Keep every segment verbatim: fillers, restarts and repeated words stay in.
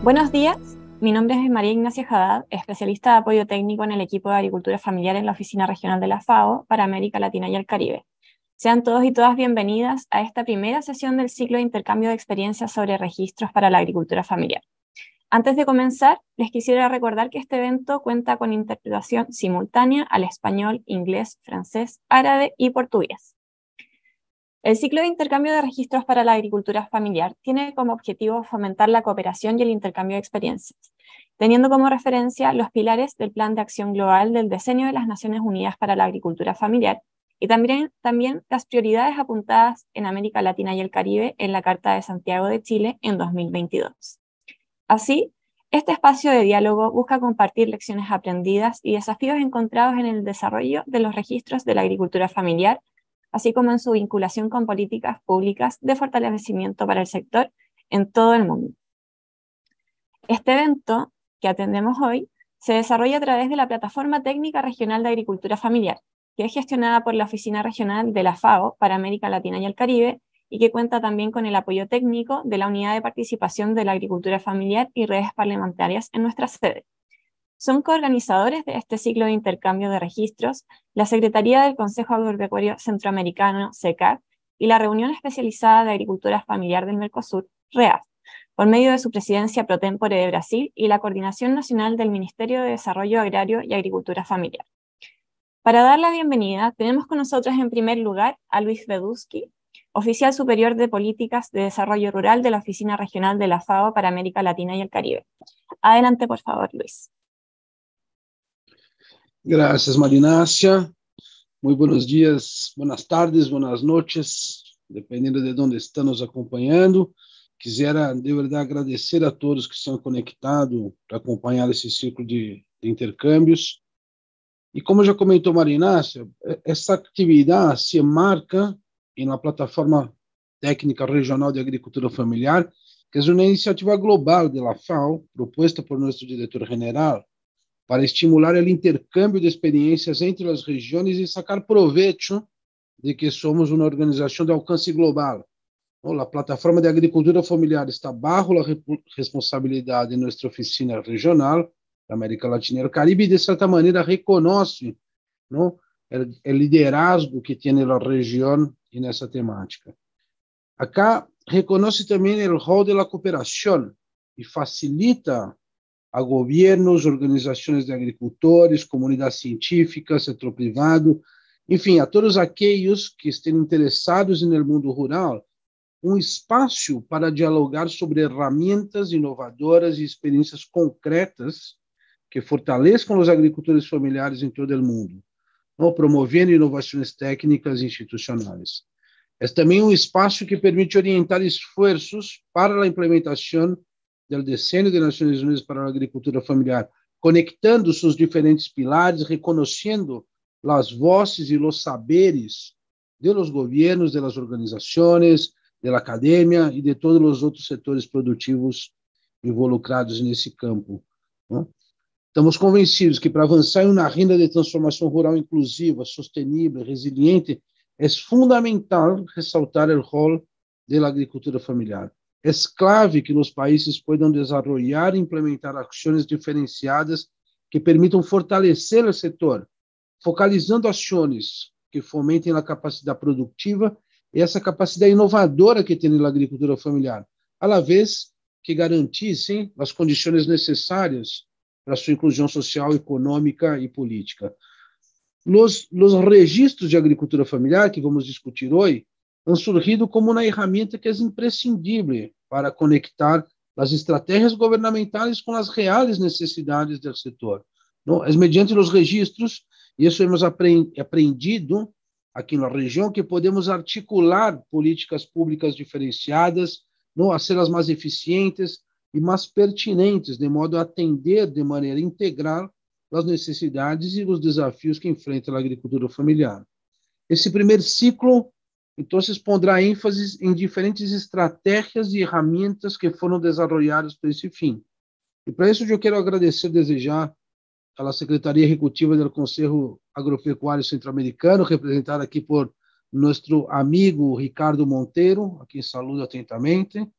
Buenos días, mi nombre es María Ignacia Haddad, especialista de apoyo técnico en el equipo de agricultura familiar en la Oficina Regional de la FAO para América Latina y el Caribe. Sean todos y todas bienvenidas a esta primera sesión del ciclo de intercambio de experiencias sobre registros para la agricultura familiar. Antes de comenzar, les quisiera recordar que este evento cuenta con interpretación simultánea al español, inglés, francés, árabe y portugués. El ciclo de intercambio de registros para la agricultura familiar tiene como objetivo fomentar la cooperación y el intercambio de experiencias, teniendo como referencia los pilares del Plan de Acción Global del Diseño de las Naciones Unidas para la Agricultura Familiar y también, también las prioridades apuntadas en América Latina y el Caribe en la Carta de Santiago de Chile en dos mil veintidós. Así, este espacio de diálogo busca compartir lecciones aprendidas y desafíos encontrados en el desarrollo de los registros de la agricultura familiar, así como en su vinculación con políticas públicas de fortalecimiento para el sector en todo el mundo. Este evento que atendemos hoy se desarrolla a través de la Plataforma Técnica Regional de Agricultura Familiar, que es gestionada por la Oficina Regional de la FAO para América Latina y el Caribe y que cuenta también con el apoyo técnico de la Unidad de Participación de la Agricultura Familiar y redes parlamentarias en nuestra sede. Son coorganizadores de este ciclo de intercambio de registros la Secretaría del Consejo Agropecuario Centroamericano, SECAF, y la Reunión Especializada de Agricultura Familiar del Mercosur, REAF, por medio de su presidencia pro tempore de Brasil y la Coordinación Nacional del Ministerio de Desarrollo Agrario y Agricultura Familiar. Para dar la bienvenida, tenemos con nosotros en primer lugar a Luis Bedusky, oficial superior de Políticas de Desarrollo Rural de la Oficina Regional de la FAO para América Latina y el Caribe. Adelante, por favor, Luis. Gracias, Marinácia. Muy buenos días, buenas tardes, buenas noches, dependendo de onde estão nos acompanhando. Quisiera, de verdade, agradecer a todos que estão conectados para acompanhar esse ciclo de, de intercâmbios. E como já comentou Marinácia, essa atividade se marca na Plataforma Técnica Regional de Agricultura Familiar, que é uma iniciativa global da FAO, proposta por nosso diretor-general, para estimular o intercâmbio de experiências entre as regiões e sacar proveito de que somos uma organização de alcance global. A Plataforma de Agricultura Familiar está bajo a responsabilidade de nossa oficina regional da América Latina e do Caribe e, de certa maneira, reconhece o liderazgo que tem a região nessa temática. Acá reconhece também o rol da cooperação e facilita a governos, organizações de agricultores, comunidades científicas, setor privado, enfim, a todos aqueles que estejam interessados no mundo rural, um espaço para dialogar sobre ferramentas inovadoras e experiências concretas que fortaleçam os agricultores familiares em todo o mundo, promovendo inovações técnicas e institucionais. É também um espaço que permite orientar esforços para a implementação do Diseño de Nações Unidas para a Agricultura Familiar, conectando seus diferentes pilares, reconhecendo as vozes e os saberes de los governos, de las organizações, da academia e de todos os outros setores produtivos involucrados nesse campo. Não? Estamos convencidos que para avançar em uma agenda de transformação rural inclusiva, sustentável, resiliente, é fundamental ressaltar o rol da agricultura familiar. É clave que os países possam desenvolver e implementar ações diferenciadas que permitam fortalecer o setor, focalizando ações que fomentem a capacidade produtiva e essa capacidade inovadora que tem a agricultura familiar, à la vez que garantissem as condições necessárias para a sua inclusão social, econômica e política. Os, os registros de agricultura familiar, que vamos discutir hoje, han surgido como uma ferramenta que é imprescindível para conectar as estratégias governamentais com as reais necessidades do setor. Não? É mediante os registros, e isso hemos aprendido aqui na região, que podemos articular políticas públicas diferenciadas, não? A ser as mais eficientes e mais pertinentes, de modo a atender de maneira integral as necessidades e os desafios que enfrenta a agricultura familiar. Esse primeiro ciclo, então, pondrá ênfase em diferentes estratégias e ferramentas que foram desenvolvidas para esse fim. E para isso eu quero agradecer, desejar à Secretaria Executiva do Conselho Agropecuário Centro-Americano, representada aqui por nosso amigo Ricardo Monteiro, a quem saludo atentamente,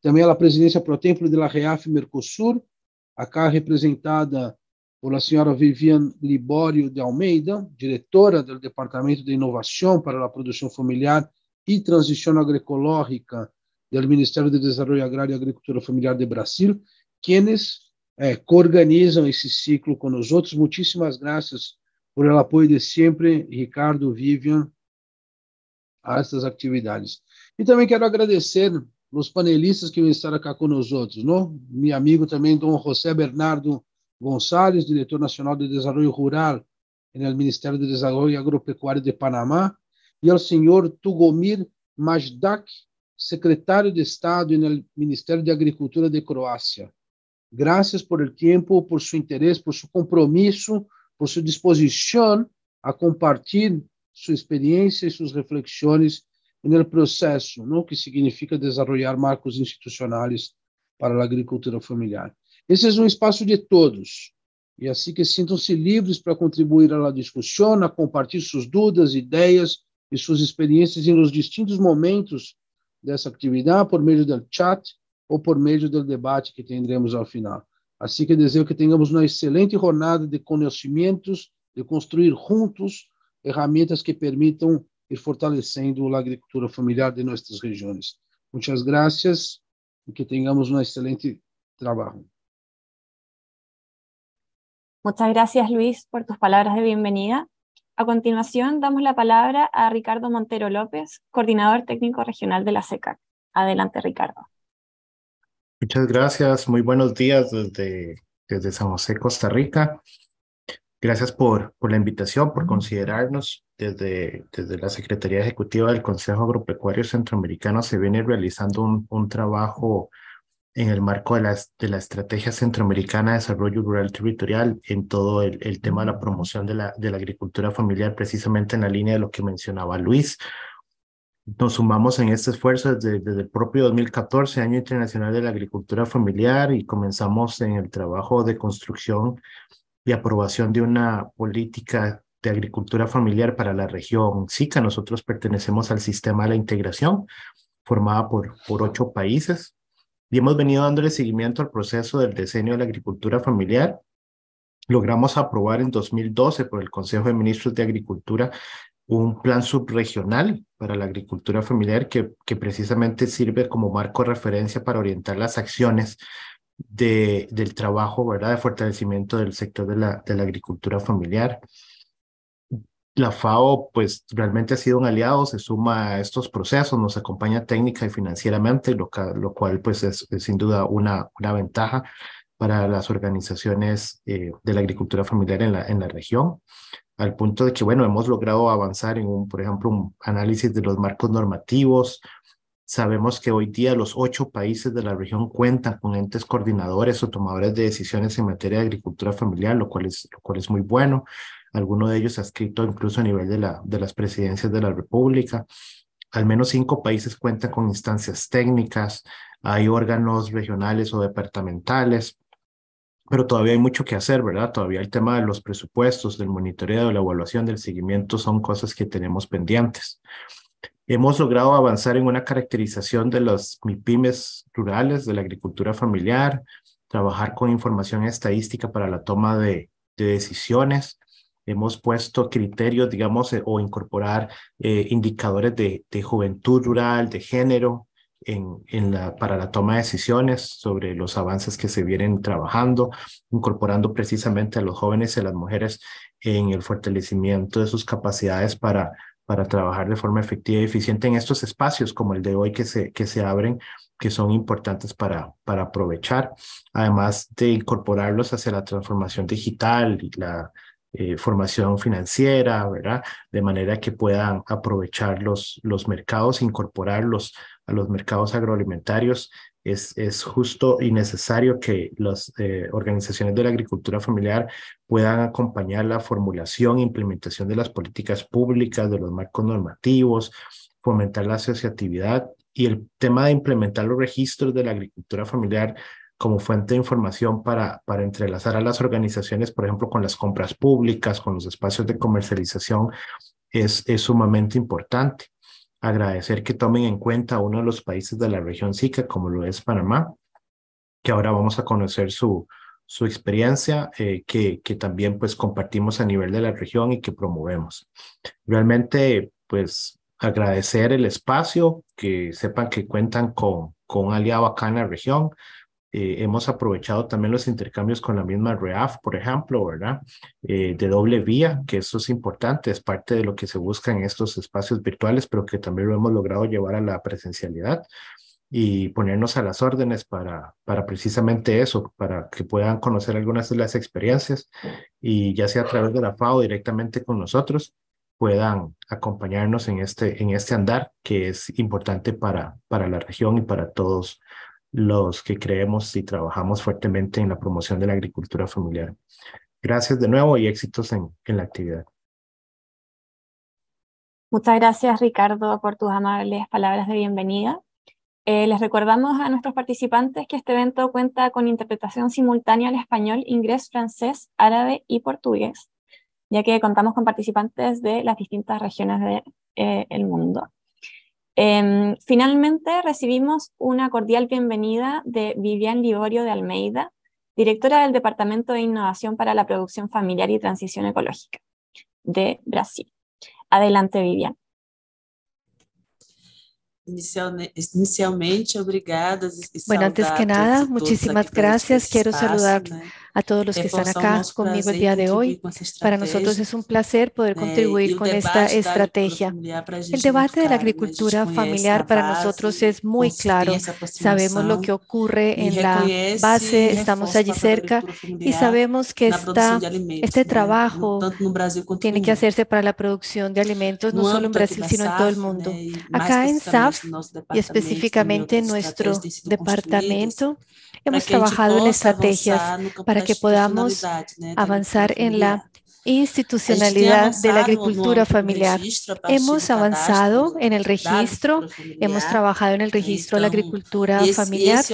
também a presidência pro tempore da REAF Mercosul, acá representada por a senhora Viviane Libório de Almeida, diretora do Departamento de Inovação para a Produção Familiar e Transição Agroecológica do Ministério de Desenvolvimento Agrário e Agricultura Familiar de Brasil, quienes eh, coorganizam esse ciclo com nós outros. Muitíssimas graças por el apoio de sempre, Ricardo, Vivian, a estas atividades. E também quero agradecer os panelistas que vão estar aqui com nós outros, não? Meu amigo também, Dom José Bernardo Gonçalves, diretor nacional de Desenvolvimento Rural no Ministério de Desenvolvimento Agropecuário de Panamá, e ao senhor Tugomir Majdak, secretário de Estado no Ministério de Agricultura de Croácia. Graças por el tempo, por seu interesse, por seu compromisso, por sua disposição a compartilhar sua experiência e suas reflexões no processo, no que significa desenvolver marcos institucionais para a agricultura familiar. Esse é um espaço de todos, e assim que sintam-se livres para contribuir à discussão, a compartilhar suas dúvidas, ideias e suas experiências nos distintos momentos dessa atividade, por meio do chat ou por meio do debate que teremos ao final. Assim que desejo que tenhamos uma excelente jornada de conhecimentos, de construir juntos ferramentas que permitam ir fortalecendo a agricultura familiar de nossas regiões. Muitas graças e que tenhamos um excelente trabalho. Muchas gracias, Luis, por tus palabras de bienvenida. A continuación, damos la palabra a Ricardo Montero López, coordinador técnico regional de la SECAC. Adelante, Ricardo. Muchas gracias. Muy buenos días desde, desde San José, Costa Rica. Gracias por, por la invitación, por considerarnos. Desde, desde la Secretaría Ejecutiva del Consejo Agropecuario Centroamericano se viene realizando un, un trabajo en el marco de la, de la Estrategia Centroamericana de Desarrollo Rural Territorial en todo el, el tema de la promoción de la, de la agricultura familiar, precisamente en la línea de lo que mencionaba Luis. Nos sumamos en este esfuerzo desde, desde el propio dos mil catorce, Año Internacional de la Agricultura Familiar, y comenzamos en el trabajo de construcción y aprobación de una política de agricultura familiar para la región SICA. Nosotros pertenecemos al sistema de la integración, formada por, por ocho países, y hemos venido dándole seguimiento al proceso del diseño de la agricultura familiar. Logramos aprobar en dos mil doce por el Consejo de Ministros de Agricultura un plan subregional para la agricultura familiar que, que precisamente sirve como marco de referencia para orientar las acciones de, del trabajo, ¿verdad?, de fortalecimiento del sector de la, de la agricultura familiar. La FAO, pues, realmente ha sido un aliado, se suma a estos procesos, nos acompaña técnica y financieramente, lo, lo cual, pues, es, es sin duda una, una ventaja para las organizaciones eh, de la agricultura familiar en la, en la región, al punto de que, bueno, hemos logrado avanzar en, un, por ejemplo, un análisis de los marcos normativos. Sabemos que hoy día los ocho países de la región cuentan con entes coordinadores o tomadores de decisiones en materia de agricultura familiar, lo cual es, lo cual es muy bueno. Alguno de ellos adscrito incluso a nivel de, la, de las presidencias de la República. Al menos cinco países cuentan con instancias técnicas, hay órganos regionales o departamentales, pero todavía hay mucho que hacer, ¿verdad? Todavía el tema de los presupuestos, del monitoreo, de la evaluación, del seguimiento son cosas que tenemos pendientes. Hemos logrado avanzar en una caracterización de los MIPYMES rurales, de la agricultura familiar, trabajar con información estadística para la toma de, de decisiones. Hemos puesto criterios, digamos, eh, o incorporar eh, indicadores de, de juventud rural, de género, en, en la, para la toma de decisiones sobre los avances que se vienen trabajando, incorporando precisamente a los jóvenes y a las mujeres en el fortalecimiento de sus capacidades para, para trabajar de forma efectiva y eficiente en estos espacios como el de hoy que se, que se abren, que son importantes para, para aprovechar, además de incorporarlos hacia la transformación digital y la Eh, formación financiera, ¿verdad? De manera que puedan aprovechar los, los mercados, incorporarlos a los mercados agroalimentarios. Es, es justo y necesario que las eh, organizaciones de la agricultura familiar puedan acompañar la formulación e implementación de las políticas públicas, de los marcos normativos, fomentar la asociatividad y el tema de implementar los registros de la agricultura familiar como fuente de información para, para entrelazar a las organizaciones, por ejemplo, con las compras públicas, con los espacios de comercialización, es, es sumamente importante. agradecer que tomen en cuenta a uno de los países de la región SICA, como lo es Panamá, que ahora vamos a conocer su, su experiencia, eh, que, que también pues compartimos a nivel de la región y que promovemos. Realmente, pues, agradecer el espacio, que sepan que cuentan con, con un aliado acá en la región. Eh, hemos aprovechado también los intercambios con la misma R E A F, por ejemplo, ¿verdad? Eh, de doble vía, que eso es importante, es parte de lo que se busca en estos espacios virtuales, pero que también lo hemos logrado llevar a la presencialidad y ponernos a las órdenes para, para precisamente eso, para que puedan conocer algunas de las experiencias y ya sea a través de la FAO directamente con nosotros, puedan acompañarnos en este, en este andar que es importante para, para la región y para todos los que creemos y trabajamos fuertemente en la promoción de la agricultura familiar. Gracias de nuevo y éxitos en, en la actividad. Muchas gracias, Ricardo, por tus amables palabras de bienvenida. Eh, les recordamos a nuestros participantes que este evento cuenta con interpretación simultánea al español, inglés, francés, árabe y portugués, ya que contamos con participantes de las distintas regiones del de, eh, mundo. Eh, finalmente recibimos una cordial bienvenida de Vivian Liborio de Almeida, directora del Departamento de Innovación para la Producción Familiar y Transición Ecológica de Brasil. Adelante, Vivian. Inicialmente, obrigadas y bueno, antes que nada, muchísimas gracias. Quiero saludar a todos los que están acá conmigo el día de hoy. Para nosotros es un placer poder contribuir con esta estrategia. El debate de la agricultura familiar para nosotros es muy claro. Sabemos lo que ocurre en la base, estamos allí cerca y sabemos que esta, este trabajo tiene que hacerse para la producción de alimentos, no solo en Brasil, sino en todo el mundo. Acá en S A F y específicamente en nuestro departamento, hemos trabajado en estrategias para que podamos avanzar en la institucionalidad de la agricultura familiar. Hemos avanzado en el registro, hemos trabajado en el registro de la agricultura familiar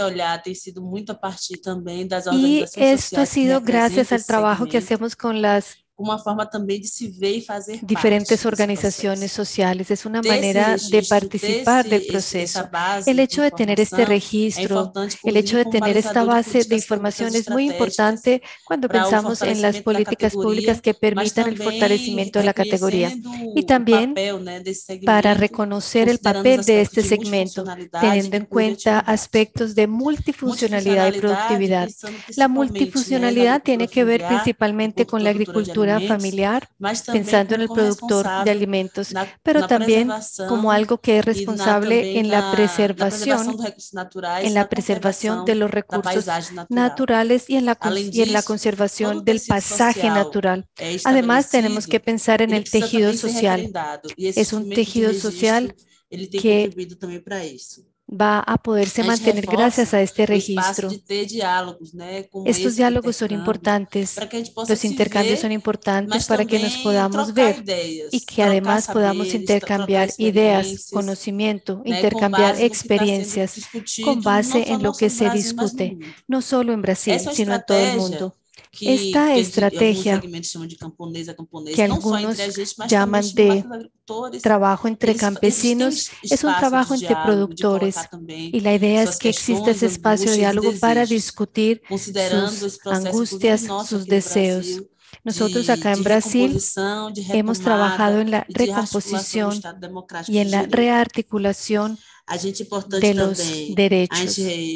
y esto ha sido gracias al trabajo que hacemos con las uma forma também de se ver e fazer diferentes organizaciones sociales. Es una manera de participar del proceso. El hecho de tener este registro, el hecho de tener esta base de información es muy importante cuando pensamos en las políticas públicas que permitan el fortalecimiento de la categoría y también para reconocer el papel de este segmento, teniendo en cuenta aspectos de multifuncionalidad y productividad. La multifuncionalidad tiene que ver principalmente con la agricultura familiar, pensando en el productor de alimentos, pero también como algo que es responsable en la preservación, en la preservación de los recursos naturales y en la, y en la conservación del pasaje natural. Además, tenemos que pensar en el tejido social. Es un tejido social que va a poderse mantener gracias a este registro. Estos diálogos son importantes, los intercambios son importantes para que nos podamos ver y que además podamos intercambiar ideas, conocimiento, intercambiar experiencias con base en lo que se discute, no solo en Brasil, sino en todo el mundo. Esta estrategia, que algunos llaman de trabajo entre campesinos, es un trabajo entre productores y la idea es que exista ese espacio de diálogo para discutir sus angustias, sus deseos. Nosotros acá en Brasil hemos trabajado en la recomposición y en la rearticulación de los derechos.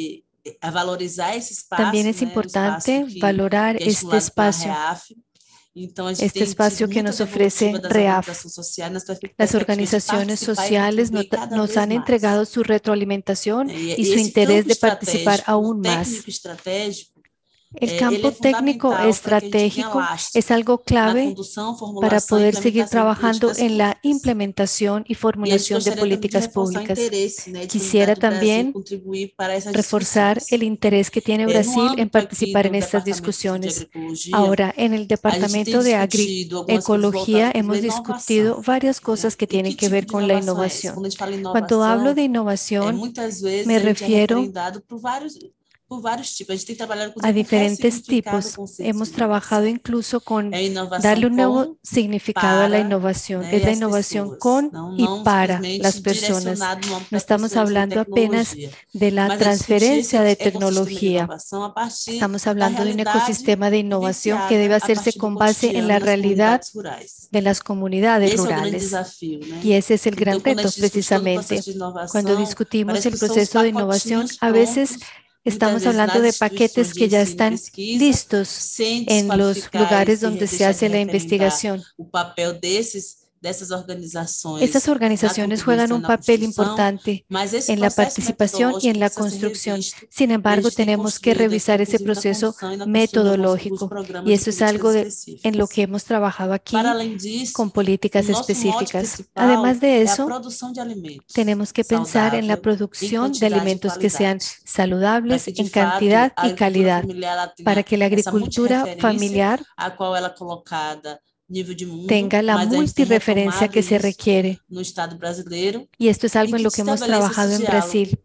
También es importante valorar este espacio, este espacio que nos ofrece R E A F. Las organizaciones sociales nos han entregado su retroalimentación y su interés de participar aún más. El campo técnico estratégico es algo clave para poder seguir trabajando en la implementación y formulación de políticas públicas. Quisiera también reforzar el interés que tiene Brasil en participar en estas discusiones. Ahora, en el Departamento de Agroecología hemos discutido varias cosas que tienen que ver con la innovación. Cuando hablo de innovación, me refiero por vários tipos. A gente tem trabalhado com a diferentes tipos. Hemos trabajado incluso con darle un nuevo significado a la innovación. Es la innovación con y para las personas. No estamos hablando apenas de la transferencia de tecnología. Estamos hablando de un ecosistema de innovación que debe hacerse con base en la realidad de las comunidades rurales. Y ese es el gran reto, precisamente. Cuando discutimos el proceso de innovación, a veces estamos hablando de paquetes que ya están listos en los lugares donde se hace la investigación. Estas organizaciones juegan un papel importante en la participación y en la construcción. Sin embargo, tenemos que revisar ese proceso metodológico y eso es algo de, en lo que hemos trabajado aquí con políticas específicas. Además de eso, tenemos que pensar en la producción de alimentos que sean saludables en cantidad y calidad para que la agricultura familiar tenga la multireferencia que se requiere. Y esto es algo en lo que hemos trabajado en Brasil.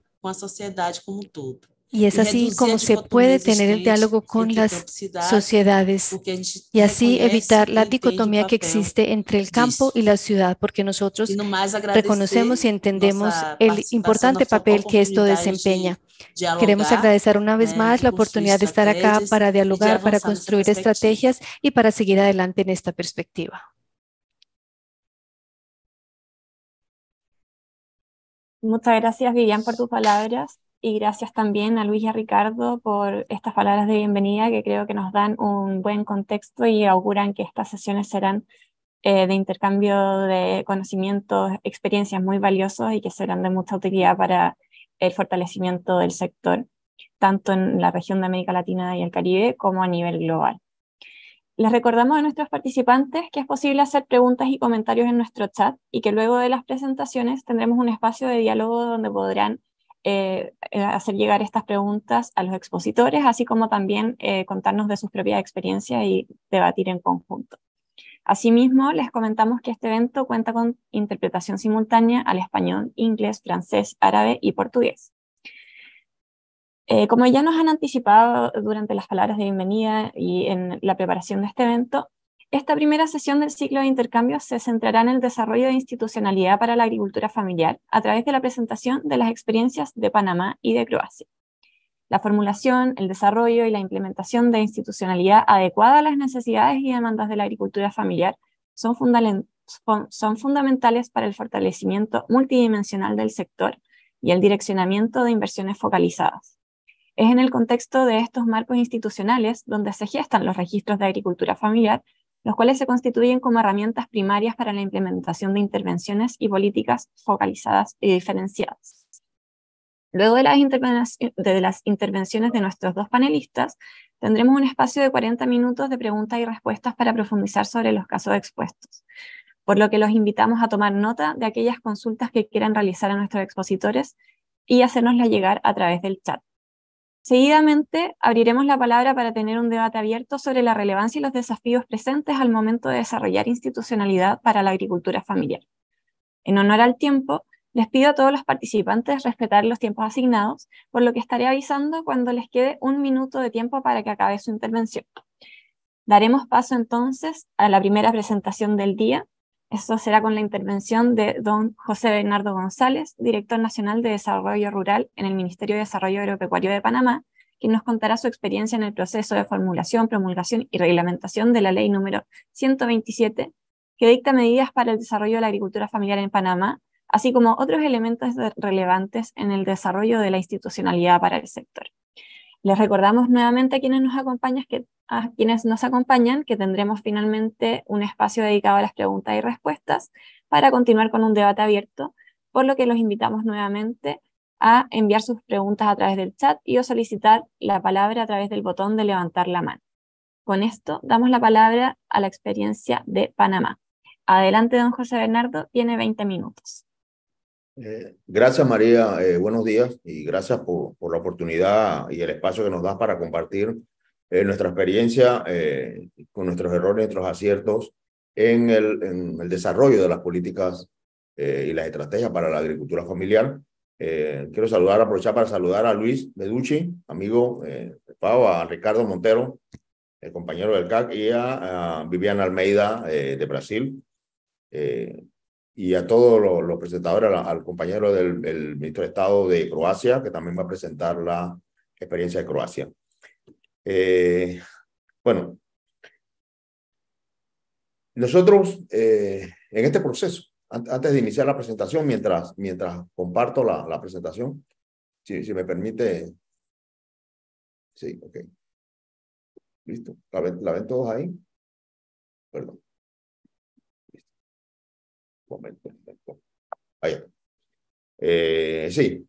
Y es así como se puede tener el diálogo con las sociedades y así evitar la dicotomía que existe entre el campo y la ciudad, porque nosotros reconocemos y entendemos el importante papel que esto desempeña. Queremos agradecer una vez más la oportunidad de estar acá para dialogar, para construir estrategias y para seguir adelante en esta perspectiva. Muchas gracias, Vivian, por tus palabras. Y gracias también a Luis y a Ricardo por estas palabras de bienvenida que creo que nos dan un buen contexto y auguran que estas sesiones serán eh, de intercambio de conocimientos, experiencias muy valiosos y que serán de mucha utilidad para el fortalecimiento del sector, tanto en la región de América Latina y el Caribe como a nivel global. Les recordamos a nuestros participantes que es posible hacer preguntas y comentarios en nuestro chat y que luego de las presentaciones tendremos un espacio de diálogo donde podrán Eh, hacer llegar estas preguntas a los expositores, así como también eh, contarnos de sus propias experiencias y debatir en conjunto. Asimismo, les comentamos que este evento cuenta con interpretación simultánea al español, inglés, francés, árabe y portugués. Eh, como ya nos han anticipado durante las palabras de bienvenida y en la preparación de este evento, esta primera sesión del ciclo de intercambios se centrará en el desarrollo de institucionalidad para la agricultura familiar a través de la presentación de las experiencias de Panamá y de Croacia. La formulación, el desarrollo y la implementación de institucionalidad adecuada a las necesidades y demandas de la agricultura familiar son, fundament- son fundamentales para el fortalecimiento multidimensional del sector y el direccionamiento de inversiones focalizadas. Es en el contexto de estos marcos institucionales donde se gestan los registros de agricultura familiar, los cuales se constituyen como herramientas primarias para la implementación de intervenciones y políticas focalizadas y diferenciadas. Luego de las, de las intervenciones de nuestros dos panelistas, tendremos un espacio de cuarenta minutos de preguntas y respuestas para profundizar sobre los casos expuestos, por lo que los invitamos a tomar nota de aquellas consultas que quieran realizar a nuestros expositores y hacérnoslas llegar a través del chat. Seguidamente, abriremos la palabra para tener un debate abierto sobre la relevancia y los desafíos presentes al momento de desarrollar institucionalidad para la agricultura familiar. En honor al tiempo, les pido a todos los participantes respetar los tiempos asignados, por lo que estaré avisando cuando les quede un minuto de tiempo para que acabe su intervención. Daremos paso entonces a la primera presentación del día. Esto será con la intervención de don José Bernardo González, Director Nacional de Desarrollo Rural en el Ministerio de Desarrollo Agropecuario de Panamá, quien nos contará su experiencia en el proceso de formulación, promulgación y reglamentación de la ley número ciento veintisiete, que dicta medidas para el desarrollo de la agricultura familiar en Panamá, así como otros elementos relevantes en el desarrollo de la institucionalidad para el sector. Les recordamos nuevamente a quienes nos acompañan que, a quienes nos acompañan que tendremos finalmente un espacio dedicado a las preguntas y respuestas para continuar con un debate abierto, por lo que los invitamos nuevamente a enviar sus preguntas a través del chat y o solicitar la palabra a través del botón de levantar la mano. Con esto damos la palabra a la experiencia de Panamá. Adelante, don José Bernardo, tiene veinte minutos. Eh, gracias, María. Eh, buenos días y gracias por, por la oportunidad y el espacio que nos das para compartir eh, nuestra experiencia eh, con nuestros errores, nuestros aciertos en el, en el desarrollo de las políticas eh, y las estrategias para la agricultura familiar. Eh, quiero saludar, aprovechar para saludar a Luis Beducci, amigo eh, de Pau, a Ricardo Montero, el compañero del C A C, y a, a Viviana Almeida eh, de Brasil, eh, y a todos los, los presentadores, al, al compañero del, del ministro de Estado de Croacia, que también va a presentar la experiencia de Croacia. Eh, bueno, nosotros eh, en este proceso, antes de iniciar la presentación, mientras, mientras comparto la, la presentación, si, si me permite. Sí, ok. Listo. ¿La ven, la ven todos ahí? Perdón. Listo. Momento, momento. Ahí está. Eh, sí.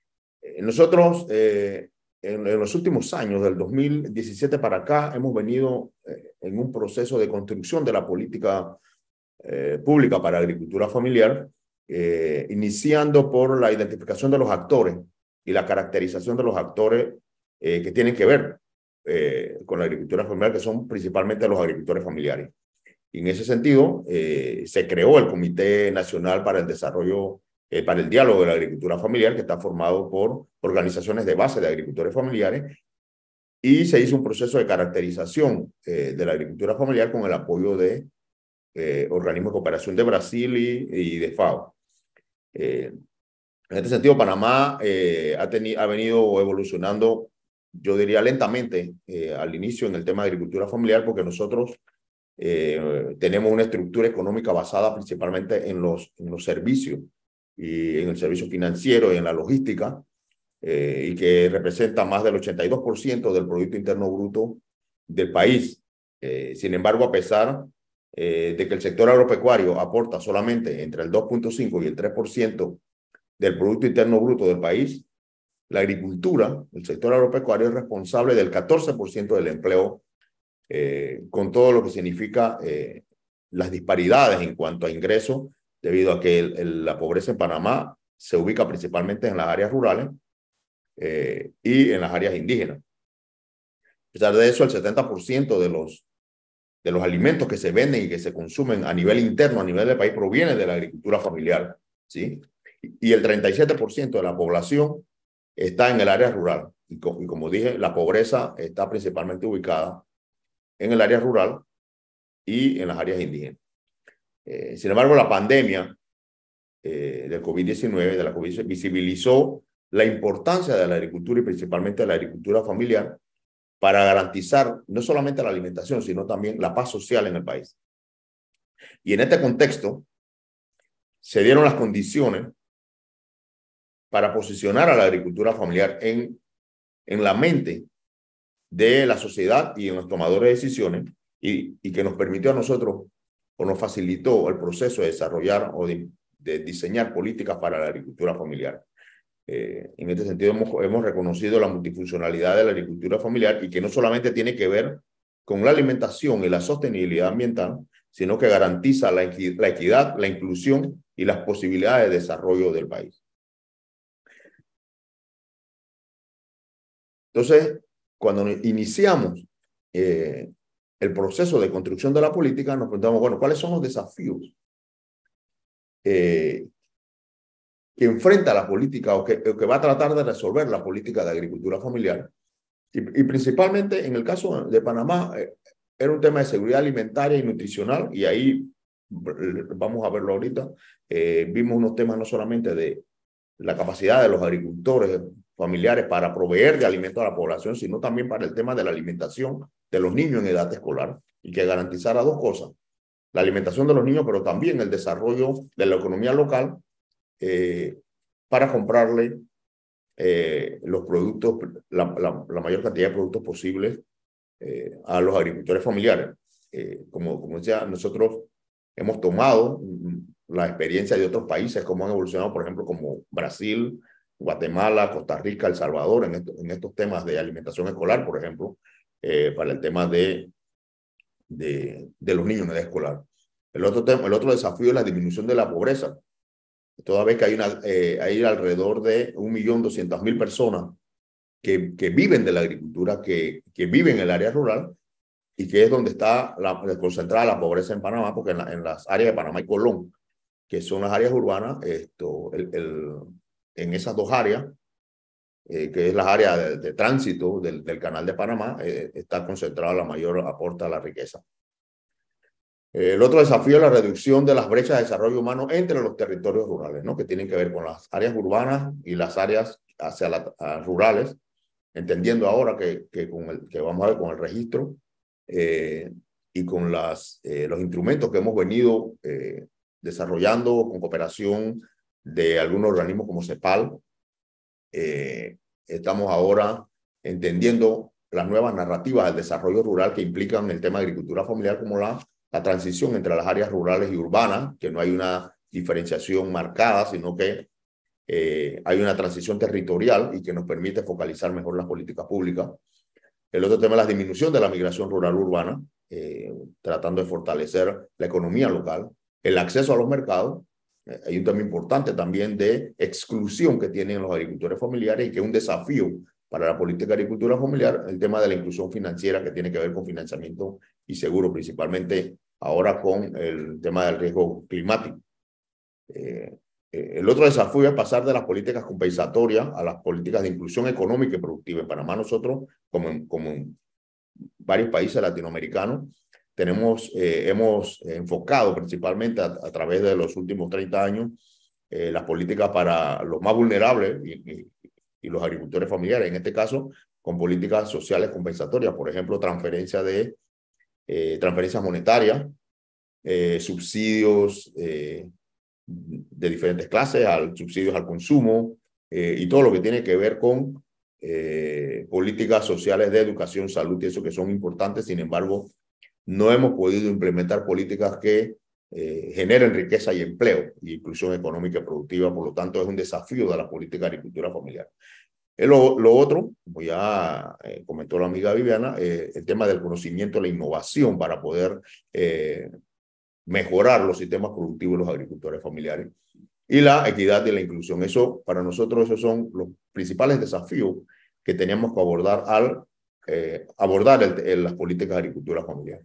Nosotros, eh, en, en los últimos años, del dos mil diecisiete para acá, hemos venido eh, en un proceso de construcción de la política Eh, pública para agricultura familiar, eh, iniciando por la identificación de los actores y la caracterización de los actores eh, que tienen que ver eh, con la agricultura familiar, que son principalmente los agricultores familiares. Y en ese sentido, eh, se creó el Comité Nacional para el Desarrollo, eh, para el Diálogo de la Agricultura Familiar, que está formado por organizaciones de base de agricultores familiares, y se hizo un proceso de caracterización eh, de la agricultura familiar con el apoyo de Eh, organismos de cooperación de Brasil y, y de FAO. Eh, en este sentido, Panamá eh, ha, ha venido evolucionando, yo diría lentamente, eh, al inicio en el tema de agricultura familiar, porque nosotros eh, tenemos una estructura económica basada principalmente en los, en los servicios, y en el servicio financiero y en la logística, eh, y que representa más del ochenta y dos por ciento del Producto Interno Bruto del país. Eh, sin embargo, a pesar Eh, de que el sector agropecuario aporta solamente entre el dos punto cinco y el tres por ciento del Producto Interno Bruto del país, la agricultura, el sector agropecuario, es responsable del catorce por ciento del empleo, eh, con todo lo que significa eh, las disparidades en cuanto a ingresos, debido a que el, el, la pobreza en Panamá se ubica principalmente en las áreas rurales eh, y en las áreas indígenas. A pesar de eso, el setenta por ciento de los de los alimentos que se venden y que se consumen a nivel interno, a nivel del país, proviene de la agricultura familiar, ¿sí? Y el treinta y siete por ciento de la población está en el área rural. Y, co y como dije, la pobreza está principalmente ubicada en el área rural y en las áreas indígenas. Eh, sin embargo, la pandemia eh, del COVID diecinueve, de la COVID, visibilizó la importancia de la agricultura y principalmente de la agricultura familiar, para garantizar no solamente la alimentación, sino también la paz social en el país. Y en este contexto, se dieron las condiciones para posicionar a la agricultura familiar en, en la mente de la sociedad y en los tomadores de decisiones, y, y que nos permitió a nosotros, o nos facilitó el proceso de desarrollar o de, de diseñar políticas para la agricultura familiar. Eh, en este sentido hemos, hemos reconocido la multifuncionalidad de la agricultura familiar, y que no solamente tiene que ver con la alimentación y la sostenibilidad ambiental, sino que garantiza la, la equidad, la inclusión y las posibilidades de desarrollo del país. Entonces, cuando iniciamos eh, el proceso de construcción de la política, nos preguntamos, bueno, ¿cuáles son los desafíos eh, que enfrenta la política, o que, o que va a tratar de resolver la política de agricultura familiar? Y, y principalmente en el caso de Panamá, eh, era un tema de seguridad alimentaria y nutricional, y ahí vamos a verlo ahorita. Eh, vimos unos temas no solamente de la capacidad de los agricultores familiares para proveer de alimentos a la población, sino también para el tema de la alimentación de los niños en edad escolar, y que garantizara dos cosas: la alimentación de los niños, pero también el desarrollo de la economía local, Eh, para comprarle eh, los productos, la, la, la mayor cantidad de productos posibles eh, a los agricultores familiares. Eh, como, como decía, nosotros hemos tomado la experiencia de otros países, como han evolucionado, por ejemplo, como Brasil, Guatemala, Costa Rica, El Salvador, en, esto, en estos temas de alimentación escolar, por ejemplo, eh, para el tema de, de, de los niños en edad escolar. El otro, tema, el otro desafío es la disminución de la pobreza. Toda vez que hay, una, eh, hay alrededor de un millón doscientas mil personas que, que viven de la agricultura, que, que viven en el área rural, y que es donde está la, concentrada la pobreza en Panamá, porque en, la, en las áreas de Panamá y Colón, que son las áreas urbanas, esto, el, el, en esas dos áreas, eh, que es la área de, de tránsito del, del Canal de Panamá, eh, está concentrada la mayor aporte a la riqueza. El otro desafío es la reducción de las brechas de desarrollo humano entre los territorios rurales, ¿no? Que tienen que ver con las áreas urbanas y las áreas hacia las rurales, entendiendo ahora que, que, con el, que vamos a ver con el registro eh, y con las, eh, los instrumentos que hemos venido eh, desarrollando con cooperación de algunos organismos como CEPAL, eh, estamos ahora entendiendo las nuevas narrativas del desarrollo rural que implican el tema de agricultura familiar como la la transición entre las áreas rurales y urbanas, que no hay una diferenciación marcada, sino que eh, hay una transición territorial y que nos permite focalizar mejor las políticas públicas. El otro tema es la disminución de la migración rural-urbana, eh, tratando de fortalecer la economía local, el acceso a los mercados. Eh, hay un tema importante también de exclusión que tienen los agricultores familiares y que es un desafío para la política de agricultura familiar, el tema de la inclusión financiera que tiene que ver con financiamiento y seguro, principalmente ahora con el tema del riesgo climático. Eh, eh, el otro desafío es pasar de las políticas compensatorias a las políticas de inclusión económica y productiva. En Panamá nosotros, como en, como en varios países latinoamericanos, tenemos, eh, hemos enfocado principalmente a, a través de los últimos treinta años eh, las políticas para los más vulnerables y, y, y los agricultores familiares, en este caso con políticas sociales compensatorias, por ejemplo, transferencia de eh, transferencias monetarias, eh, subsidios eh, de diferentes clases, al, subsidios al consumo eh, y todo lo que tiene que ver con eh, políticas sociales de educación, salud y eso que son importantes. Sin embargo, no hemos podido implementar políticas que eh, generen riqueza y empleo y inclusión económica y productiva. Por lo tanto, es un desafío de la política de agricultura familiar. Lo, lo otro, como ya eh, comentó la amiga Viviana, eh, el tema del conocimiento, la innovación para poder eh, mejorar los sistemas productivos de los agricultores familiares y la equidad y la inclusión. Eso, para nosotros, esos son los principales desafíos que teníamos que abordar al eh, abordar el, el, las políticas de agricultura familiar.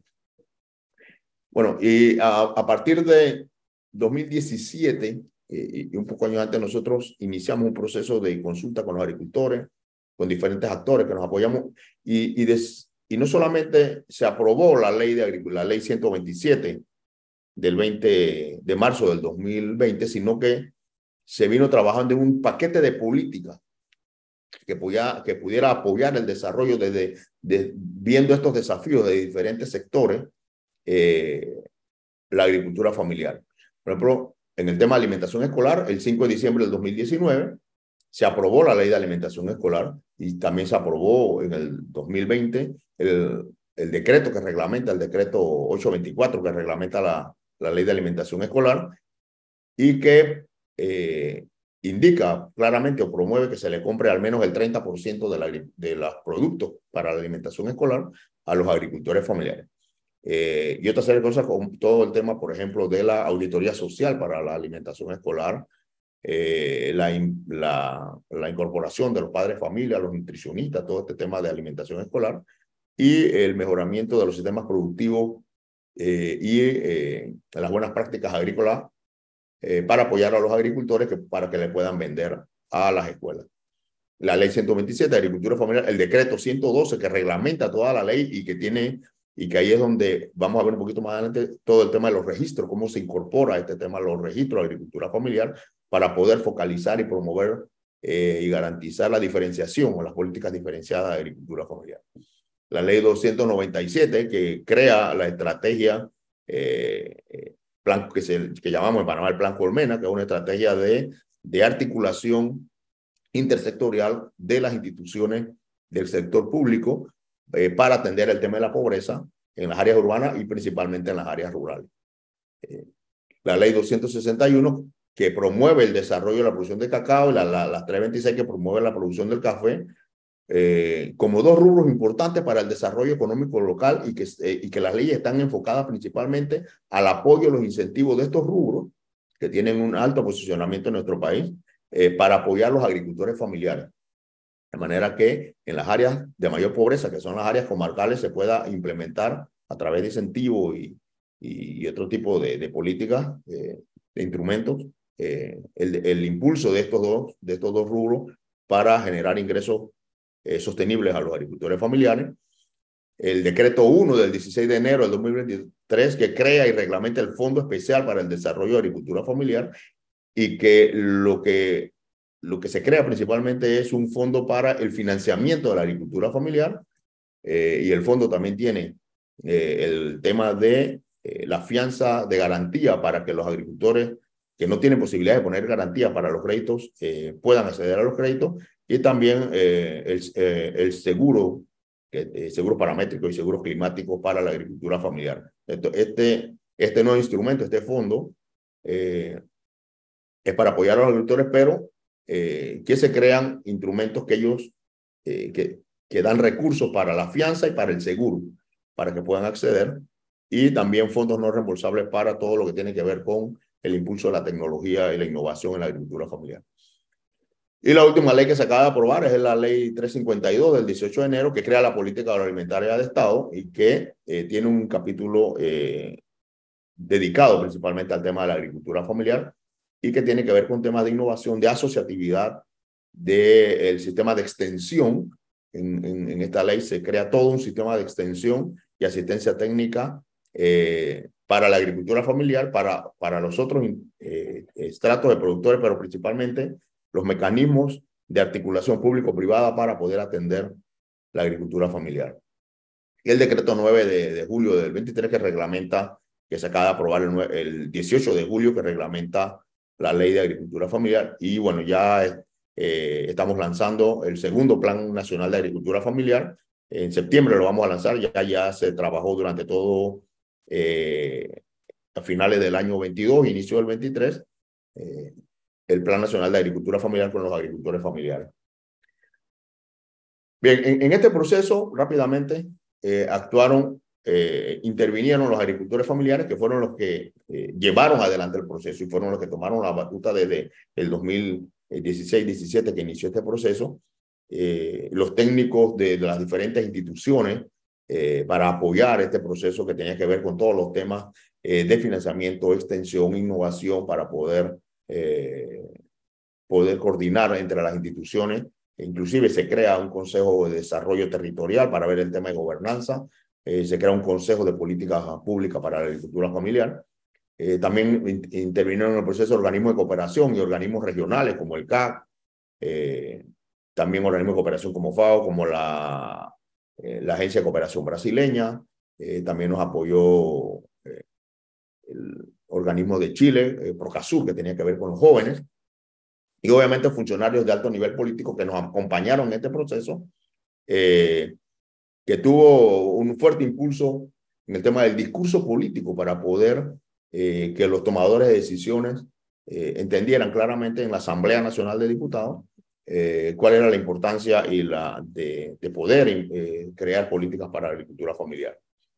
Bueno, y a, a partir de dos mil diecisiete, y un poco años antes, nosotros iniciamos un proceso de consulta con los agricultores, con diferentes actores que nos apoyamos, y, y, des, y no solamente se aprobó la ley, de, la ley ciento veintisiete del veinte de marzo del dos mil veinte, sino que se vino trabajando en un paquete de políticas que pudiera, que pudiera apoyar el desarrollo desde de, viendo estos desafíos de diferentes sectores, eh, la agricultura familiar. Por ejemplo, en el tema de alimentación escolar, el cinco de diciembre del dos mil diecinueve se aprobó la ley de alimentación escolar y también se aprobó en el dos mil veinte el, el decreto que reglamenta, el decreto ochocientos veinticuatro que reglamenta la, la ley de alimentación escolar y que eh, indica claramente o promueve que se le compre al menos el treinta por ciento de, la, de los productos para la alimentación escolar a los agricultores familiares. Eh, y otra serie de cosas con todo el tema, por ejemplo, de la auditoría social para la alimentación escolar, eh, la, la, la incorporación de los padres de familia, los nutricionistas, todo este tema de alimentación escolar y el mejoramiento de los sistemas productivos eh, y eh, las buenas prácticas agrícolas eh, para apoyar a los agricultores que, para que le puedan vender a las escuelas. La ley ciento veintisiete de agricultura familiar, el decreto ciento doce que reglamenta toda la ley y que tiene y que ahí es donde vamos a ver un poquito más adelante todo el tema de los registros, cómo se incorpora este tema de los registros de agricultura familiar para poder focalizar y promover eh, y garantizar la diferenciación o las políticas diferenciadas de agricultura familiar. La ley doscientos noventa y siete que crea la estrategia eh, eh, plan, que, se, que llamamos en Panamá el Plan Colmena, que es una estrategia de, de articulación intersectorial de las instituciones del sector público Eh, para atender el tema de la pobreza en las áreas urbanas y principalmente en las áreas rurales. Eh, la ley doscientos sesenta y uno que promueve el desarrollo de la producción de cacao y la, la, la trescientos veintiséis que promueve la producción del café eh, como dos rubros importantes para el desarrollo económico local y que, eh, y que las leyes están enfocadas principalmente al apoyo y los incentivos de estos rubros que tienen un alto posicionamiento en nuestro país eh, para apoyar a los agricultores familiares. De manera que en las áreas de mayor pobreza, que son las áreas comarcales, se pueda implementar a través de incentivos y, y, y otro tipo de, de políticas, eh, de instrumentos, eh, el, el impulso de estos dos, de estos dos rubros para generar ingresos eh, sostenibles a los agricultores familiares. El decreto uno del dieciséis de enero del dos mil veintitrés, que crea y reglamenta el Fondo Especial para el Desarrollo de Agricultura Familiar, y que lo que, lo que se crea principalmente es un fondo para el financiamiento de la agricultura familiar, eh, y el fondo también tiene eh, el tema de eh, la fianza de garantía para que los agricultores que no tienen posibilidad de poner garantía para los créditos eh, puedan acceder a los créditos, y también eh, el, eh, el seguro Eh, seguros paramétricos y seguros climáticos para la agricultura familiar. Este, este nuevo instrumento, este fondo, eh, es para apoyar a los agricultores, pero eh, que se crean instrumentos que ellos, eh, que, que dan recursos para la fianza y para el seguro, para que puedan acceder, y también fondos no reembolsables para todo lo que tiene que ver con el impulso de la tecnología y la innovación en la agricultura familiar. Y la última ley que se acaba de aprobar es la ley trescientos cincuenta y dos del dieciocho de enero, que crea la política agroalimentaria de Estado y que eh, tiene un capítulo eh, dedicado principalmente al tema de la agricultura familiar, y que tiene que ver con temas de innovación, de asociatividad, del sistema de extensión. En, en, en esta ley se crea todo un sistema de extensión y asistencia técnica eh, para la agricultura familiar, para, para los otros eh, estratos de productores, pero principalmente los mecanismos de articulación público-privada para poder atender la agricultura familiar. Y el decreto nueve de, de julio del veintitrés, que reglamenta, que se acaba de aprobar el, el dieciocho de julio, que reglamenta la ley de agricultura familiar. Y bueno, ya eh, estamos lanzando el segundo Plan Nacional de Agricultura Familiar. En septiembre lo vamos a lanzar, ya, ya se trabajó durante todo, eh, a finales del año veintidós, inicio del veintitrés, eh, el Plan Nacional de Agricultura Familiar con los agricultores familiares. Bien, en, en este proceso, rápidamente, eh, actuaron, eh, intervinieron los agricultores familiares, que fueron los que eh, llevaron adelante el proceso y fueron los que tomaron la batuta desde el dos mil dieciséis diecisiete que inició este proceso. Eh, los técnicos de, de las diferentes instituciones eh, para apoyar este proceso que tenía que ver con todos los temas eh, de financiamiento, extensión, innovación, para poder Eh, poder coordinar entre las instituciones. Inclusive se crea un consejo de desarrollo territorial para ver el tema de gobernanza, eh, se crea un consejo de política pública para la agricultura familiar. Eh, también in intervinieron en el proceso organismos de cooperación y organismos regionales como el C A C, eh, también organismos de cooperación como FAO, como la, eh, la Agencia de Cooperación Brasileña. Eh, también nos apoyó eh, el organismo de Chile, eh, Procasur, que tenía que ver con los jóvenes, y obviamente funcionarios de alto nivel político que nos acompañaron en este proceso, eh, que tuvo un fuerte impulso en el tema del discurso político para poder eh, que los tomadores de decisiones eh, entendieran claramente en la Asamblea Nacional de Diputados eh, cuál era la importancia y la de, de poder eh, crear políticas para la agricultura familiar.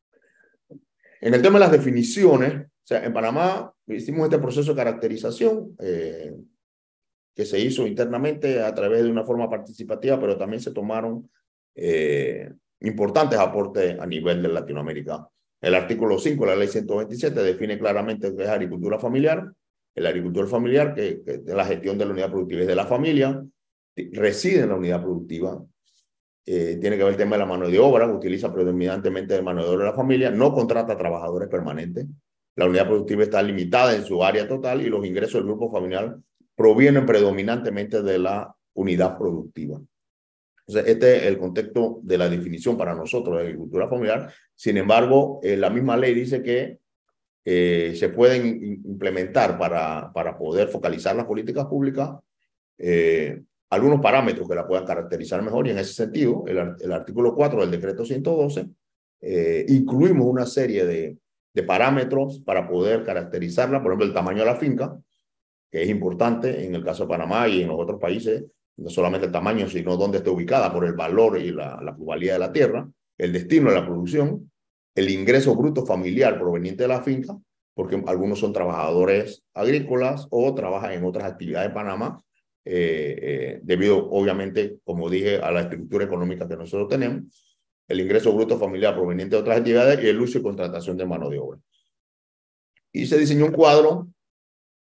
En el tema de las definiciones, o sea, en Panamá hicimos este proceso de caracterización eh, que se hizo internamente a través de una forma participativa, pero también se tomaron eh, importantes aportes a nivel de Latinoamérica. El artículo cinco de la ley ciento veintisiete define claramente qué es agricultura familiar. El agricultor familiar, que, que es la gestión de la unidad productiva y de la familia, reside en la unidad productiva. Eh, tiene que ver el tema de la mano de obra, utiliza predominantemente mano de obra de la familia, no contrata trabajadores permanentes. La unidad productiva está limitada en su área total y los ingresos del grupo familiar provienen predominantemente de la unidad productiva. O sea, este es el contexto de la definición para nosotros de agricultura familiar. Sin embargo, eh, la misma ley dice que eh, se pueden implementar para, para poder focalizar las políticas públicas eh, algunos parámetros que la puedan caracterizar mejor, y en ese sentido, el, el artículo cuatro del decreto ciento doce, eh, incluimos una serie de, de parámetros para poder caracterizarla. Por ejemplo, el tamaño de la finca, que es importante en el caso de Panamá y en los otros países, no solamente el tamaño, sino dónde está ubicada por el valor y la, la pluralidad de la tierra, el destino de la producción, el ingreso bruto familiar proveniente de la finca, porque algunos son trabajadores agrícolas o trabajan en otras actividades de Panamá, eh, eh, debido obviamente, como dije, a la estructura económica que nosotros tenemos, el ingreso bruto familiar proveniente de otras actividades y el uso y contratación de mano de obra. Y se diseñó un cuadro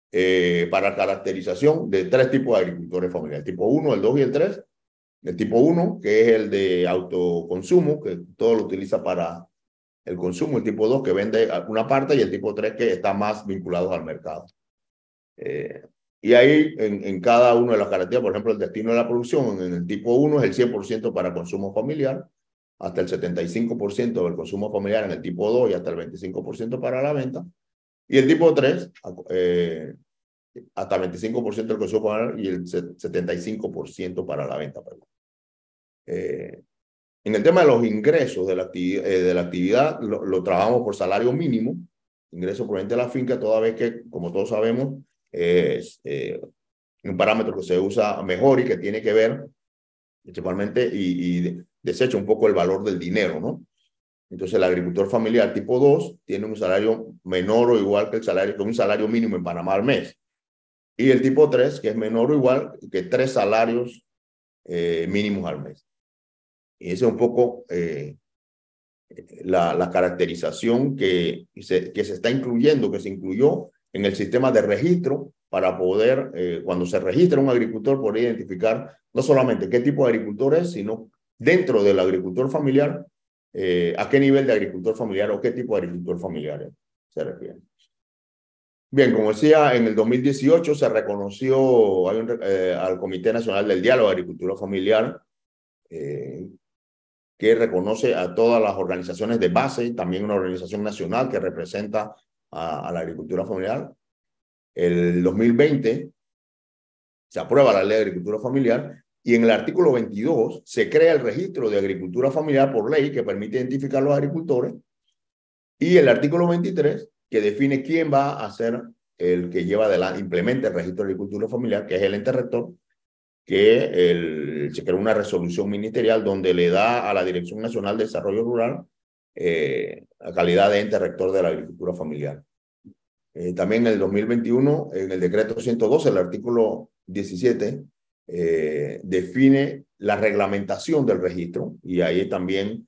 eh, para caracterización de tres tipos de agricultores familiares, el tipo uno, el dos y el tres. El tipo uno, que es el de autoconsumo, que todo lo utiliza para el consumo. El tipo dos, que vende una parte, y el tipo tres, que está más vinculado al mercado. Eh, y ahí, en, en cada una de las características, por ejemplo, el destino de la producción, en el tipo uno es el cien por ciento para consumo familiar, hasta el setenta y cinco por ciento del consumo familiar en el tipo dos y hasta el veinticinco por ciento para la venta. Y el tipo tres, eh, hasta el veinticinco por ciento del consumo familiar y el setenta y cinco por ciento para la venta. Eh, en el tema de los ingresos de la, activi eh, de la actividad, lo, lo trabajamos por salario mínimo, ingreso proveniente de la finca, toda vez que, como todos sabemos, es eh, un parámetro que se usa mejor y que tiene que ver principalmente y, y desecha un poco el valor del dinero, ¿no? Entonces, el agricultor familiar tipo dos tiene un salario menor o igual que el salario, que un salario mínimo en Panamá al mes. Y el tipo tres, que es menor o igual que tres salarios eh, mínimos al mes. Y esa es un poco eh, la, la caracterización que se, que se está incluyendo, que se incluyó en el sistema de registro para poder, eh, cuando se registra un agricultor, poder identificar no solamente qué tipo de agricultor es, sino dentro del agricultor familiar, eh, a qué nivel de agricultor familiar o qué tipo de agricultor familiar se refiere. Bien, como decía, en el dos mil dieciocho se reconoció hay un, eh, al Comité Nacional del Diálogo de Agricultura Familiar, eh, que reconoce a todas las organizaciones de base, también una organización nacional que representa a, a la agricultura familiar. El dos mil veinte se aprueba la Ley de Agricultura Familiar y en el artículo veintidós se crea el registro de agricultura familiar por ley que permite identificar a los agricultores, y el artículo veintitrés que define quién va a ser el que lleva adelante, implementa el registro de agricultura familiar, que es el ente rector, que el, se creó una resolución ministerial donde le da a la Dirección Nacional de Desarrollo Rural eh, la calidad de ente rector de la agricultura familiar. Eh, también en el dos mil veintiuno, en el decreto ciento doce, el artículo diecisiete, eh, define la reglamentación del registro, y ahí también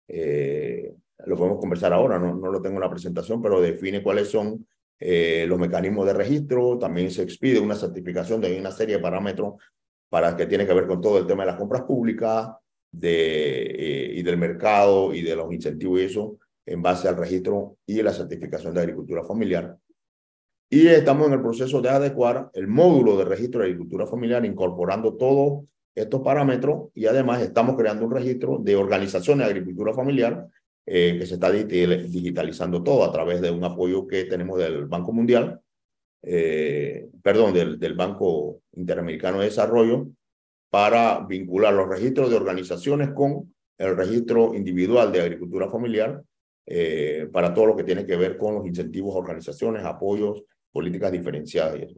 eh, lo podemos conversar ahora, no, no lo tengo en la presentación, pero define cuáles son eh, los mecanismos de registro. También se expide una certificación de una serie de parámetros para que tiene que ver con todo el tema de las compras públicas de, eh, y del mercado y de los incentivos y eso, en base al registro y la certificación de agricultura familiar. Y estamos en el proceso de adecuar el módulo de registro de agricultura familiar, incorporando todos estos parámetros, y además estamos creando un registro de organizaciones de agricultura familiar eh, que se está digitalizando todo a través de un apoyo que tenemos del Banco Mundial, eh, perdón, del, del Banco Interamericano de Desarrollo, para vincular los registros de organizaciones con el registro individual de agricultura familiar, eh, para todo lo que tiene que ver con los incentivos a organizaciones, apoyos, políticas diferenciadas y eso.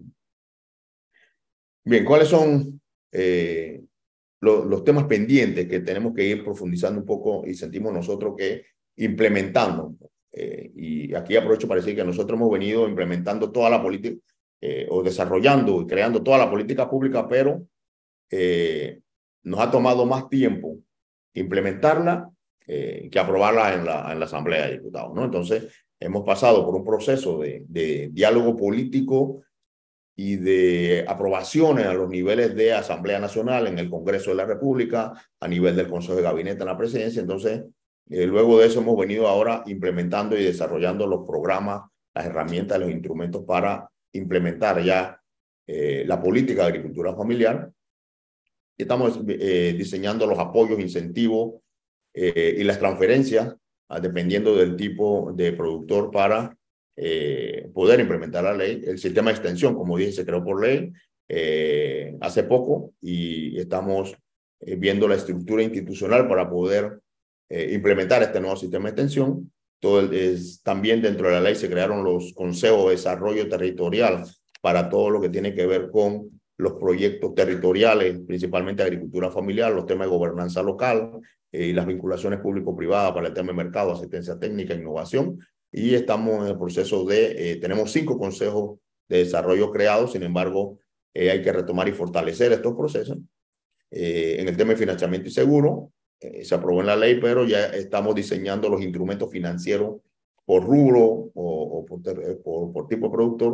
Bien, ¿cuáles son eh, lo, los temas pendientes que tenemos que ir profundizando un poco y sentimos nosotros que implementando? Eh, y aquí aprovecho para decir que nosotros hemos venido implementando toda la política eh, o desarrollando y creando toda la política pública, pero eh, nos ha tomado más tiempo implementarla eh, que aprobarla en la, en la Asamblea de Diputados, ¿no? Entonces, hemos pasado por un proceso de, de diálogo político y de aprobaciones a los niveles de Asamblea Nacional, en el Congreso de la República, a nivel del Consejo de Gabinete en la Presidencia. Entonces, eh, luego de eso hemos venido ahora implementando y desarrollando los programas, las herramientas, los instrumentos para implementar ya eh, la política de agricultura familiar. Y estamos eh, diseñando los apoyos, incentivos eh, y las transferencias, ah, dependiendo del tipo de productor, para eh, poder implementar la ley. El sistema de extensión, como dije, se creó por ley eh, hace poco, y estamos eh, viendo la estructura institucional para poder eh, implementar este nuevo sistema de extensión. Todo el, es, también dentro de la ley se crearon los consejos de desarrollo territorial para todo lo que tiene que ver con los proyectos territoriales, principalmente agricultura familiar, los temas de gobernanza local eh, y las vinculaciones público-privadas para el tema de mercado, asistencia técnica, innovación. Y estamos en el proceso de, eh, tenemos cinco consejos de desarrollo creados. Sin embargo, eh, hay que retomar y fortalecer estos procesos. Eh, en el tema de financiamiento y seguro, eh, se aprobó en la ley, pero ya estamos diseñando los instrumentos financieros por rubro o, o por, por, por tipo de productor,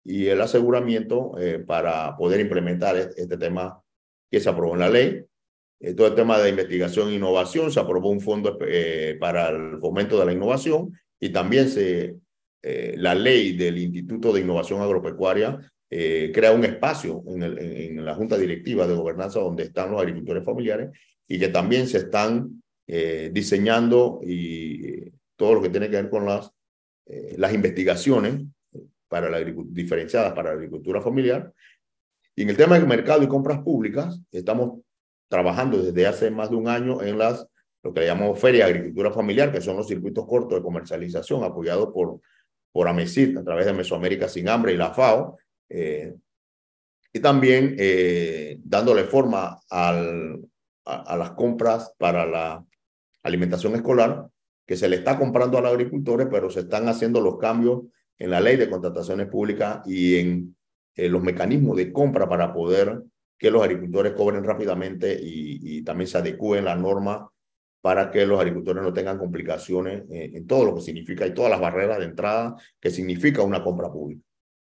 y el aseguramiento eh, para poder implementar este, este tema que se aprobó en la ley. Eh, todo el tema de investigación e innovación, se aprobó un fondo eh, para el fomento de la innovación y también se, eh, la ley del Instituto de Innovación Agropecuaria eh, crea un espacio en, el, en la Junta Directiva de Gobernanza donde están los agricultores familiares y que también se están eh, diseñando y todo lo que tiene que ver con las, eh, las investigaciones para la diferenciadas para la agricultura familiar. Y en el tema del mercado y compras públicas, estamos trabajando desde hace más de un año en las, lo que le llamamos Feria de Agricultura Familiar, que son los circuitos cortos de comercialización apoyados por, por AMESIT a través de Mesoamérica Sin Hambre y la FAO, eh, y también eh, dándole forma al, a, a las compras para la alimentación escolar, que se le está comprando a los agricultores, pero se están haciendo los cambios en la ley de contrataciones públicas y en eh, los mecanismos de compra para poder que los agricultores cobren rápidamente y, y también se adecúen las normas para que los agricultores no tengan complicaciones eh, en todo lo que significa y todas las barreras de entrada que significa una compra pública.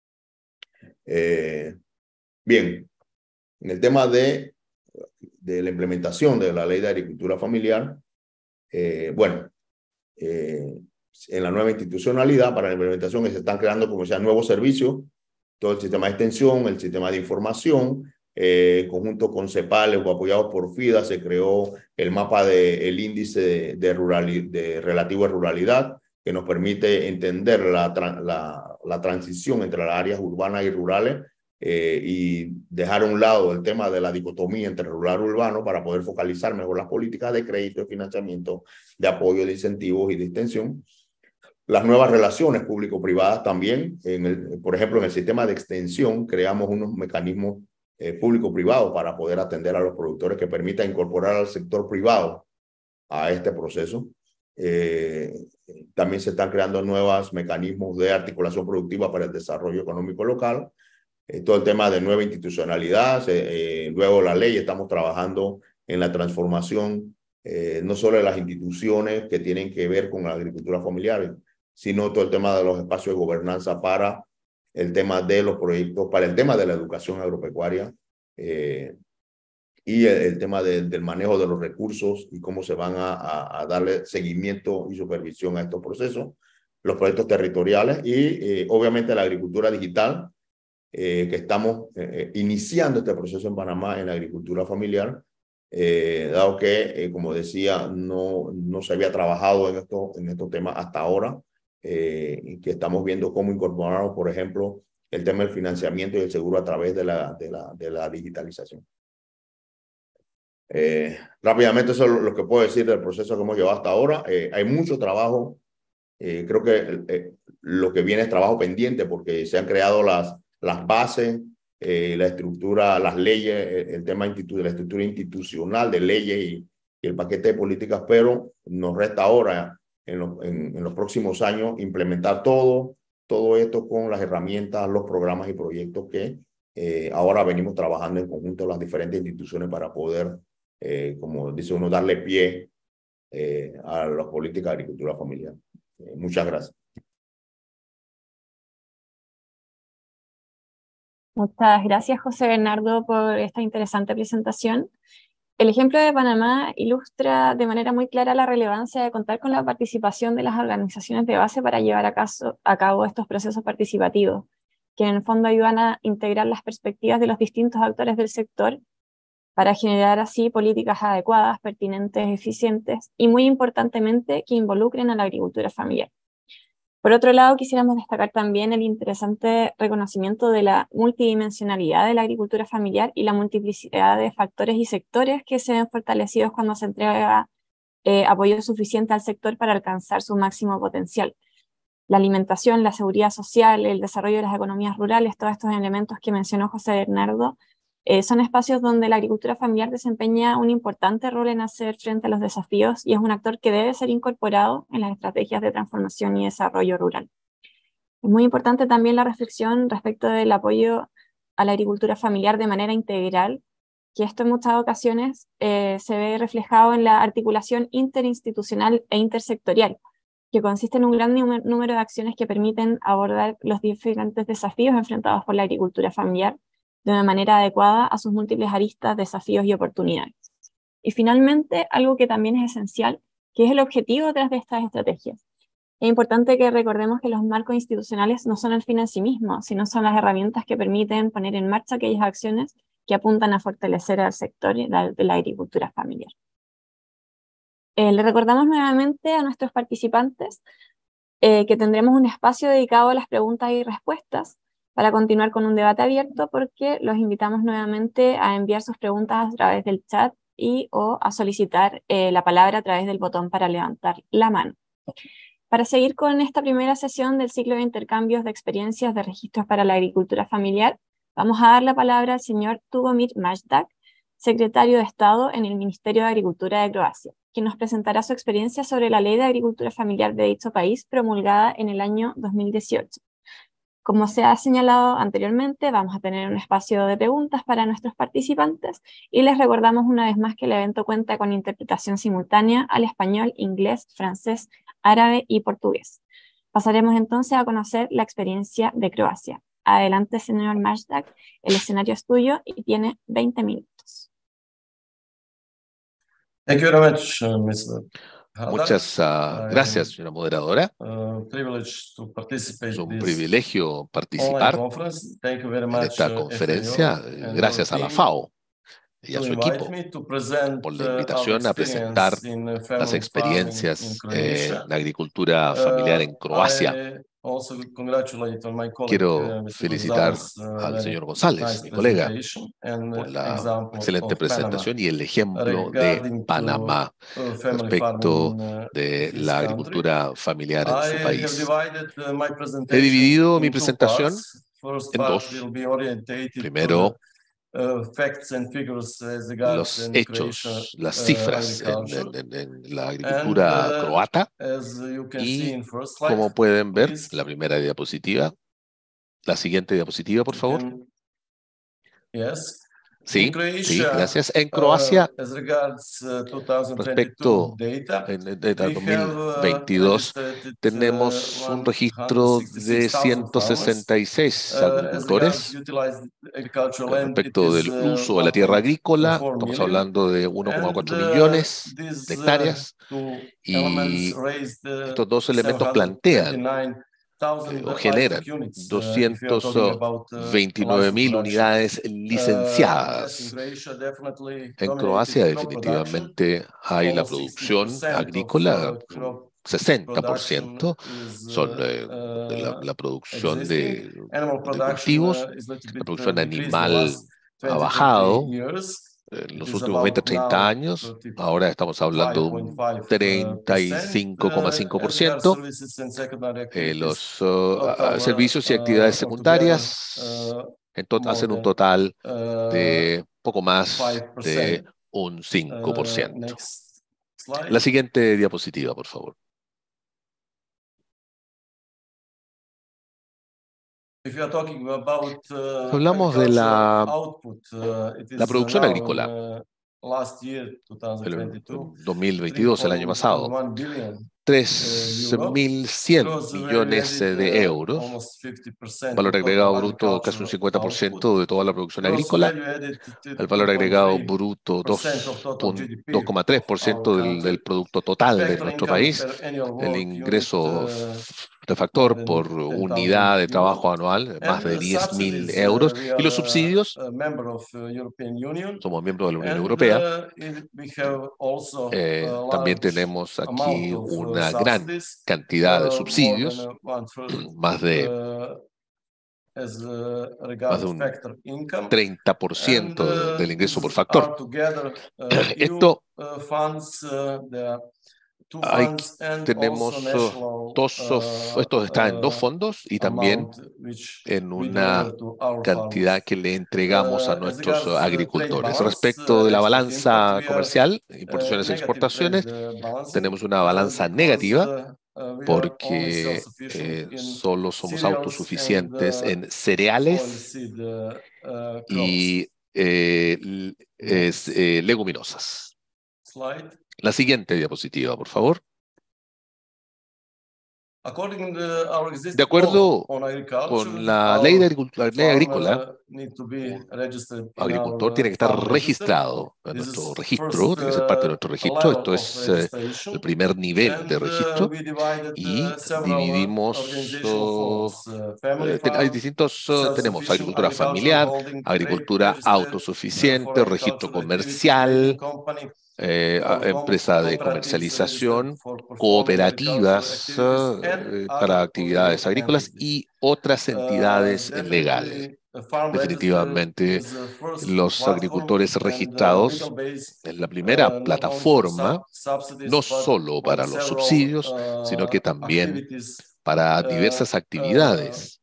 Eh, bien, en el tema de, de la implementación de la ley de agricultura familiar, eh, bueno, eh, en la nueva institucionalidad para la implementación se están creando, como decía, nuevos servicios, todo el sistema de extensión, el sistema de información, eh, en conjunto con CEPAL o apoyados por FIDA, se creó el mapa del de, índice de, de, rural, de relativo a ruralidad, que nos permite entender la, la, la transición entre las áreas urbanas y rurales eh, y dejar a un lado el tema de la dicotomía entre rural y urbano para poder focalizar mejor las políticas de crédito, de financiamiento, de apoyo, de incentivos y de extensión. Las nuevas relaciones público-privadas también, en el, por ejemplo, en el sistema de extensión creamos unos mecanismos eh, público-privados para poder atender a los productores que permitan incorporar al sector privado a este proceso. Eh, también se están creando nuevos mecanismos de articulación productiva para el desarrollo económico local. Eh, todo el tema de nueva institucionalidad, eh, luego la ley, estamos trabajando en la transformación eh, no solo de las instituciones que tienen que ver con la agricultura familiar, sino todo el tema de los espacios de gobernanza para el tema de los proyectos, para el tema de la educación agropecuaria eh, y el, el tema de, del manejo de los recursos y cómo se van a, a, a darle seguimiento y supervisión a estos procesos, los proyectos territoriales y eh, obviamente la agricultura digital, eh, que estamos eh, iniciando este proceso en Panamá en la agricultura familiar, eh, dado que, eh, como decía, no, no se había trabajado en, esto, en estos temas hasta ahora, eh, y que estamos viendo cómo incorporamos, por ejemplo, el tema del financiamiento y el seguro a través de la, de la, de la digitalización. Eh, rápidamente, eso es lo que puedo decir del proceso que hemos llevado hasta ahora. Eh, hay mucho trabajo. Eh, creo que eh, lo que viene es trabajo pendiente porque se han creado las, las bases, eh, la estructura, las leyes, el, el tema de la estructura institucional de leyes y, y el paquete de políticas, pero nos resta ahora, en, lo, en, en los próximos años, implementar todo, todo esto con las herramientas, los programas y proyectos que eh, ahora venimos trabajando en conjunto las diferentes instituciones para poder, eh, como dice uno, darle pie eh, a las políticas de agricultura familiar. Eh, muchas gracias. Muchas gracias, José Bernardo, por esta interesante presentación. El ejemplo de Panamá ilustra de manera muy clara la relevancia de contar con la participación de las organizaciones de base para llevar a, caso, a cabo estos procesos participativos, que en el fondo ayudan a integrar las perspectivas de los distintos actores del sector para generar así políticas adecuadas, pertinentes, eficientes y, muy importantemente, que involucren a la agricultura familiar. Por otro lado, quisiéramos destacar también el interesante reconocimiento de la multidimensionalidad de la agricultura familiar y la multiplicidad de factores y sectores que se ven fortalecidos cuando se entrega eh, apoyo suficiente al sector para alcanzar su máximo potencial. La alimentación, la seguridad social, el desarrollo de las economías rurales, todos estos elementos que mencionó José Bernardo, Eh, son espacios donde la agricultura familiar desempeña un importante rol en hacer frente a los desafíos y es un actor que debe ser incorporado en las estrategias de transformación y desarrollo rural. Es muy importante también la reflexión respecto del apoyo a la agricultura familiar de manera integral, que esto en muchas ocasiones eh, se ve reflejado en la articulación interinstitucional e intersectorial, que consiste en un gran número de acciones que permiten abordar los diferentes desafíos enfrentados por la agricultura familiar de una manera adecuada a sus múltiples aristas, desafíos y oportunidades. Y finalmente, algo que también es esencial, que es el objetivo detrás de estas estrategias. Es importante que recordemos que los marcos institucionales no son el fin en sí mismo, sino son las herramientas que permiten poner en marcha aquellas acciones que apuntan a fortalecer al sector de la, de la agricultura familiar. Eh, le recordamos nuevamente a nuestros participantes eh, que tendremos un espacio dedicado a las preguntas y respuestas para continuar con un debate abierto, porque los invitamos nuevamente a enviar sus preguntas a través del chat y o a solicitar eh, la palabra a través del botón para levantar la mano. Para seguir con esta primera sesión del ciclo de intercambios de experiencias de registros para la agricultura familiar, vamos a dar la palabra al señor Tugomir Majdak, secretario de Estado en el Ministerio de Agricultura de Croacia, quien nos presentará su experiencia sobre la Ley de Agricultura Familiar de dicho país promulgada en el año dos mil dieciocho. Como se ha señalado anteriormente, vamos a tener un espacio de preguntas para nuestros participantes y les recordamos una vez más que el evento cuenta con interpretación simultánea al español, inglés, francés, árabe y portugués. Pasaremos entonces a conocer la experiencia de Croacia. Adelante, señor Majdak, el escenario es tuyo y tiene veinte minutos. Thank you very much, uh, miz Muchas uh, gracias, señora moderadora. Es un privilegio participar en esta conferencia gracias a la FAO y a su equipo por la invitación a presentar las experiencias en la agricultura familiar en Croacia. Quiero felicitar al señor González, mi colega, por la excelente presentación y el ejemplo de Panamá respecto de la agricultura familiar en su país. He dividido mi presentación en dos. Primero, los hechos, las cifras en, en, en la agricultura croata y, como pueden ver, la primera diapositiva. La siguiente diapositiva, por favor. Sí, sí, gracias. En Croacia, respecto en, de dos mil veintidós, tenemos un registro de ciento sesenta y seis agricultores. Respecto del uso de la tierra agrícola, estamos hablando de uno coma cuatro millones de hectáreas. Y estos dos elementos plantean Eh, o generan doscientas veintinueve mil unidades licenciadas. En Croacia definitivamente hay la producción agrícola, sesenta por ciento son eh, de la, la producción de, de cultivos, la producción animal ha bajado en los últimos veinte a treinta años, ahora estamos hablando de un treinta y cinco coma cinco por ciento. Eh, los uh, servicios y actividades secundarias en hacen un total de poco más de un cinco por ciento. La siguiente diapositiva, por favor. Hablamos de la, la producción agrícola. El dos mil veintidós, el año pasado, tres mil cien millones de euros, valor agregado bruto casi un cincuenta por ciento de toda la producción agrícola, el valor agregado bruto dos coma tres por ciento del, del producto total de nuestro país, el ingreso de factor por unidad de trabajo anual, más de diez mil euros, y los subsidios, somos miembros de la Unión Europea, eh, también tenemos aquí una gran cantidad de subsidios, más de, más de un treinta por ciento de, del ingreso por factor. Esto Hay, tenemos uh, dos, uh, esto está en dos fondos y también en una cantidad que le entregamos a nuestros uh, agricultores. Respecto de la balanza comercial, importaciones y exportaciones, tenemos una balanza negativa porque eh, solo somos autosuficientes en cereales y eh, es, eh, leguminosas. La siguiente diapositiva, por favor. De acuerdo con la ley de agricultura, la ley agrícola, un agricultor tiene que estar registrado en nuestro registro, tiene que ser parte de nuestro registro. Esto es eh, el primer nivel de registro y dividimos, oh, eh, ten- hay distintos, oh, tenemos agricultura familiar, agricultura autosuficiente, registro comercial, eh, a- empresa de comercialización, cooperativas eh, para actividades agrícolas y otras entidades legales. Definitivamente, los agricultores registrados en la primera plataforma, no solo para los subsidios, sino que también para diversas actividades.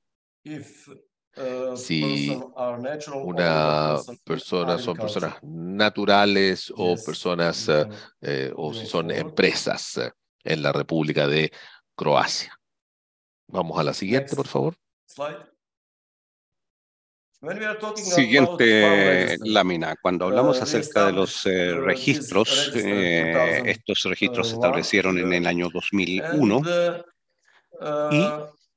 Si una persona son personas naturales o personas eh, eh, o si son empresas eh, en la República de Croacia. Vamos a la siguiente, por favor. Siguiente lámina. Cuando hablamos acerca de los eh, registros, eh, estos registros se establecieron en el año dos mil uno y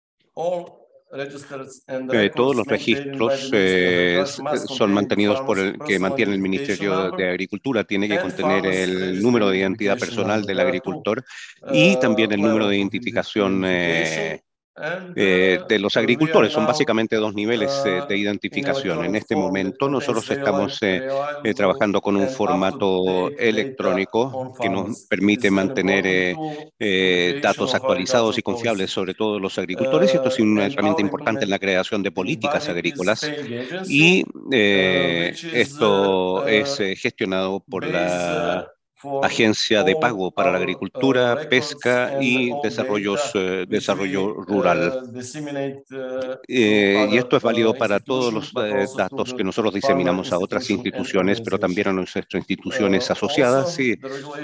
eh, todos los registros eh, son mantenidos por el que mantiene el Ministerio de Agricultura. Tiene que contener el número de identidad personal del agricultor y también el número de identificación eh, Eh, de los agricultores. Son básicamente dos niveles eh, de identificación. En este momento nosotros estamos eh, eh, trabajando con un formato electrónico que nos permite mantener eh, eh, datos actualizados y confiables sobre todos los agricultores, y esto es una herramienta importante en la creación de políticas agrícolas, y eh, esto es eh, gestionado por la Agencia de Pago para la Agricultura, Pesca y Desarrollos, eh, Desarrollo Rural. Eh, y esto es válido para todos los eh, datos que nosotros diseminamos a otras instituciones, pero también a nuestras instituciones asociadas, y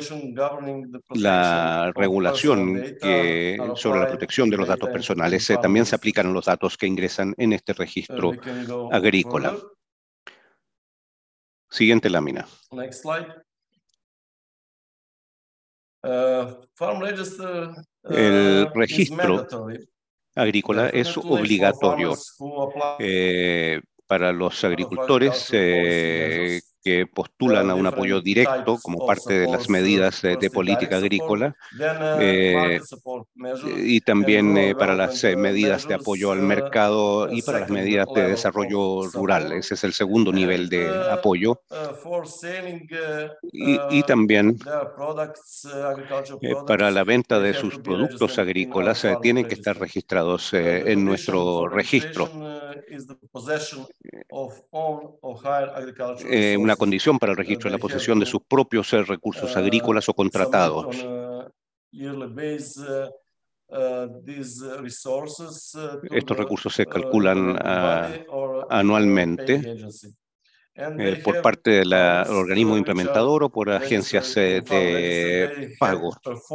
la regulación que, sobre la protección de los datos personales eh, también se aplican a los datos que ingresan en este registro agrícola. Siguiente lámina. El registro agrícola es obligatorio eh, para los agricultores eh, que postulan a un apoyo directo como parte de las medidas de, de política agrícola, eh, y también eh, para las eh, medidas de apoyo al mercado y para las medidas de desarrollo rural. Ese es el segundo nivel de apoyo. Y, y también eh, para la venta de sus productos agrícolas eh, tienen que estar registrados eh, en nuestro registro. Eh, una condición para el registro es la posesión de sus propios eh, recursos agrícolas o contratados. Estos recursos se calculan uh, anualmente eh, por parte del organismo implementador o por agencias eh, de pago.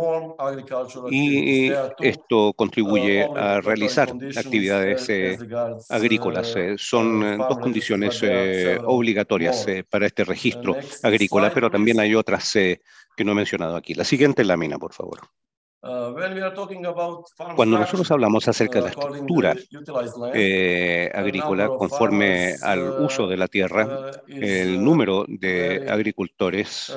Y esto contribuye a realizar actividades eh, agrícolas. Eh, son eh, dos condiciones eh, obligatorias eh, para este registro agrícola, pero también hay otras eh, que no he mencionado aquí. La siguiente lámina, por favor. Cuando nosotros hablamos acerca de la estructura eh, agrícola conforme al uso de la tierra, el número de agricultores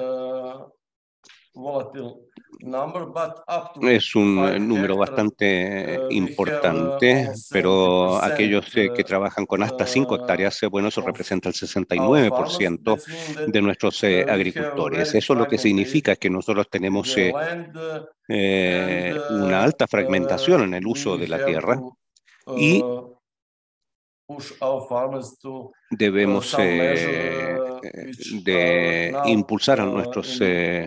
es un número bastante importante, pero aquellos eh, que trabajan con hasta cinco hectáreas, eh, bueno, eso representa el sesenta y nueve por ciento de nuestros eh, agricultores. Eso lo que significa es que nosotros tenemos eh, eh, una alta fragmentación en el uso de la tierra, y debemos eh, de impulsar a nuestros eh,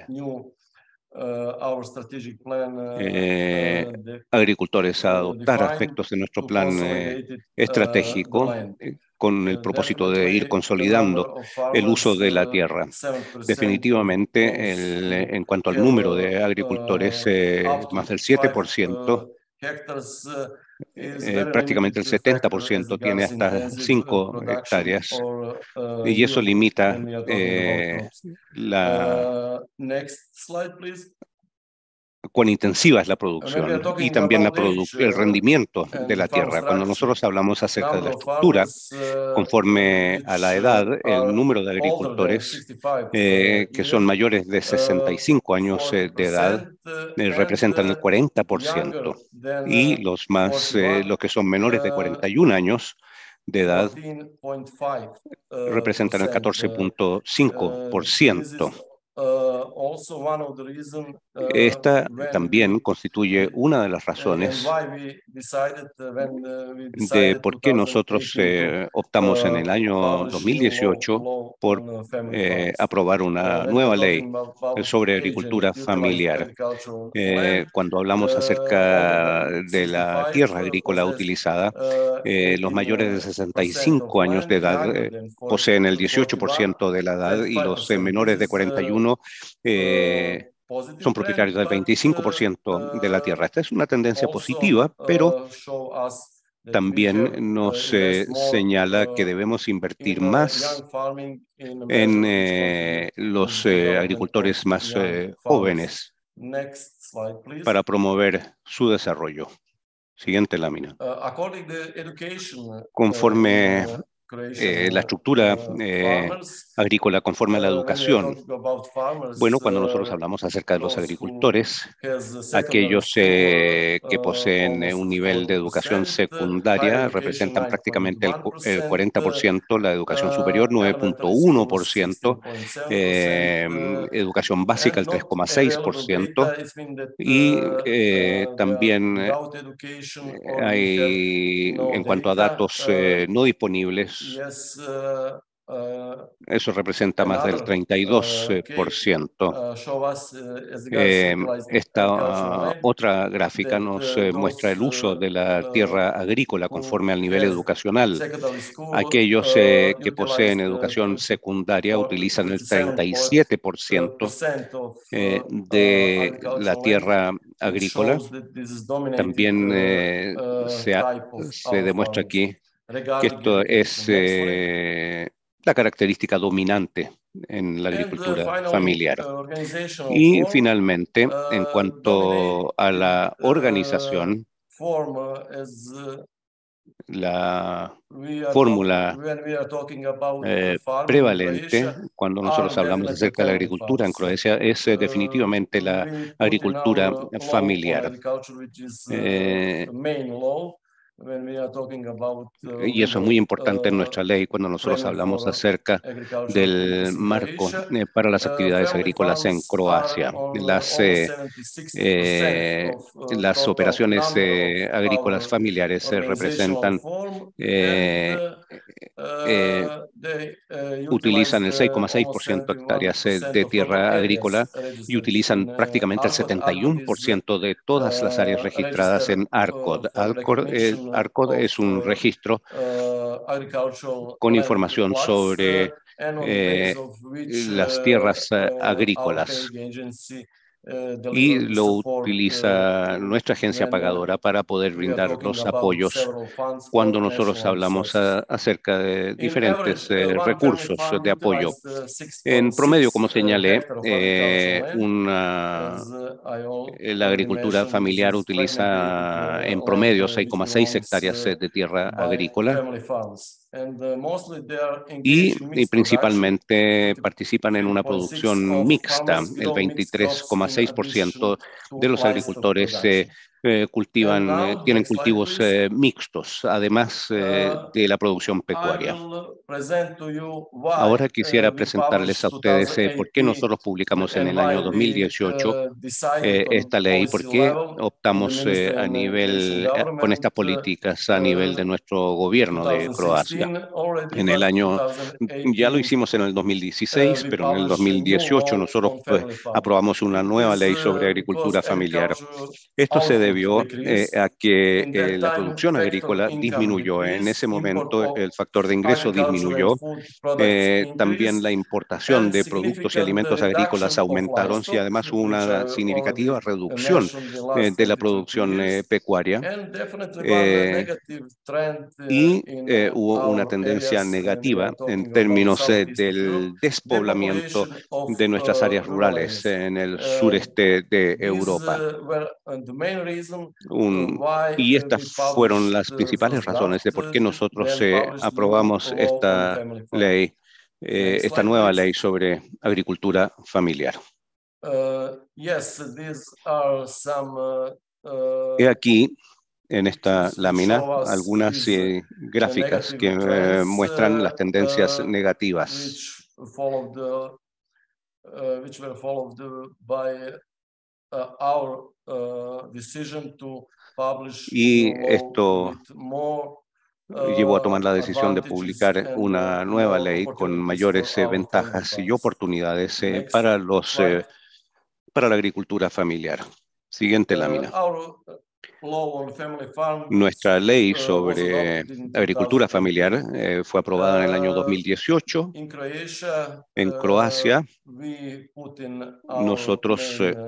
Eh, agricultores a adoptar aspectos de nuestro plan eh, estratégico eh, con el propósito de ir consolidando el uso de la tierra. Definitivamente, el, en cuanto al número de agricultores, eh, más del siete por ciento, eh, prácticamente el setenta por ciento tiene hasta cinco hectáreas, y eso limita eh, la cuán intensiva es la producción y también la produ el rendimiento de la tierra. Cuando nosotros hablamos acerca de la estructura, conforme a la edad, el número de agricultores eh, que son mayores de sesenta y cinco años eh, de edad eh, representan el cuarenta por ciento y los, más, eh, los que son menores de cuarenta y un años de edad representan el catorce punto cinco por ciento. Esta también constituye una de las razones de por qué nosotros eh, optamos en el año dos mil dieciocho por eh, aprobar una nueva ley sobre agricultura familiar. Eh, cuando hablamos acerca de la tierra agrícola utilizada, eh, los mayores de sesenta y cinco años de edad eh, poseen el dieciocho por ciento de la edad y los eh, menores de cuarenta y uno eh, son propietarios del veinticinco por ciento de la tierra. Esta es una tendencia positiva, pero también nos eh, señala que debemos invertir más en eh, los eh, agricultores más eh, jóvenes para promover su desarrollo. Siguiente lámina. Conforme Eh, la estructura eh, agrícola conforme a la educación. Bueno, cuando nosotros hablamos acerca de los agricultores, aquellos eh, que poseen eh, un nivel de educación secundaria representan prácticamente el, el cuarenta por ciento, la educación superior nueve punto uno por ciento, eh, educación básica el tres coma seis por ciento y eh, también eh, hay, en cuanto a datos eh, no disponibles, eso representa más del treinta y dos por ciento. Eh, esta uh, otra gráfica nos eh, muestra el uso de la tierra agrícola conforme al nivel educacional. Aquellos eh, que poseen educación secundaria utilizan el treinta y siete por ciento eh, de la tierra agrícola. También eh, se, ha, se demuestra aquí que esto es eh, la característica dominante en la agricultura familiar. Y finalmente, en cuanto a la organización, la fórmula eh, prevalente cuando nosotros hablamos acerca de la agricultura en Croacia es eh, definitivamente la agricultura familiar. Eh, Y eso es muy importante en nuestra ley cuando nosotros hablamos acerca del marco eh, para las actividades agrícolas en Croacia. Las, eh, eh, las operaciones eh, agrícolas familiares eh, representan, eh, eh, utilizan el seis coma seis por ciento de hectáreas eh, de tierra agrícola y utilizan prácticamente el setenta y uno por ciento de todas las áreas registradas en ARCOD. ARCOD, eh, ARCOD es un registro con información sobre eh, las tierras uh, agrícolas y lo utiliza nuestra agencia pagadora para poder brindar los apoyos cuando nosotros hablamos a, acerca de diferentes eh, recursos de apoyo. En promedio, como señalé, eh, una, la agricultura familiar utiliza en promedio seis coma seis hectáreas de tierra agrícola. Y, y principalmente participan en una producción mixta. El veintitrés coma seis por ciento de los agricultores eh, eh, cultivan, eh, tienen cultivos eh, mixtos, además eh, de la producción pecuaria. Ahora quisiera presentarles a ustedes eh, por qué nosotros publicamos en el año dos mil dieciocho eh, esta ley, por qué optamos eh, a nivel, eh, con estas políticas a nivel de nuestro gobierno de Croacia. En el año, ya lo hicimos en el dos mil dieciséis, pero en el dos mil dieciocho nosotros pues, aprobamos una nueva ley sobre agricultura familiar. Esto se debió debió eh, a que eh, la producción agrícola disminuyó. En ese momento el factor de ingreso disminuyó. Eh, también la importación de productos y alimentos agrícolas aumentaron y además hubo una significativa reducción eh, de la producción eh, pecuaria. Eh, y eh, hubo una tendencia negativa en términos eh, del despoblamiento de nuestras áreas rurales en el sureste de Europa. Un, y estas fueron las principales razones de por qué nosotros eh, aprobamos esta ley, eh, esta nueva ley sobre agricultura familiar. He aquí en esta lámina algunas eh, gráficas que eh, muestran las tendencias negativas. Y esto llevó a tomar la decisión de publicar una nueva ley con mayores eh, ventajas y oportunidades eh, para, los, eh, para la agricultura familiar. Siguiente lámina. Nuestra ley sobre agricultura familiar eh, fue aprobada en el año dos mil dieciocho. En Croacia, nosotros eh,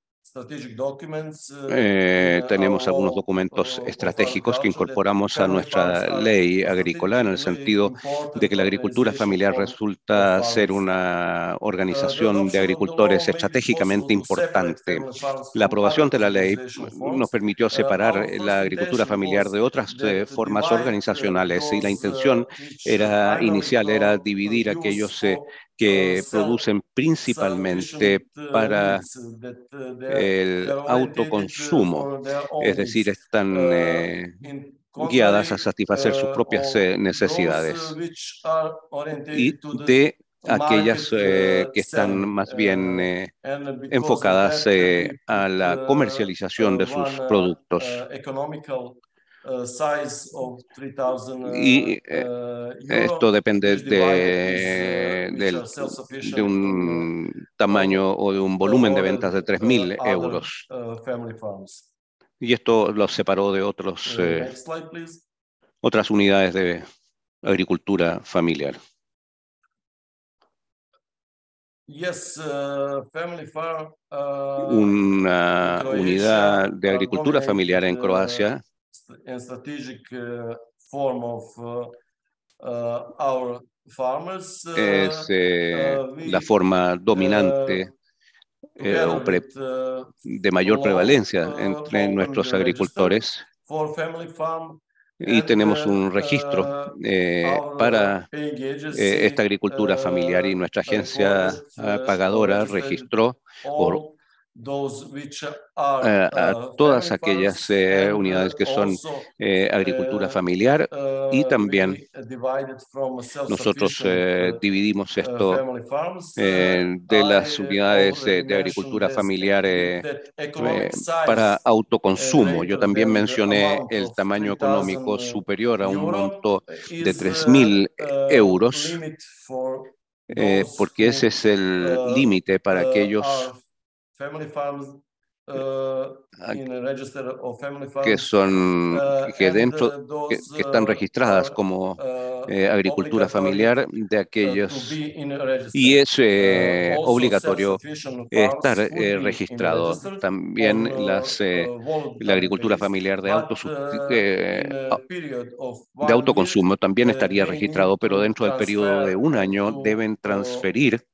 Eh, tenemos algunos documentos estratégicos que incorporamos a nuestra ley agrícola en el sentido de que la agricultura familiar resulta ser una organización de agricultores estratégicamente importante. La aprobación de la ley nos permitió separar la agricultura familiar de otras eh, formas organizacionales y la intención era, inicial era dividir aquellos eh, que producen principalmente para el autoconsumo, es decir, están eh, guiadas a satisfacer sus propias eh, necesidades, y de aquellas eh, que están más bien eh, enfocadas eh, a la comercialización de sus productos. Y eh, esto depende de, de, de un tamaño o de un volumen de ventas de tres mil euros. Y esto los separó de otros, eh, otras unidades de agricultura familiar. Una unidad de agricultura familiar en Croacia es eh, la forma dominante eh, o pre, de mayor prevalencia entre nuestros agricultores, y tenemos un registro eh, para eh, esta agricultura familiar, y nuestra agencia uh, pagadora registró o A, a todas aquellas eh, unidades que son eh, agricultura familiar, y también nosotros eh, dividimos esto eh, de las unidades eh, de agricultura familiar eh, eh, para autoconsumo. Yo también mencioné el tamaño económico superior a un monto de tres mil euros, eh, porque ese es el límite para aquellos que son que dentro que, que están registradas como eh, agricultura familiar de aquellos, y es eh, obligatorio eh, estar eh, registrado. También las eh, la agricultura familiar de auto eh, de autoconsumo también estaría registrado, pero dentro del periodo de un año deben transferir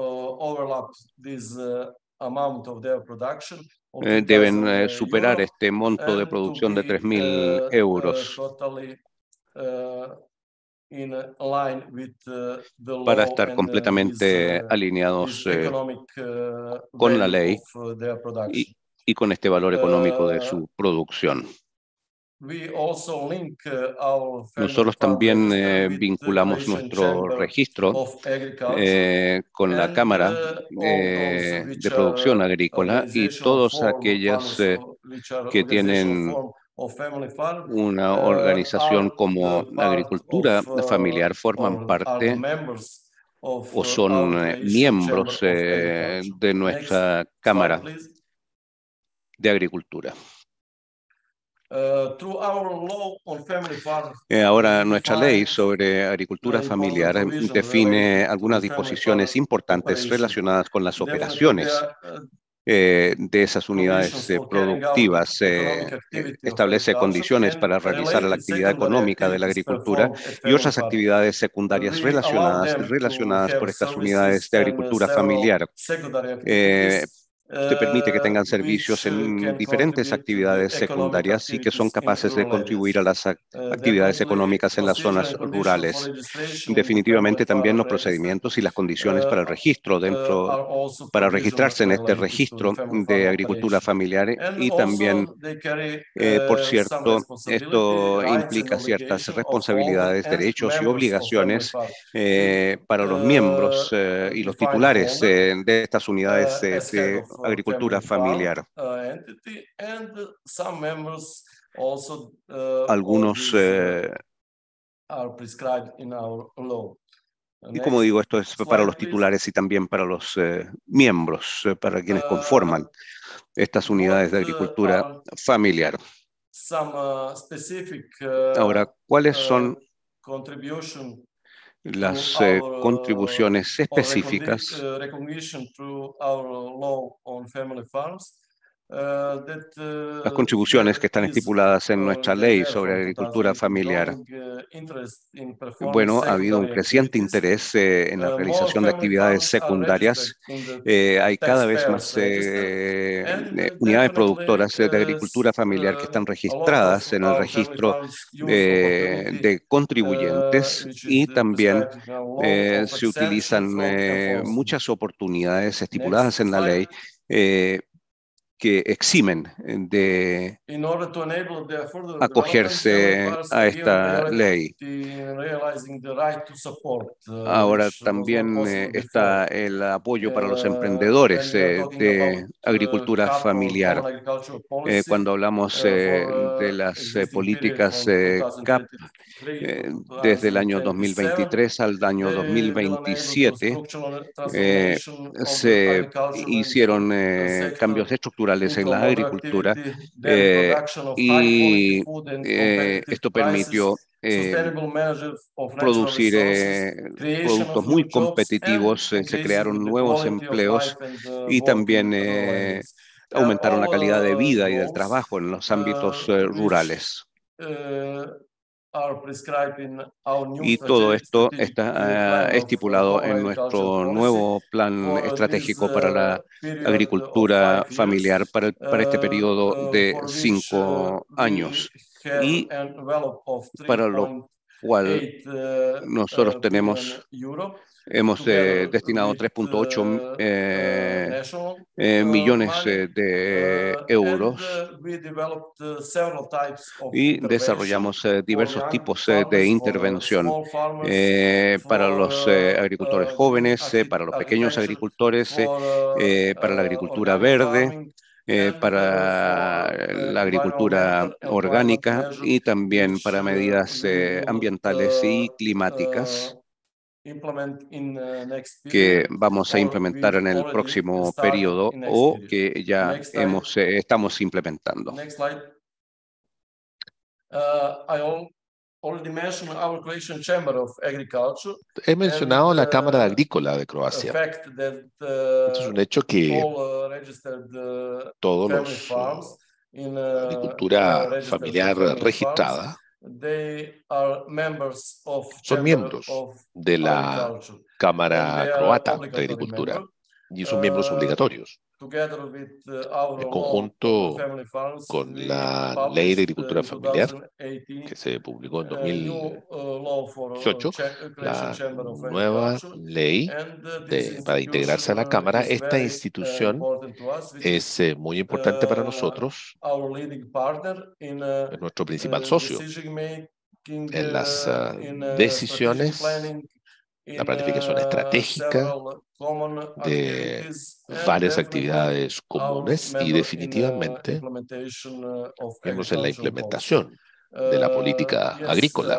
Eh, deben eh, superar este monto de producción de tres mil euros para estar completamente alineados eh, con la ley y, y con este valor económico de su producción. Nosotros también eh, vinculamos nuestro registro eh, con la Cámara eh, de Producción Agrícola, y todos aquellos eh, que tienen una organización como agricultura familiar forman parte o son eh, miembros eh, de nuestra Cámara de Agricultura. Eh, ahora, nuestra ley sobre agricultura familiar eh, define algunas disposiciones importantes relacionadas con las operaciones eh, de esas unidades eh, productivas. Eh, eh, establece condiciones para realizar la actividad económica de la agricultura y otras actividades secundarias relacionadas, relacionadas por estas unidades de agricultura familiar. Eh, te permite que tengan servicios en diferentes actividades secundarias y que son capaces de contribuir a las ac- actividades económicas en las zonas rurales. Definitivamente también los procedimientos y las condiciones para el registro dentro, para registrarse en este registro de agricultura familiar y también eh, por cierto, esto implica ciertas responsabilidades, derechos y obligaciones eh, para los miembros eh, y los titulares eh, de estas unidades eh, de agricultura familiar. Algunos, eh, y como digo, esto es para los titulares y también para los eh, miembros, eh, para quienes conforman estas unidades de agricultura familiar. Ahora, ¿cuáles son las eh, contribuciones específicas las contribuciones que están estipuladas en nuestra ley sobre agricultura familiar? Bueno, ha habido un creciente interés eh, en la realización de actividades secundarias. Eh, hay cada vez más eh, eh, unidades productoras eh, de agricultura familiar que están registradas en el registro eh, de contribuyentes y también eh, se utilizan eh, muchas oportunidades estipuladas en la ley eh, que eximen de acogerse a esta ley. Ahora también eh, está el apoyo para los emprendedores eh, de agricultura familiar. Eh, cuando hablamos eh, de las eh, políticas eh, C A P, eh, desde el año dos mil veintitrés al año dos mil veintisiete, eh, se hicieron eh, cambios estructurales en la agricultura eh, y eh, esto permitió eh, producir eh, productos muy competitivos, eh, se crearon nuevos empleos y también eh, aumentaron la calidad de vida y del trabajo en los ámbitos eh, rurales. Y todo esto está uh, estipulado en nuestro nuevo plan estratégico para la agricultura familiar para, el, para este periodo de cinco años. Y para lo cual nosotros tenemos, hemos eh, destinado tres punto ocho eh, eh, millones eh, de euros y desarrollamos eh, diversos tipos eh, de intervención eh, para los eh, agricultores jóvenes, eh, para los pequeños agricultores, eh, eh, para la agricultura verde, eh, para la agricultura orgánica y también para medidas eh, ambientales y climáticas que vamos a implementar en el próximo periodo o que ya hemos, eh, estamos implementando. He mencionado la Cámara Agrícola de Croacia. Esto es un hecho que todos los uh, agricultura familiar registrada son miembros de la Cámara Croata de Agricultura y son miembros obligatorios. En conjunto con la Ley de Agricultura Familiar, que se publicó en dos mil dieciocho, la nueva ley de, para integrarse a la Cámara, esta institución es eh, muy importante para nosotros, es nuestro principal socio en las uh, decisiones, la planificación estratégica de varias actividades comunes y definitivamente miembros en la implementación de la política agrícola.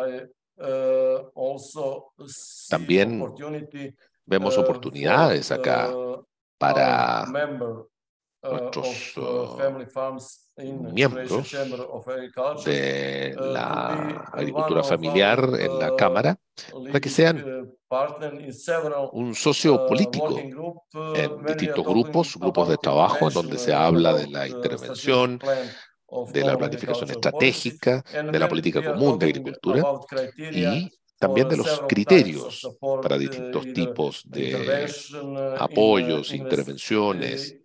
También vemos oportunidades acá para nuestros uh, miembros de la agricultura familiar en la Cámara para que sean un socio político en distintos grupos, grupos de trabajo en donde se habla de la intervención, de la planificación estratégica, de la política común de agricultura y también de los criterios para distintos tipos de apoyos, intervenciones,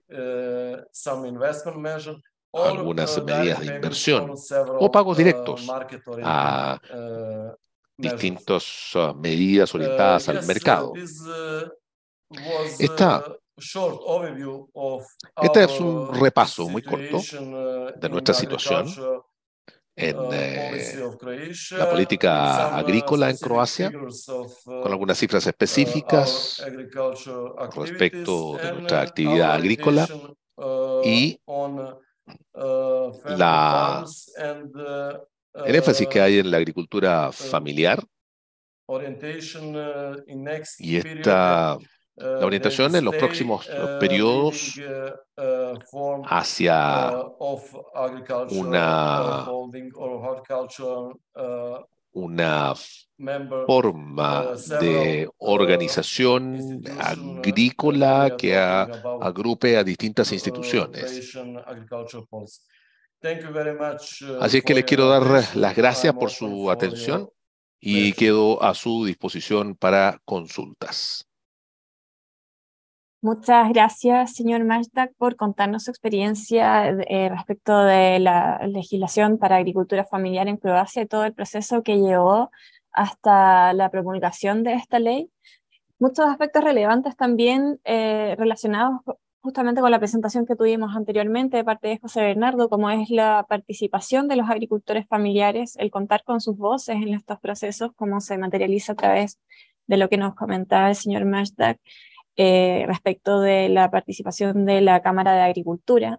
algunas medidas de inversión o pagos directos a distintas uh, medidas orientadas al mercado. Esta, este es un repaso muy corto de nuestra situación en eh, la política agrícola en Croacia, con algunas cifras específicas respecto de nuestra actividad agrícola y la, el énfasis que hay en la agricultura familiar y esta, la orientación en los próximos periodos hacia una, una forma de organización agrícola que a, agrupe a distintas instituciones. Así es que les quiero dar las gracias por su atención y quedo a su disposición para consultas. Muchas gracias, señor Majdak, por contarnos su experiencia eh, respecto de la legislación para agricultura familiar en Croacia y todo el proceso que llevó hasta la promulgación de esta ley. Muchos aspectos relevantes también eh, relacionados justamente con la presentación que tuvimos anteriormente de parte de José Bernardo, como es la participación de los agricultores familiares, el contar con sus voces en estos procesos, como se materializa a través de lo que nos comentaba el señor Majdak, Eh, respecto de la participación de la Cámara de Agricultura.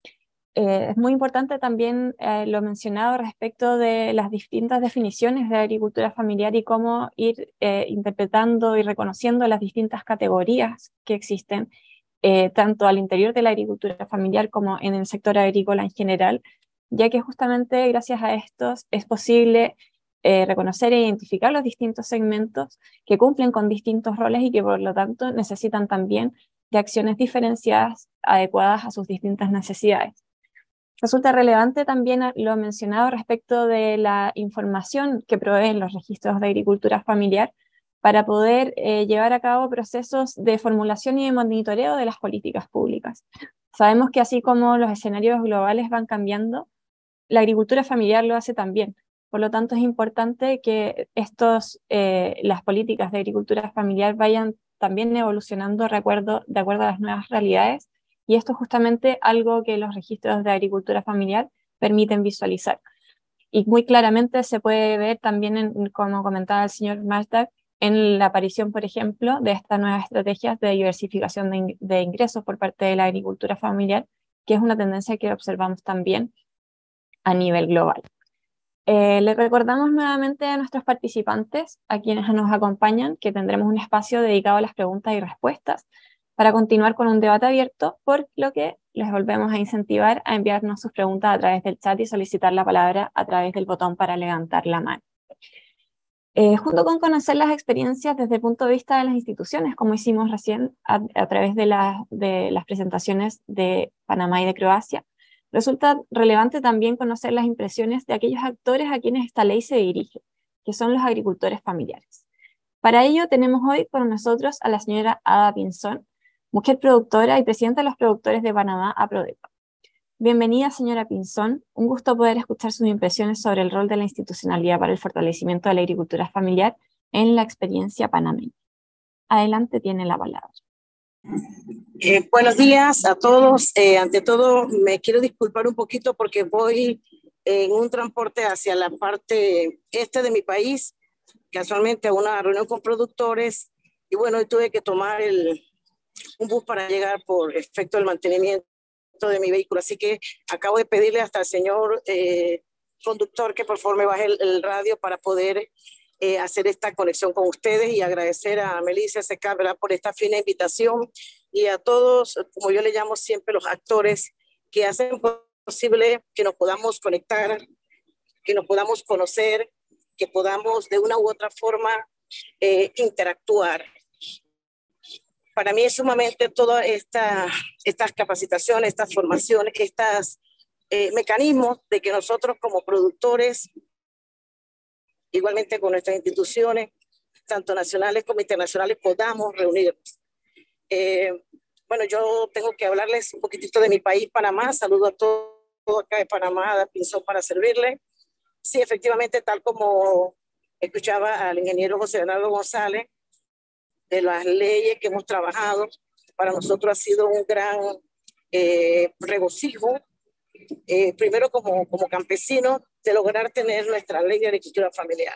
Eh, es muy importante también eh, lo mencionado respecto de las distintas definiciones de agricultura familiar y cómo ir eh, interpretando y reconociendo las distintas categorías que existen, eh, tanto al interior de la agricultura familiar como en el sector agrícola en general, ya que justamente gracias a estos es posible Eh, reconocer e identificar los distintos segmentos que cumplen con distintos roles y que por lo tanto necesitan también de acciones diferenciadas adecuadas a sus distintas necesidades. Resulta relevante también lo mencionado respecto de la información que proveen los registros de agricultura familiar para poder eh, llevar a cabo procesos de formulación y de monitoreo de las políticas públicas. Sabemos que así como los escenarios globales van cambiando, la agricultura familiar lo hace también. Por lo tanto, es importante que estos, eh, las políticas de agricultura familiar vayan también evolucionando de acuerdo, de acuerdo a las nuevas realidades, y esto es justamente algo que los registros de agricultura familiar permiten visualizar. Y muy claramente se puede ver también, en, como comentaba el señor Majdak, en la aparición, por ejemplo, de estas nuevas estrategias de diversificación de, in, de ingresos por parte de la agricultura familiar, que es una tendencia que observamos también a nivel global. Eh, les recordamos nuevamente a nuestros participantes, a quienes nos acompañan, que tendremos un espacio dedicado a las preguntas y respuestas para continuar con un debate abierto, por lo que les volvemos a incentivar a enviarnos sus preguntas a través del chat y solicitar la palabra a través del botón para levantar la mano. Eh, junto con conocer las experiencias desde el punto de vista de las instituciones, como hicimos recién a, a través de, la, de las presentaciones de Panamá y de Croacia, resulta relevante también conocer las impresiones de aquellos actores a quienes esta ley se dirige, que son los agricultores familiares. Para ello tenemos hoy con nosotros a la señora Ada Pinzón, mujer productora y presidenta de los productores de Panamá, APRODEPA. Bienvenida, señora Pinzón, un gusto poder escuchar sus impresiones sobre el rol de la institucionalidad para el fortalecimiento de la agricultura familiar en la experiencia panameña. Adelante, tiene la palabra. Eh, buenos días a todos. Eh, ante todo, me quiero disculpar un poquito porque voy en un transporte hacia la parte este de mi país, casualmente a una reunión con productores, y bueno, tuve que tomar el, un bus para llegar por efecto del mantenimiento de mi vehículo, así que acabo de pedirle hasta al señor eh, conductor que por favor me baje el, el radio para poder eh, hacer esta conexión con ustedes y agradecer a Melissa Seca, ¿verdad?, por esta fina invitación, y a todos, como yo le llamo siempre, los actores que hacen posible que nos podamos conectar, que nos podamos conocer, que podamos de una u otra forma eh, interactuar. Para mí es sumamente todas esta, estas capacitaciones, estas formaciones, estos eh, mecanismos de que nosotros como productores, igualmente con nuestras instituciones, tanto nacionales como internacionales, podamos reunirnos. Eh, bueno, yo tengo que hablarles un poquitito de mi país, Panamá. Saludo a todos acá de Panamá, da Pinzón para servirle. Sí, efectivamente, tal como escuchaba al ingeniero José Bernardo González, de las leyes que hemos trabajado, para nosotros ha sido un gran eh, regocijo, eh, primero como, como campesinos, de lograr tener nuestra ley de agricultura familiar.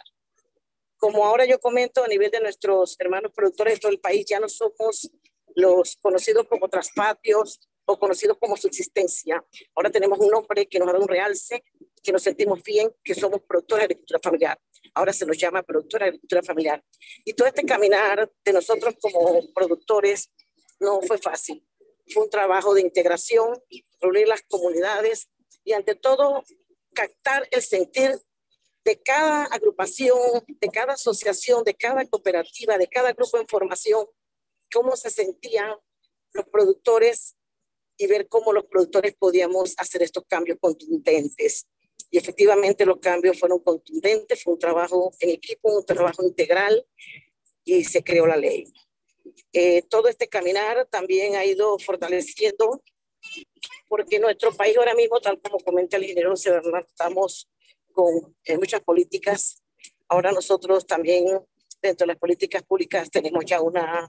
Como ahora yo comento, a nivel de nuestros hermanos productores de todo el país, ya no somos los conocidos como traspatios o conocidos como subsistencia. Ahora tenemos un nombre que nos da un realce, que nos sentimos bien, que somos productores de agricultura familiar. Ahora se nos llama productora de agricultura familiar. Y todo este caminar de nosotros como productores no fue fácil. Fue un trabajo de integración, reunir las comunidades y ante todo captar el sentir de cada agrupación, de cada asociación, de cada cooperativa, de cada grupo en formación, cómo se sentían los productores y ver cómo los productores podíamos hacer estos cambios contundentes. Y efectivamente los cambios fueron contundentes, fue un trabajo en equipo, un trabajo integral y se creó la ley. Eh, todo este caminar también ha ido fortaleciendo, porque nuestro país ahora mismo, tal como comenta el ingeniero José Bernardo, estamos con eh, muchas políticas. Ahora nosotros también dentro de las políticas públicas tenemos ya una,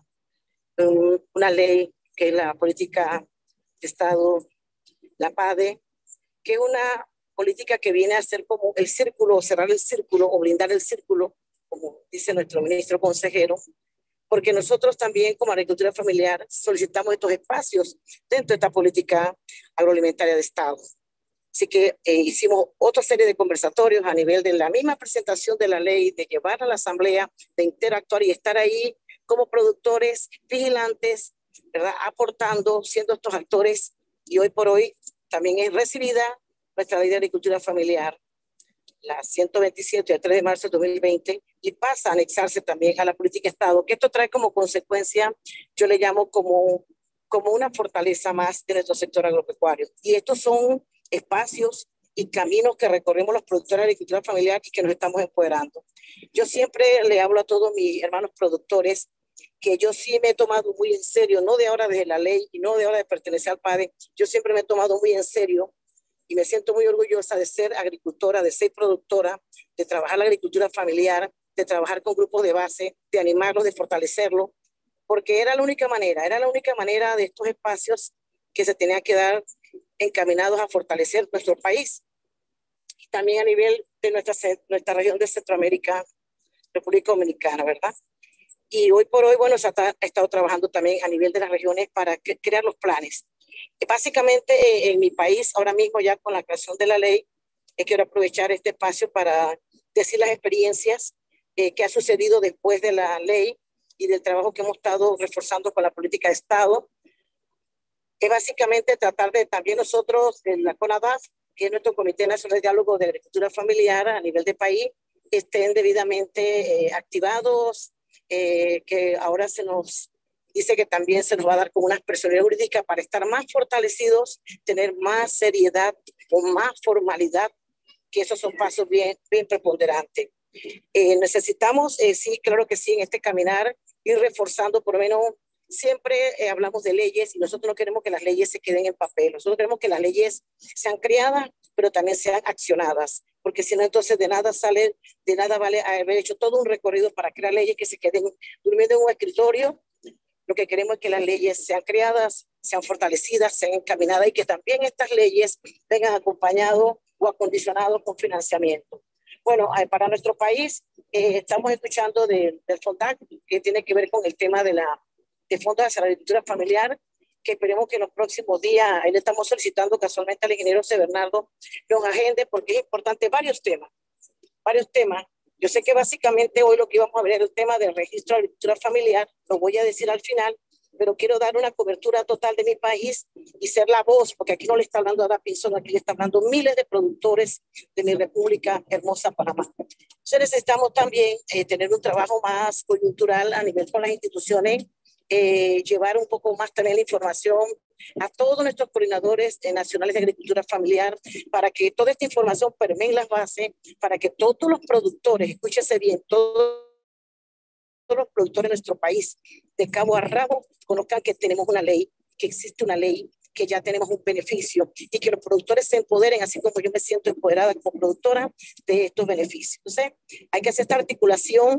un, una ley que es la política de Estado, la PADE, que es una política que viene a ser como el círculo, cerrar el círculo o blindar el círculo, como dice nuestro ministro consejero, porque nosotros también como agricultura familiar solicitamos estos espacios dentro de esta política agroalimentaria de Estado. Así que eh, hicimos otra serie de conversatorios a nivel de la misma presentación de la ley, de llevar a la asamblea, de interactuar y estar ahí como productores vigilantes, ¿verdad?, aportando, siendo estos actores, y hoy por hoy también es recibida nuestra ley de agricultura familiar, la ciento veintisiete del tres de marzo de dos mil veinte, y pasa a anexarse también a la política de Estado, que esto trae como consecuencia, yo le llamo como, como una fortaleza más de nuestro sector agropecuario. Y estos son espacios y caminos que recorremos los productores de agricultura familiar y que nos estamos empoderando. Yo siempre le hablo a todos mis hermanos productores que yo sí me he tomado muy en serio, no de ahora desde la ley y no de ahora de pertenecer al PADE, yo siempre me he tomado muy en serio y me siento muy orgullosa de ser agricultora, de ser productora, de trabajar la agricultura familiar, de trabajar con grupos de base, de animarlos, de fortalecerlos, porque era la única manera, era la única manera de estos espacios que se tenían que dar encaminados a fortalecer nuestro país. Y también a nivel de nuestra, nuestra región de Centroamérica, República Dominicana, ¿verdad? Y hoy por hoy, bueno, se ha, ha estado trabajando también a nivel de las regiones para que, crear los planes. Básicamente eh, en mi país, ahora mismo ya con la creación de la ley, eh, quiero aprovechar este espacio para decir las experiencias eh, que ha sucedido después de la ley y del trabajo que hemos estado reforzando con la política de Estado. Es básicamente tratar de también nosotros, en la CONADAF, que es nuestro Comité Nacional de Diálogo de Agricultura Familiar a nivel de país, estén debidamente eh, activados, eh, que ahora se nos dice que también se nos va a dar como una personalidad jurídica para estar más fortalecidos, tener más seriedad o más formalidad, que esos son pasos bien, bien preponderantes. Eh, necesitamos, eh, sí, claro que sí, en este caminar, ir reforzando por lo menos. Siempre eh, hablamos de leyes y nosotros no queremos que las leyes se queden en papel. Nosotros queremos que las leyes sean creadas, pero también sean accionadas, porque si no, entonces de nada sale, de nada vale haber hecho todo un recorrido para crear leyes que se queden durmiendo en un escritorio. Lo que queremos es que las leyes sean creadas, sean fortalecidas, sean encaminadas y que también estas leyes vengan acompañadas o acondicionadas con financiamiento. Bueno, para nuestro país eh, estamos escuchando de, del FONDAC, que tiene que ver con el tema de la de fondos hacia la agricultura familiar, que esperemos que en los próximos días, ahí le estamos solicitando casualmente al ingeniero José Bernardo, nos agende, porque es importante varios temas, varios temas Yo sé que básicamente hoy lo que íbamos a ver es el tema del registro de agricultura familiar, lo voy a decir al final, pero quiero dar una cobertura total de mi país y ser la voz, porque aquí no le está hablando a la persona, aquí le está hablando miles de productores de mi república hermosa Panamá. Entonces necesitamos también eh, tener un trabajo más coyuntural a nivel con las instituciones, eh, llevar un poco más también la información a todos nuestros coordinadores eh, nacionales de agricultura familiar para que toda esta información permee en las bases, para que todos los productores, escúchese bien, todos todos los productores de nuestro país, de cabo a rabo, conozcan que tenemos una ley, que existe una ley, que ya tenemos un beneficio y que los productores se empoderen, así como yo me siento empoderada como productora de estos beneficios. Entonces, hay que hacer esta articulación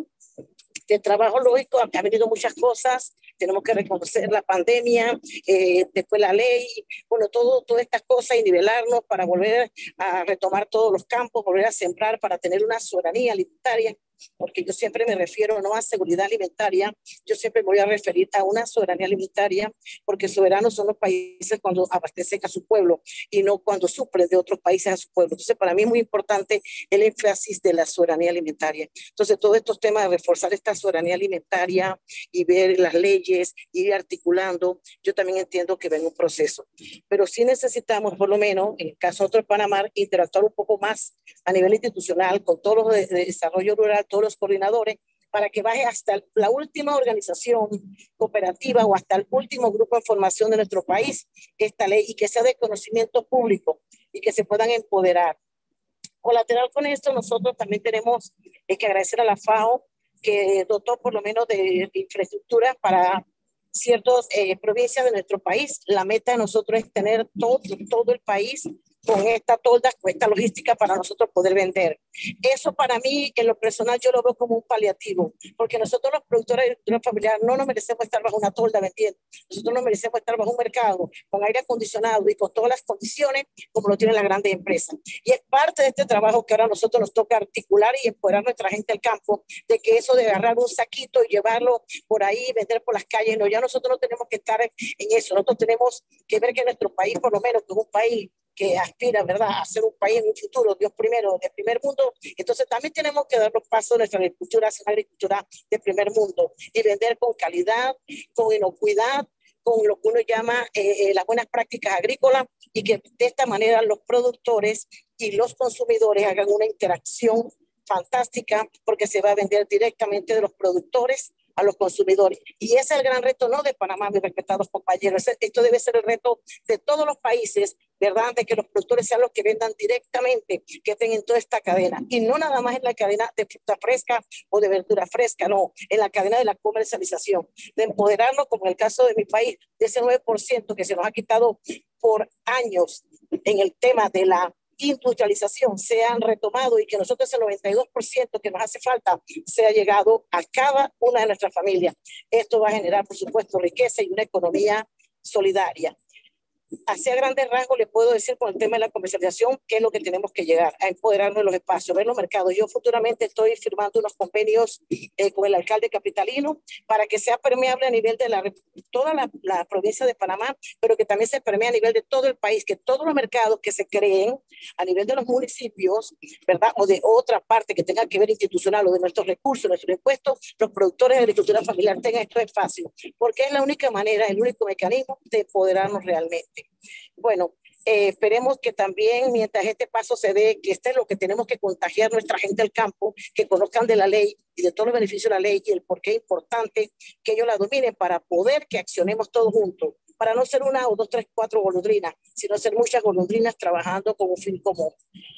de trabajo lógico. Han venido muchas cosas, tenemos que reconocer la pandemia, eh, después la ley, bueno, todo, todas estas cosas y nivelarnos para volver a retomar todos los campos, volver a sembrar para tener una soberanía alimentaria, porque yo siempre me refiero no a seguridad alimentaria, yo siempre me voy a referir a una soberanía alimentaria, porque soberanos son los países cuando abastecen a su pueblo y no cuando suplen de otros países a su pueblo. Entonces, para mí es muy importante el énfasis de la soberanía alimentaria. Entonces, todos estos temas de reforzar esta soberanía alimentaria y ver las leyes, ir articulando, yo también entiendo que ven un proceso. Pero sí necesitamos, por lo menos, en el caso de Panamá, interactuar un poco más a nivel institucional con todos los de, de desarrollo rural, todos los coordinadores, para que baje hasta la última organización cooperativa o hasta el último grupo de formación de nuestro país esta ley y que sea de conocimiento público y que se puedan empoderar. Colateral con esto, nosotros también tenemos que agradecer a la FAO que dotó por lo menos de infraestructura para ciertas eh, provincias de nuestro país. La meta de nosotros es tener todo, todo el país con esta tolda, con esta logística para nosotros poder vender. Eso para mí, en lo personal, yo lo veo como un paliativo, porque nosotros los productores de agricultura familiar no nos merecemos estar bajo una tolda vendiendo. Nosotros nos merecemos estar bajo un mercado con aire acondicionado y con todas las condiciones como lo tienen las grandes empresas. Y es parte de este trabajo que ahora a nosotros nos toca articular y empoderar a nuestra gente del campo, de que eso de agarrar un saquito y llevarlo por ahí y vender por las calles, no, ya nosotros no tenemos que estar en eso. Nosotros tenemos que ver que nuestro país, por lo menos, que es un país que aspira, ¿verdad?, a ser un país en un futuro, Dios primero, de primer mundo. Entonces también tenemos que dar los pasos de nuestra agricultura hacia una agricultura de primer mundo y vender con calidad, con inocuidad, con lo que uno llama eh, las buenas prácticas agrícolas y que de esta manera los productores y los consumidores hagan una interacción fantástica porque se va a vender directamente de los productores a los consumidores. Y ese es el gran reto, no de Panamá, mis respetados compañeros. Esto debe ser el reto de todos los países, ¿verdad? De que los productores sean los que vendan directamente, que estén en toda esta cadena. Y no nada más en la cadena de fruta fresca o de verdura fresca, no, en la cadena de la comercialización. De empoderarlo, como en el caso de mi país, de ese nueve por ciento que se nos ha quitado por años en el tema de la industrialización se han retomado y que nosotros el noventa y dos por ciento que nos hace falta se ha llegado a cada una de nuestras familias. Esto va a generar, por supuesto, riqueza y una economía solidaria. Hacia grandes rasgos les puedo decir con el tema de la comercialización qué es lo que tenemos que llegar, a empoderarnos de los espacios, ver los mercados. Yo futuramente estoy firmando unos convenios eh, con el alcalde capitalino para que sea permeable a nivel de la, toda la, la provincia de Panamá, pero que también se permee a nivel de todo el país, que todos los mercados que se creen a nivel de los municipios, ¿verdad?, o de otra parte que tenga que ver institucional o de nuestros recursos, nuestros impuestos, los productores de agricultura familiar tengan estos espacios, porque es la única manera, el único mecanismo de empoderarnos realmente. Bueno, eh, esperemos que también mientras este paso se dé, que este es lo que tenemos que contagiar a nuestra gente del campo, que conozcan de la ley y de todos los beneficios de la ley y el por qué es importante que ellos la dominen para poder que accionemos todos juntos, para no ser una o dos, tres, cuatro golondrinas, sino ser muchas golondrinas trabajando con un fin común.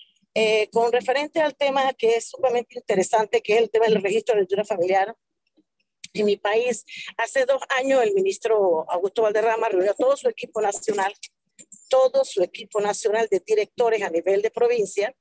Eh, con referente al tema que es sumamente interesante, que es el tema del registro de agricultura familiar, en mi país, hace dos años el ministro Augusto Valderrama reunió a todo su equipo nacional, todo su equipo nacional de directores a nivel de provincia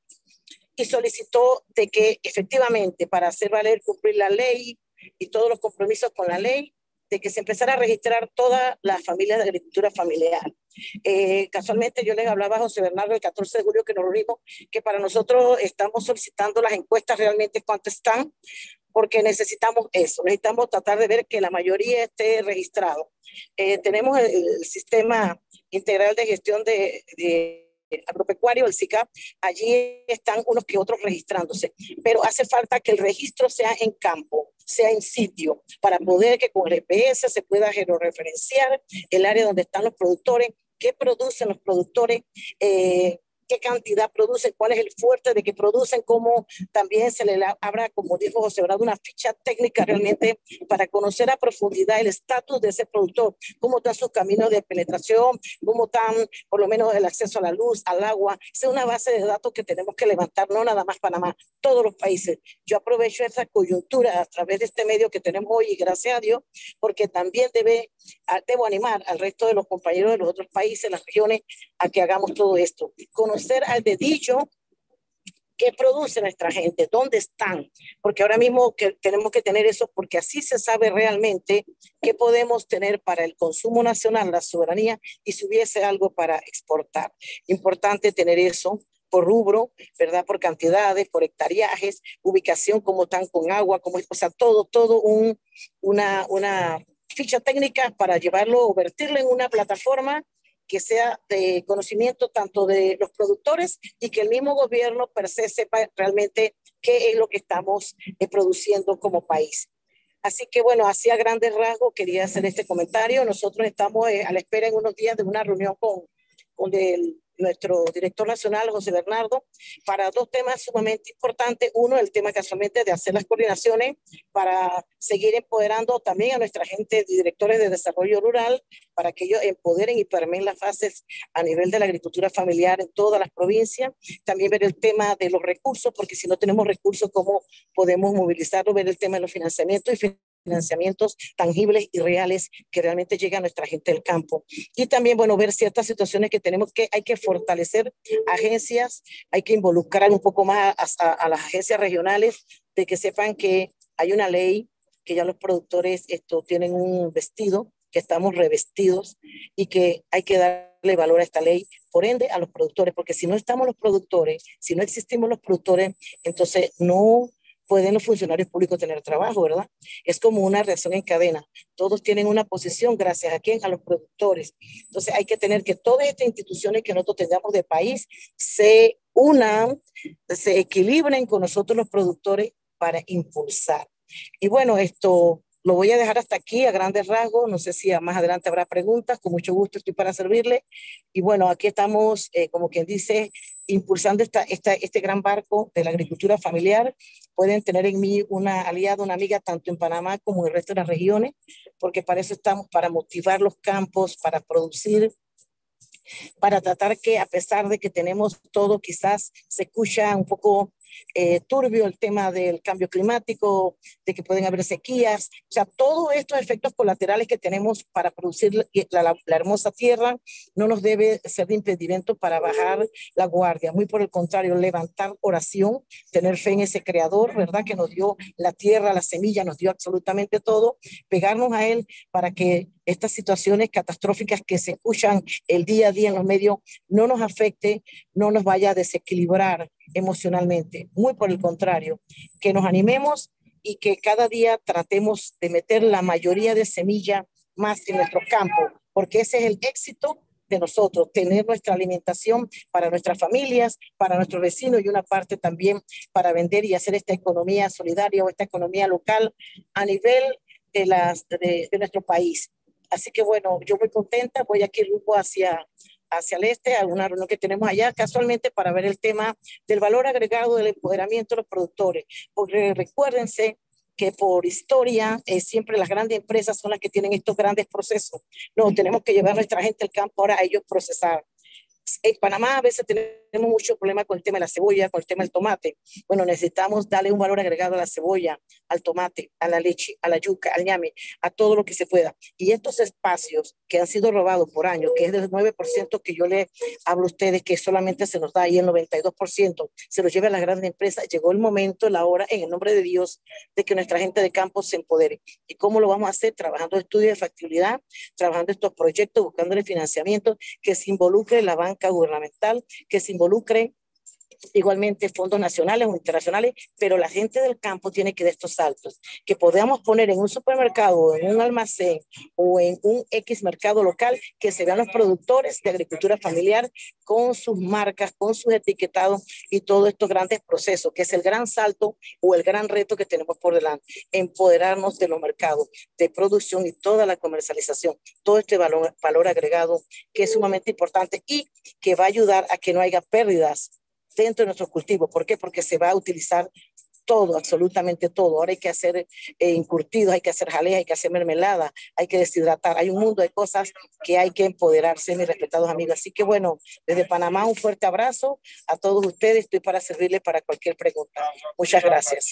y solicitó de que efectivamente para hacer valer, cumplir la ley y todos los compromisos con la ley, de que se empezara a registrar todas las familias de agricultura familiar. Eh, casualmente yo les hablaba a José Bernardo el catorce de julio que nos reunimos, que para nosotros estamos solicitando las encuestas realmente cuánto están, porque necesitamos eso, necesitamos tratar de ver que la mayoría esté registrado. Eh, tenemos el, el sistema integral de gestión de, de agropecuario, el SICAP, allí están unos que otros registrándose, pero hace falta que el registro sea en campo, sea en sitio, para poder que con el G P S se pueda georreferenciar el área donde están los productores, qué producen los productores, eh, qué cantidad producen, cuál es el fuerte de que producen, cómo también se le habrá, como dijo José Brado, una ficha técnica realmente para conocer a profundidad el estatus de ese productor, cómo están sus caminos de penetración, cómo están por lo menos el acceso a la luz, al agua. Esa es una base de datos que tenemos que levantar, no nada más Panamá, todos los países. Yo aprovecho esta coyuntura a través de este medio que tenemos hoy y gracias a Dios, porque también debe, debo animar al resto de los compañeros de los otros países, las regiones, a que hagamos todo esto. Conocer al dedillo qué produce nuestra gente, dónde están, porque ahora mismo que tenemos que tener eso, porque así se sabe realmente qué podemos tener para el consumo nacional, la soberanía, y si hubiese algo para exportar. Importante tener eso por rubro, ¿verdad? Por cantidades, por hectareajes, ubicación, cómo están con agua, cómo, o sea, todo, todo un, una, una ficha técnica para llevarlo o vertirlo en una plataforma que sea de conocimiento tanto de los productores y que el mismo gobierno per se sepa realmente qué es lo que estamos eh, produciendo como país. Así que bueno, así a grandes rasgos quería hacer este comentario. Nosotros estamos eh, a la espera en unos días de una reunión con, con el, nuestro director nacional, José Bernardo, para dos temas sumamente importantes. Uno, el tema casualmente de hacer las coordinaciones para seguir empoderando también a nuestra gente de directores de desarrollo rural, para que ellos empoderen y permeen las fases a nivel de la agricultura familiar en todas las provincias. También ver el tema de los recursos, porque si no tenemos recursos, ¿cómo podemos movilizarlo? Ver el tema de los financiamientos y financiamientos tangibles y reales que realmente llegan a nuestra gente del campo. Y también, bueno, ver ciertas situaciones que tenemos que, hay que fortalecer agencias, hay que involucrar un poco más a, a, a las agencias regionales, de que sepan que hay una ley, que ya los productores esto, tienen un vestido, que estamos revestidos y que hay que darle valor a esta ley, por ende a los productores, porque si no estamos los productores, si no existimos los productores, entonces no pueden los funcionarios públicos tener trabajo, ¿verdad? Es como una reacción en cadena. Todos tienen una posición gracias a quién, a los productores. Entonces hay que tener que todas estas instituciones que nosotros tengamos de país se unan, se equilibren con nosotros los productores para impulsar. Y bueno, esto lo voy a dejar hasta aquí a grandes rasgos. No sé si más adelante habrá preguntas. Con mucho gusto estoy para servirle. Y bueno, aquí estamos, eh, como quien dice, impulsando esta, esta, este gran barco de la agricultura familiar. Pueden tener en mí una aliada, una amiga, tanto en Panamá como en el resto de las regiones, porque para eso estamos, para motivar los campos, para producir, para tratar que a pesar de que tenemos todo, quizás se escucha un poco eh, turbio el tema del cambio climático, de que pueden haber sequías, o sea, todos estos efectos colaterales que tenemos para producir la, la, la hermosa tierra no nos debe ser de impedimento para bajar la guardia, muy por el contrario, levantar oración, tener fe en ese creador, ¿verdad? Que nos dio la tierra, la semilla, nos dio absolutamente todo, pegarnos a él para que estas situaciones catastróficas que se escuchan el día a día en los medios no nos afecte, no nos vaya a desequilibrar emocionalmente, muy por el contrario, que nos animemos y que cada día tratemos de meter la mayoría de semilla más en nuestro campo, porque ese es el éxito de nosotros, tener nuestra alimentación para nuestras familias, para nuestros vecinos y una parte también para vender y hacer esta economía solidaria o esta economía local a nivel de, las, de, de nuestro país. Así que bueno, yo muy contenta, voy aquí rumbo hacia, hacia el este, a una reunión que tenemos allá, casualmente para ver el tema del valor agregado del empoderamiento de los productores. Porque recuérdense que por historia eh, siempre las grandes empresas son las que tienen estos grandes procesos. No, tenemos que llevar a nuestra gente al campo ahora a ellos procesar. En Panamá a veces tenemos mucho problema con el tema de la cebolla, con el tema del tomate. Bueno, necesitamos darle un valor agregado a la cebolla, al tomate, a la leche, a la yuca, al ñame, a todo lo que se pueda. Y estos espacios que han sido robados por años, que es del nueve por ciento que yo le hablo a ustedes, que solamente se nos da ahí el noventa y dos por ciento, se los lleva a las grandes empresas. Llegó el momento, la hora, en el nombre de Dios, de que nuestra gente de campo se empodere. ¿Y cómo lo vamos a hacer? Trabajando estudios de factibilidad, trabajando estos proyectos, buscándole financiamiento, que se involucre la banca gubernamental, que se involucre igualmente fondos nacionales o internacionales, pero la gente del campo tiene que dar estos saltos, que podamos poner en un supermercado, o en un almacén o en un X mercado local, que se vean los productores de agricultura familiar con sus marcas, con sus etiquetados y todos estos grandes procesos, que es el gran salto o el gran reto que tenemos por delante, empoderarnos de los mercados de producción y toda la comercialización, todo este valor, valor agregado que es sumamente importante y que va a ayudar a que no haya pérdidas dentro de nuestros cultivos. ¿Por qué? Porque se va a utilizar todo, absolutamente todo. Ahora hay que hacer eh, encurtidos, hay que hacer jalea, hay que hacer mermelada, hay que deshidratar. Hay un mundo de cosas que hay que empoderarse, mis respetados amigos. Así que bueno, desde Panamá un fuerte abrazo a todos ustedes. Estoy para servirles para cualquier pregunta. Muchas gracias.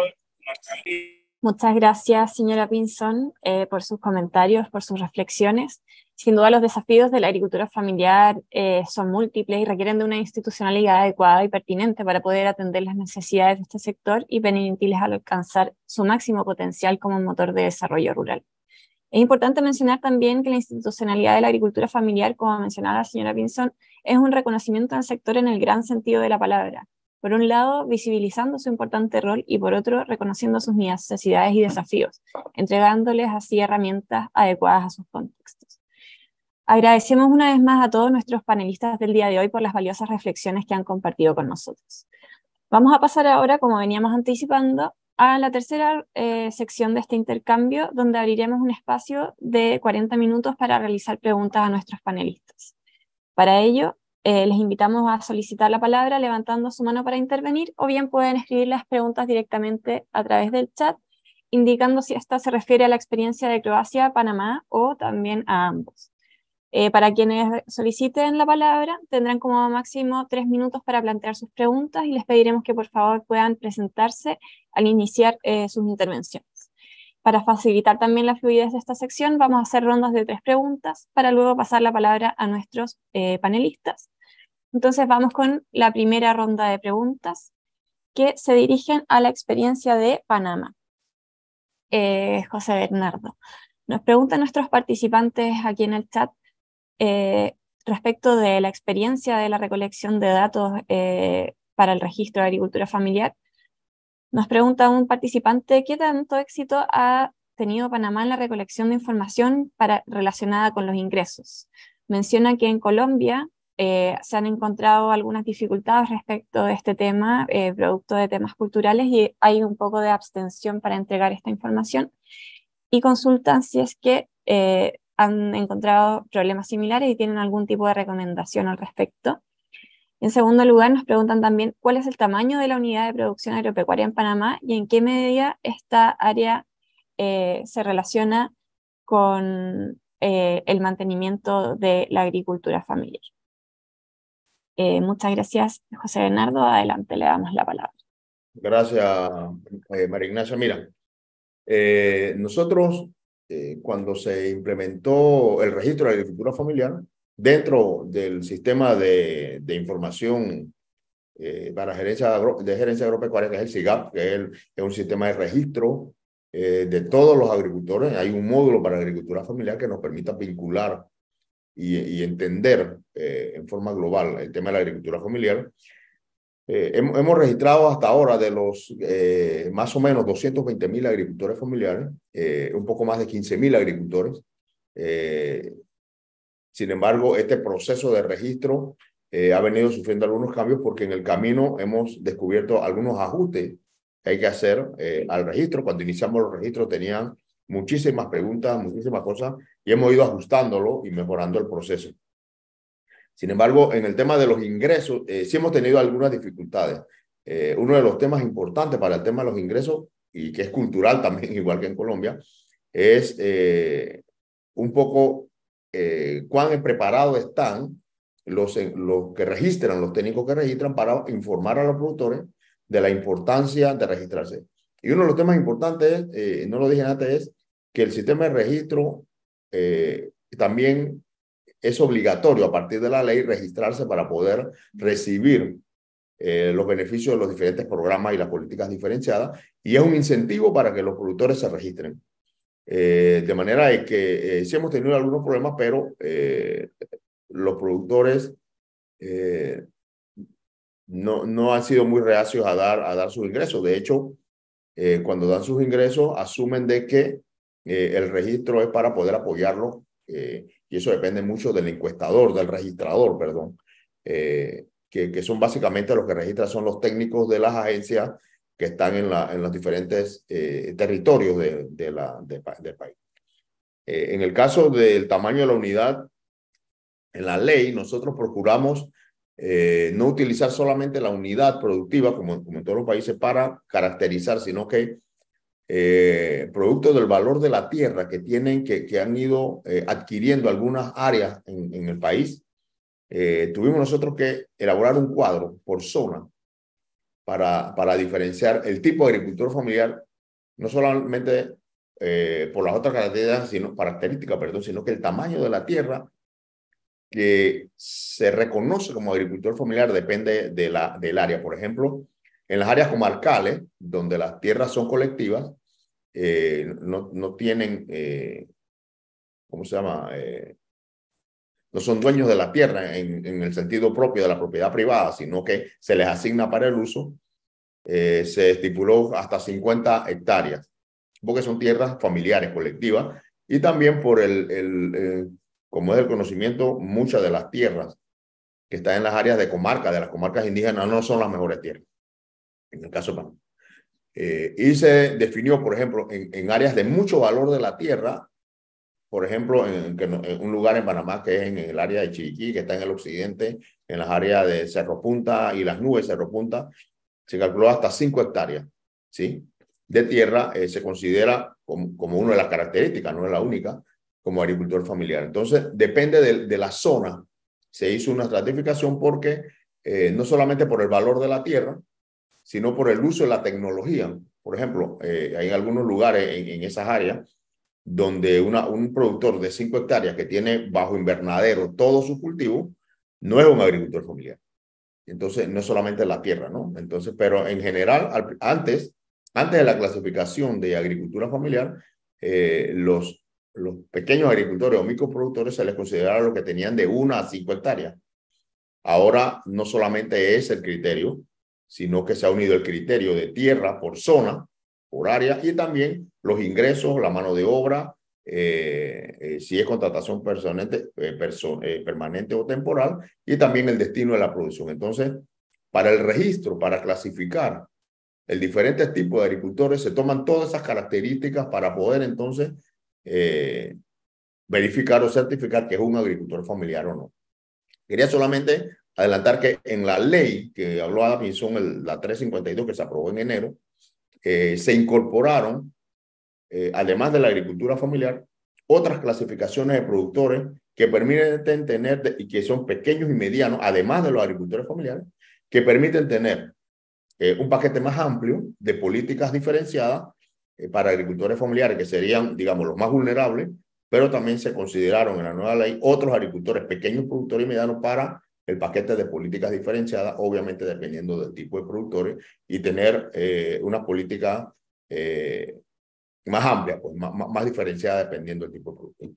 Muchas gracias, señora Pinzón, eh, por sus comentarios, por sus reflexiones. Sin duda los desafíos de la agricultura familiar eh, son múltiples y requieren de una institucionalidad adecuada y pertinente para poder atender las necesidades de este sector y permitirles alcanzar su máximo potencial como motor de desarrollo rural. Es importante mencionar también que la institucionalidad de la agricultura familiar, como mencionaba la señora Pinzón, es un reconocimiento al sector en el gran sentido de la palabra. Por un lado, visibilizando su importante rol y por otro, reconociendo sus necesidades y desafíos, entregándoles así herramientas adecuadas a sus contextos. Agradecemos una vez más a todos nuestros panelistas del día de hoy por las valiosas reflexiones que han compartido con nosotros. Vamos a pasar ahora, como veníamos anticipando, a la tercera eh, sección de este intercambio, donde abriremos un espacio de cuarenta minutos para realizar preguntas a nuestros panelistas. Para ello, eh, les invitamos a solicitar la palabra levantando su mano para intervenir, o bien pueden escribir las preguntas directamente a través del chat, indicando si esta se refiere a la experiencia de Croacia, Panamá, o también a ambos. Eh, para quienes soliciten la palabra, tendrán como máximo tres minutos para plantear sus preguntas y les pediremos que por favor puedan presentarse al iniciar eh, sus intervenciones. Para facilitar también la fluidez de esta sección, vamos a hacer rondas de tres preguntas para luego pasar la palabra a nuestros eh, panelistas. Entonces vamos con la primera ronda de preguntas que se dirigen a la experiencia de Panamá. Eh, José Bernardo, nos preguntan nuestros participantes aquí en el chat Eh, respecto de la experiencia de la recolección de datos eh, para el registro de agricultura familiar. Nos pregunta un participante qué tanto éxito ha tenido Panamá en la recolección de información para, relacionada con los ingresos. Menciona que en Colombia eh, se han encontrado algunas dificultades respecto de este tema, eh, producto de temas culturales, y hay un poco de abstención para entregar esta información, y consultan si es que eh, han encontrado problemas similares y tienen algún tipo de recomendación al respecto. En segundo lugar, nos preguntan también cuál es el tamaño de la unidad de producción agropecuaria en Panamá y en qué medida esta área eh, se relaciona con eh, el mantenimiento de la agricultura familiar. Eh, muchas gracias, José Bernardo. Adelante, le damos la palabra. Gracias, eh, María Ignacia. Mira, eh, nosotros... Eh, cuando se implementó el registro de agricultura familiar dentro del sistema de, de información eh, para gerencia, agro, de gerencia agropecuaria, que es el SIGAP, que es, el, es un sistema de registro eh, de todos los agricultores. Hay un módulo para agricultura familiar que nos permita vincular y, y entender eh, en forma global el tema de la agricultura familiar. Eh, hemos, hemos registrado hasta ahora de los eh, más o menos doscientos veinte mil agricultores familiares, eh, un poco más de quince mil agricultores. Eh, sin embargo, este proceso de registro eh, ha venido sufriendo algunos cambios porque en el camino hemos descubierto algunos ajustes que hay que hacer eh, al registro. Cuando iniciamos los registros tenían muchísimas preguntas, muchísimas cosas, y hemos ido ajustándolo y mejorando el proceso. Sin embargo, en el tema de los ingresos, eh, sí hemos tenido algunas dificultades. Eh, uno de los temas importantes para el tema de los ingresos, y que es cultural también, igual que en Colombia, es eh, un poco eh, cuán preparados están los, los que registran, los técnicos que registran, para informar a los productores de la importancia de registrarse. Y uno de los temas importantes, eh, no lo dije antes, es que el sistema de registro eh, también es obligatorio a partir de la ley registrarse para poder recibir eh, los beneficios de los diferentes programas y las políticas diferenciadas, y es un incentivo para que los productores se registren. Eh, de manera de que eh, sí hemos tenido algunos problemas, pero eh, los productores eh, no, no han sido muy reacios a dar, a dar sus ingresos. De hecho, eh, cuando dan sus ingresos, asumen de que eh, el registro es para poder apoyarlo, eh, y eso depende mucho del encuestador, del registrador, perdón, eh, que, que son básicamente los que registran, son los técnicos de las agencias que están en, la, en los diferentes eh, territorios de, de la, de, del país. Eh, en el caso del tamaño de la unidad, en la ley nosotros procuramos eh, no utilizar solamente la unidad productiva, como, como en todos los países, para caracterizar, sino que eh, producto del valor de la tierra que tienen, que, que han ido eh, adquiriendo algunas áreas en, en el país, eh, tuvimos nosotros que elaborar un cuadro por zona para, para diferenciar el tipo de agricultor familiar, no solamente eh, por las otras características, sino, características, perdón, sino que el tamaño de la tierra que se reconoce como agricultor familiar depende de la, del área. Por ejemplo, en las áreas comarcales, donde las tierras son colectivas, eh, no, no tienen, eh, ¿cómo se llama? Eh, no son dueños de la tierra en, en el sentido propio de la propiedad privada, sino que se les asigna para el uso. Eh, se estipuló hasta cincuenta hectáreas, porque son tierras familiares, colectivas, y también por el, el eh, como es el conocimiento, muchas de las tierras que están en las áreas de comarca, de las comarcas indígenas, no son las mejores tierras, en el caso de Panamá. Eh, y se definió, por ejemplo, en, en áreas de mucho valor de la tierra, por ejemplo, en, en, en un lugar en Panamá que es en el área de Chiriquí, que está en el occidente, en las áreas de Cerro Punta y las nubes Cerro Punta, se calculó hasta cinco hectáreas, ¿sí? De tierra, eh, se considera como, como una de las características, no es la única, como agricultor familiar. Entonces, depende de, de la zona. Se hizo una estratificación porque eh, no solamente por el valor de la tierra, sino por el uso de la tecnología. Por ejemplo, eh, hay algunos lugares en, en esas áreas donde una, un productor de cinco hectáreas que tiene bajo invernadero todo su cultivo, no es un agricultor familiar. Entonces, no solamente la tierra, ¿no? Entonces, pero en general, al, antes, antes de la clasificación de agricultura familiar, eh, los, los pequeños agricultores o microproductores se les consideraba lo que tenían de una a cinco hectáreas. Ahora, no solamente es el criterio, sino que se ha unido el criterio de tierra por zona, por área, y también los ingresos, la mano de obra, eh, eh, si es contratación permanente, eh, perso eh, permanente o temporal, y también el destino de la producción. Entonces, para el registro, para clasificar el diferentes tipos de agricultores, se toman todas esas características para poder entonces eh, verificar o certificar que es un agricultor familiar o no. Quería solamente adelantar que en la ley que habló Adam Pinzón, el, la trescientos cincuenta y dos que se aprobó en enero, eh, se incorporaron, eh, además de la agricultura familiar, otras clasificaciones de productores que permiten tener, de, y que son pequeños y medianos, además de los agricultores familiares, que permiten tener eh, un paquete más amplio de políticas diferenciadas eh, para agricultores familiares, que serían, digamos, los más vulnerables, pero también se consideraron en la nueva ley otros agricultores, pequeños productores y medianos, para el paquete de políticas diferenciadas, obviamente dependiendo del tipo de productores, y tener eh, una política eh, más amplia, pues, más, más diferenciada dependiendo del tipo de productor.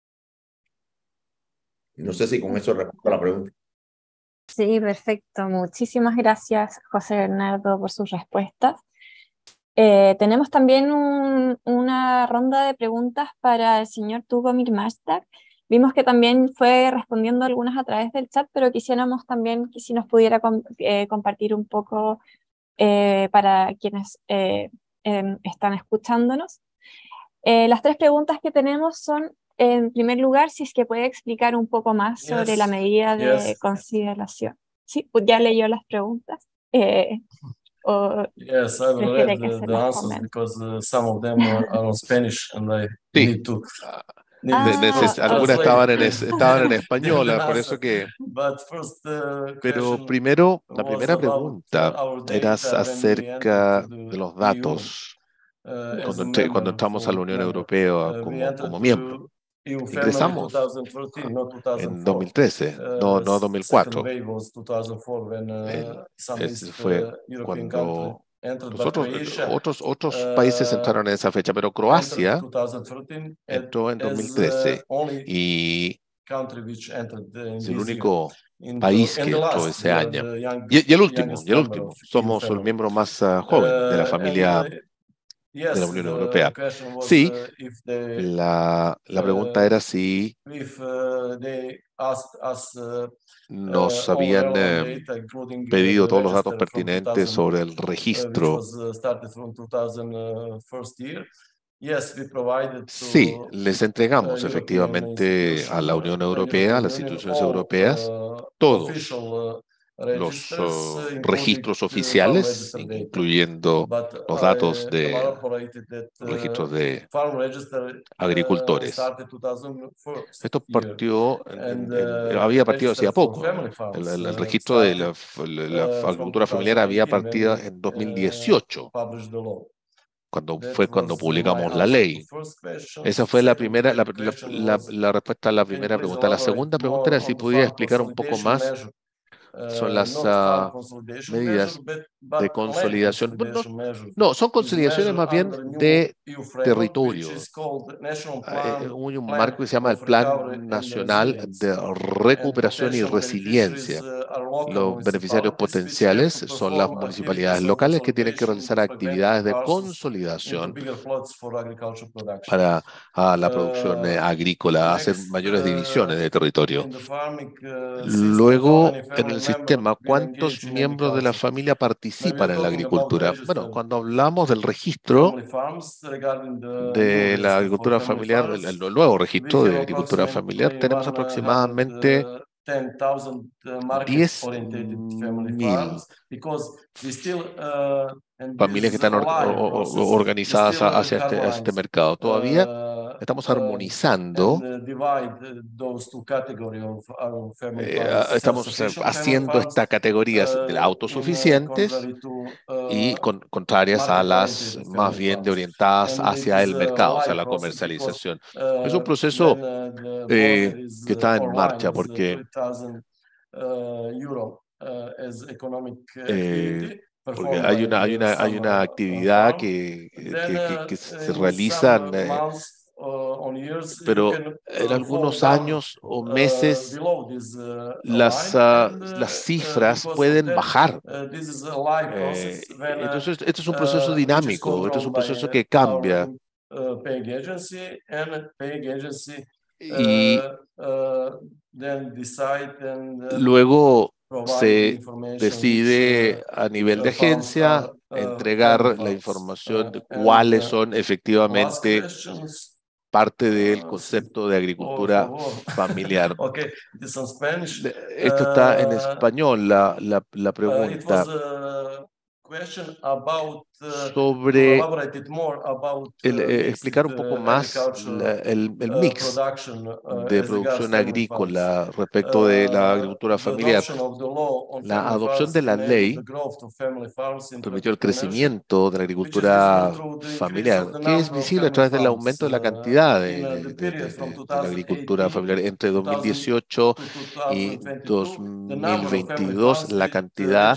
No sé si con eso respondo a la pregunta. Sí, perfecto. Muchísimas gracias, José Bernardo, por sus respuestas. Eh, tenemos también un, una ronda de preguntas para el señor Tugomir Mashtak. Vimos que también fue respondiendo algunas a través del chat, pero quisiéramos también que si nos pudiera com eh, compartir un poco eh, para quienes eh, eh, están escuchándonos. Eh, las tres preguntas que tenemos son, en primer lugar, si es que puede explicar un poco más sobre yes, la medida de yes. consideración. Sí, pues ya leyó las preguntas. Eh, o yes, I will read the, the answers because uh, some of them are, are on Spanish and I sí. need to... Ah, algunas estaban en, es, estaban en española, por eso que... First, uh, Pero primero, la primera pregunta era acerca de los datos uh, cuando, entre, cuando entramos a la Unión Europea como, como miembro. Ingresamos en dos mil trece, no, no dos mil cuatro. Eh, ese fue cuando los otros, otros, otros países entraron en esa fecha, pero Croacia entró en dos mil trece y es el único país que entró ese año. Y, y el último, y el último. Somos el miembro más uh, joven de la familia de la Unión Europea. Sí, la, la pregunta era si nos habían eh, pedido todos los datos pertinentes sobre el registro. Sí, les entregamos efectivamente a la Unión Europea, a las instituciones europeas, todos los uh, registros oficiales, incluyendo los datos de registros de agricultores. Esto partió, en, en, había partido hacía poco. El, el, el registro de la, la, la agricultura familiar había partido en dos mil dieciocho. Cuando fue cuando publicamos la ley. Esa fue la primera, la, la, la, la respuesta a la primera pregunta. La segunda pregunta era si podía explicar un poco más son las uh, medidas de consolidación. No, no, son consolidaciones más bien de territorio. Hay un marco que se llama el Plan Nacional de Recuperación y Resiliencia. Los beneficiarios potenciales son las municipalidades locales que tienen que realizar actividades de consolidación para a la producción eh, agrícola, hacer mayores divisiones de territorio. Luego, en el sistema, ¿cuántos miembros de la familia participan en la agricultura? Bueno, cuando hablamos del registro de la agricultura familiar, el, el nuevo registro de agricultura familiar, tenemos aproximadamente diez mil familias que están or, or, organizadas hacia este, hacia este mercado. Todavía estamos armonizando, eh, estamos haciendo estas categorías de autosuficientes y con, contrarias a las más bien de orientadas hacia el mercado, hacia la comercialización. Es un proceso eh, que está en marcha porque eh, porque hay una, hay una, hay una actividad que, que, que, que se realiza, eh, pero en algunos años o meses las, uh, las cifras pueden bajar. Eh, entonces, esto es un proceso dinámico, esto es un proceso que cambia. Y luego se decide a nivel de agencia entregar la información de cuáles son efectivamente parte del concepto de agricultura familiar. Esto está en español, la, la, la pregunta sobre el, eh, explicar un poco más la, el, el mix de producción agrícola respecto de la agricultura familiar. La adopción de la ley permitió el crecimiento de la agricultura familiar, que es visible a través del aumento de la cantidad de, de, de, de, de la agricultura familiar. Entre dos mil dieciocho y dos mil veintidós, la cantidad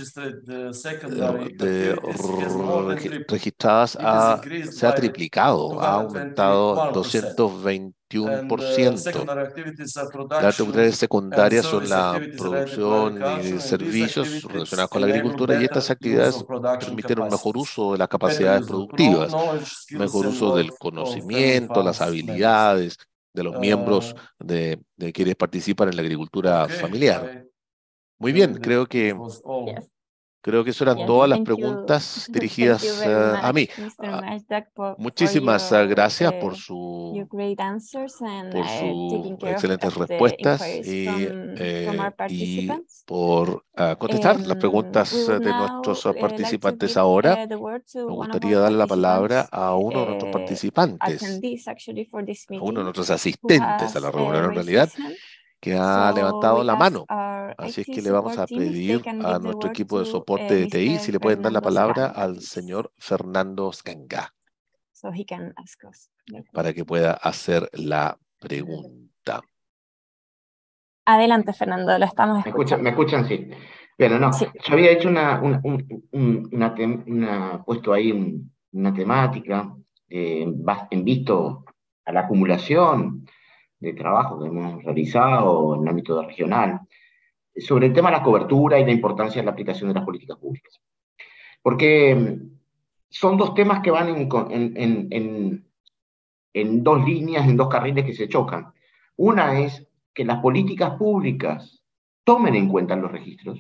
de registradas ha, se ha triplicado, ha aumentado doscientos veintiuno por ciento. Las actividades secundarias son la producción y servicios relacionados con la agricultura, y estas actividades permiten un mejor uso de las capacidades productivas, mejor uso del conocimiento, las habilidades de los miembros de, de quienes participan en la agricultura familiar. Muy bien, creo que Creo que eso eran yes, todas las preguntas you. dirigidas uh, a mí. Uh, muchísimas uh, gracias uh, por su por sus excelentes respuestas y, from, eh, from y por uh, contestar um, las preguntas de nuestros uh, participantes like ahora. Me gustaría dar la palabra a uno de nuestros participantes, a uno de nuestros asistentes a la reunión en realidad, que ha so levantado la mano. Así es que le vamos a pedir a nuestro equipo de soporte de T I si le pueden dar la palabra al señor Fernando Skanga so he can ask us. Para que pueda hacer la pregunta. Adelante, Fernando, lo estamos escuchando. ¿Me escuchan? ¿Me escuchan? Sí. Bien, no, sí. Yo había hecho una, una, un, una, tem, una puesto ahí un, una temática eh, en visto a la acumulación de trabajo que hemos realizado en el ámbito regional. sobre el tema de la cobertura y la importancia de la aplicación de las políticas públicas. Porque son dos temas que van en, en, en, en dos líneas, en dos carriles que se chocan. Una es que las políticas públicas tomen en cuenta los registros,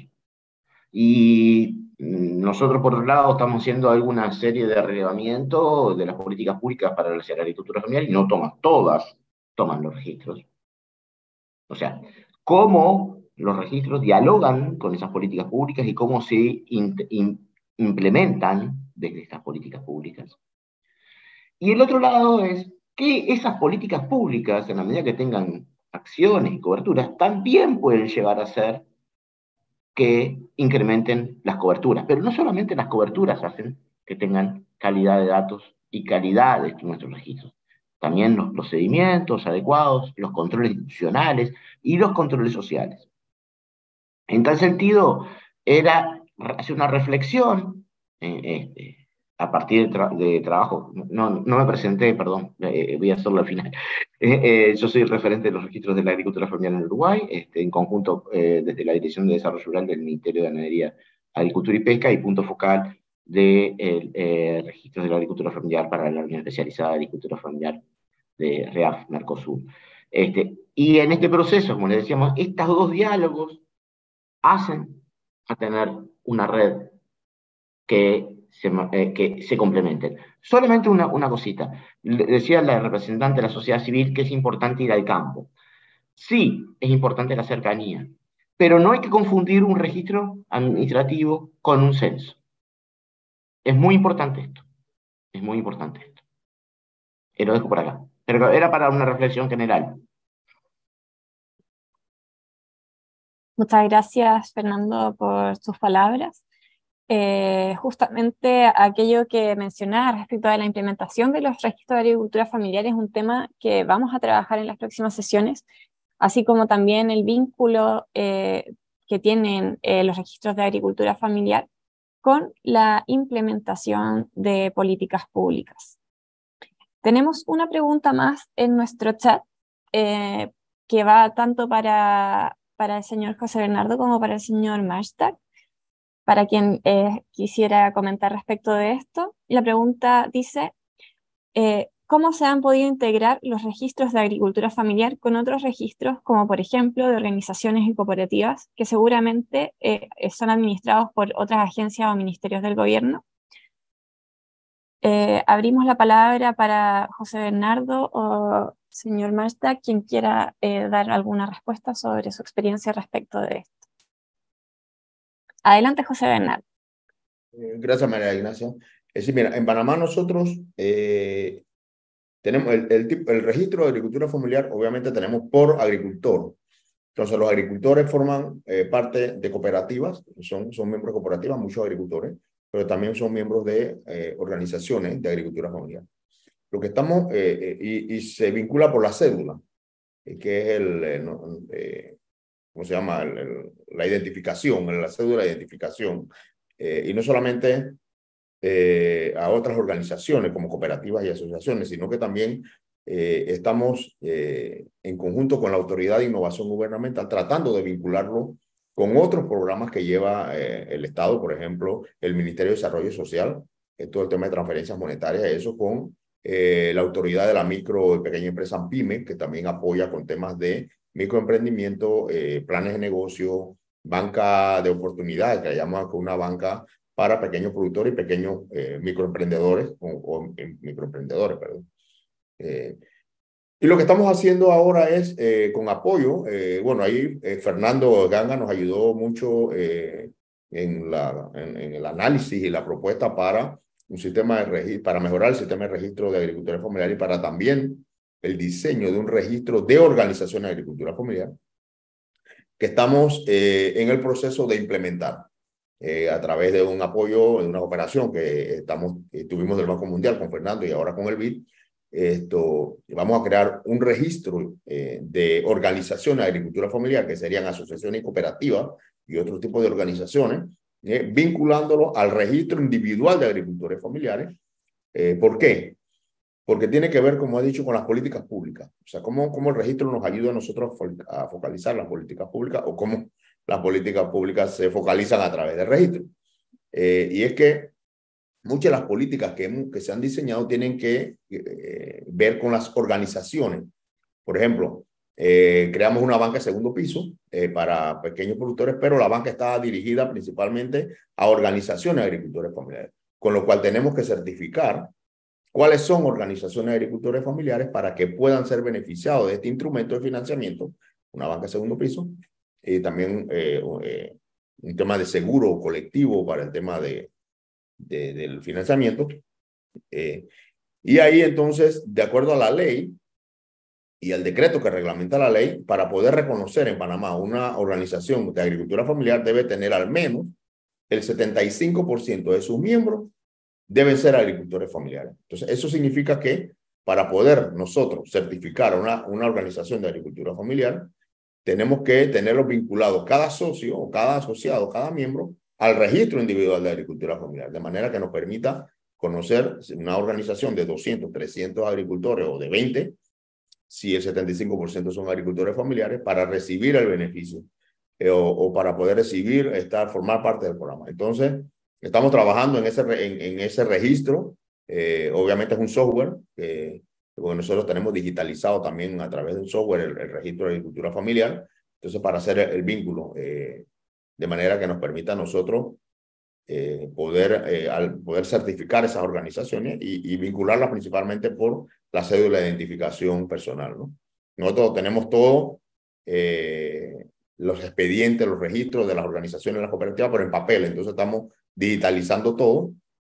y nosotros, por otro lado, estamos haciendo alguna serie de relevamiento de las políticas públicas para la agricultura familiar y no toman, todas toman los registros. O sea, cómo los registros dialogan con esas políticas públicas y cómo se in, in, implementan desde estas políticas públicas. Y el otro lado es que esas políticas públicas, en la medida que tengan acciones y coberturas, también pueden llegar a ser que incrementen las coberturas. Pero no solamente las coberturas hacen que tengan calidad de datos y calidad de nuestros registros. También los procedimientos adecuados, los controles institucionales y los controles sociales. En tal sentido, era hacer una reflexión eh, eh, a partir de, tra de trabajo. No, no me presenté, perdón, eh, voy a hacerlo al final. Eh, eh, yo soy el referente de los registros de la agricultura familiar en Uruguay, este, en conjunto eh, desde la Dirección de Desarrollo Rural del Ministerio de Ganadería, Agricultura y Pesca, y punto focal de eh, eh, registros de la agricultura familiar para la Unión Especializada de Agricultura Familiar de REAF, Mercosur. Este, y en este proceso, como les decíamos, estos dos diálogos hacen a tener una red que se, eh, que se complementen. Solamente una, una cosita. Le decía la representante de la sociedad civil que es importante ir al campo. Sí, es importante la cercanía, pero no hay que confundir un registro administrativo con un censo. Es muy importante esto. Es muy importante esto. Y lo dejo por acá. Pero era para una reflexión general. Muchas gracias, Fernando, por tus palabras. Eh, justamente aquello que mencionaba respecto a la implementación de los registros de agricultura familiar es un tema que vamos a trabajar en las próximas sesiones, así como también el vínculo eh, que tienen eh, los registros de agricultura familiar con la implementación de políticas públicas. Tenemos una pregunta más en nuestro chat eh, que va tanto para, para el señor José Bernardo como para el señor Marstak, para quien eh, quisiera comentar respecto de esto. La pregunta dice, eh, ¿cómo se han podido integrar los registros de agricultura familiar con otros registros, como por ejemplo de organizaciones y cooperativas, que seguramente eh, son administrados por otras agencias o ministerios del gobierno? Eh, abrimos la palabra para José Bernardo o señor Marstak, quien quiera eh, dar alguna respuesta sobre su experiencia respecto de esto. Adelante, José Bernardo. Gracias, María Ignacia. Es decir, mira, en Panamá nosotros eh, tenemos el, el, tipo, el registro de agricultura familiar, obviamente tenemos por agricultor. Entonces los agricultores forman eh, parte de cooperativas, son, son miembros de cooperativas, muchos agricultores, pero también son miembros de eh, organizaciones de agricultura familiar. Lo que estamos, eh, eh, y, y se vincula por la cédula, eh, que es el, eh, no, eh, ¿cómo se llama? El, el, la identificación, la cédula de identificación. Eh, y no solamente eh, a otras organizaciones como cooperativas y asociaciones, sino que también eh, estamos eh, en conjunto con la Autoridad de Innovación Gubernamental tratando de vincularlo con otros programas que lleva eh, el Estado, por ejemplo, el Ministerio de Desarrollo Social, eh, todo el tema de transferencias monetarias, eso con eh, la Autoridad de la Micro y Pequeña Empresa PYME, que también apoya con temas de microemprendimiento, eh, planes de negocio, banca de oportunidades, que le llamamos una banca para pequeños productores y pequeños eh, microemprendedores, o, o eh, microemprendedores, perdón. Eh, y lo que estamos haciendo ahora es, eh, con apoyo, eh, bueno, ahí eh, Fernando Ganga nos ayudó mucho eh, en, la, en, en el análisis y la propuesta para un sistema de registro, para mejorar el sistema de registro de agricultura familiar y para también el diseño de un registro de organizaciones de agricultura familiar que estamos eh, en el proceso de implementar eh, a través de un apoyo, de una operación que estamos, eh, tuvimos del Banco Mundial con Fernando y ahora con el B I D. Esto, vamos a crear un registro eh, de organizaciones de agricultura familiar, que serían asociaciones y cooperativas y otros tipos de organizaciones, eh, vinculándolo al registro individual de agricultores familiares. Eh, ¿Por qué? Porque tiene que ver, como he dicho, con las políticas públicas. O sea, cómo, cómo el registro nos ayuda a nosotros a focalizar las políticas públicas o cómo las políticas públicas se focalizan a través del registro. Eh, y es que muchas de las políticas que, hemos, que se han diseñado tienen que eh, ver con las organizaciones. Por ejemplo, eh, creamos una banca de segundo piso eh, para pequeños productores, pero la banca está dirigida principalmente a organizaciones de agricultores familiares, con lo cual tenemos que certificar cuáles son organizaciones de agricultores familiares para que puedan ser beneficiados de este instrumento de financiamiento, una banca de segundo piso, y también eh, eh, un tema de seguro colectivo para el tema de, de, del financiamiento. Eh, y ahí entonces, de acuerdo a la ley y al decreto que reglamenta la ley, para poder reconocer en Panamá una organización de agricultura familiar debe tener al menos el setenta y cinco por ciento de sus miembros deben ser agricultores familiares. Entonces, eso significa que para poder nosotros certificar una, una organización de agricultura familiar, tenemos que tenerlos vinculados cada socio o cada asociado, cada miembro, al registro individual de agricultura familiar, de manera que nos permita conocer una organización de doscientos, trescientos agricultores o de veinte, si el setenta y cinco por ciento son agricultores familiares, para recibir el beneficio eh, o, o para poder recibir, estar, formar parte del programa. Entonces, estamos trabajando en ese, en, en ese registro. Eh, obviamente es un software que porque nosotros tenemos digitalizado también a través de un software el, el registro de agricultura familiar. Entonces, para hacer el, el vínculo eh, de manera que nos permita a nosotros eh, poder, eh, al poder certificar esas organizaciones y, y vincularlas principalmente por la cédula de identificación personal, ¿no? Nosotros tenemos todo, eh, los expedientes, los registros de las organizaciones, las cooperativas, pero en papel. Entonces, estamos digitalizando todo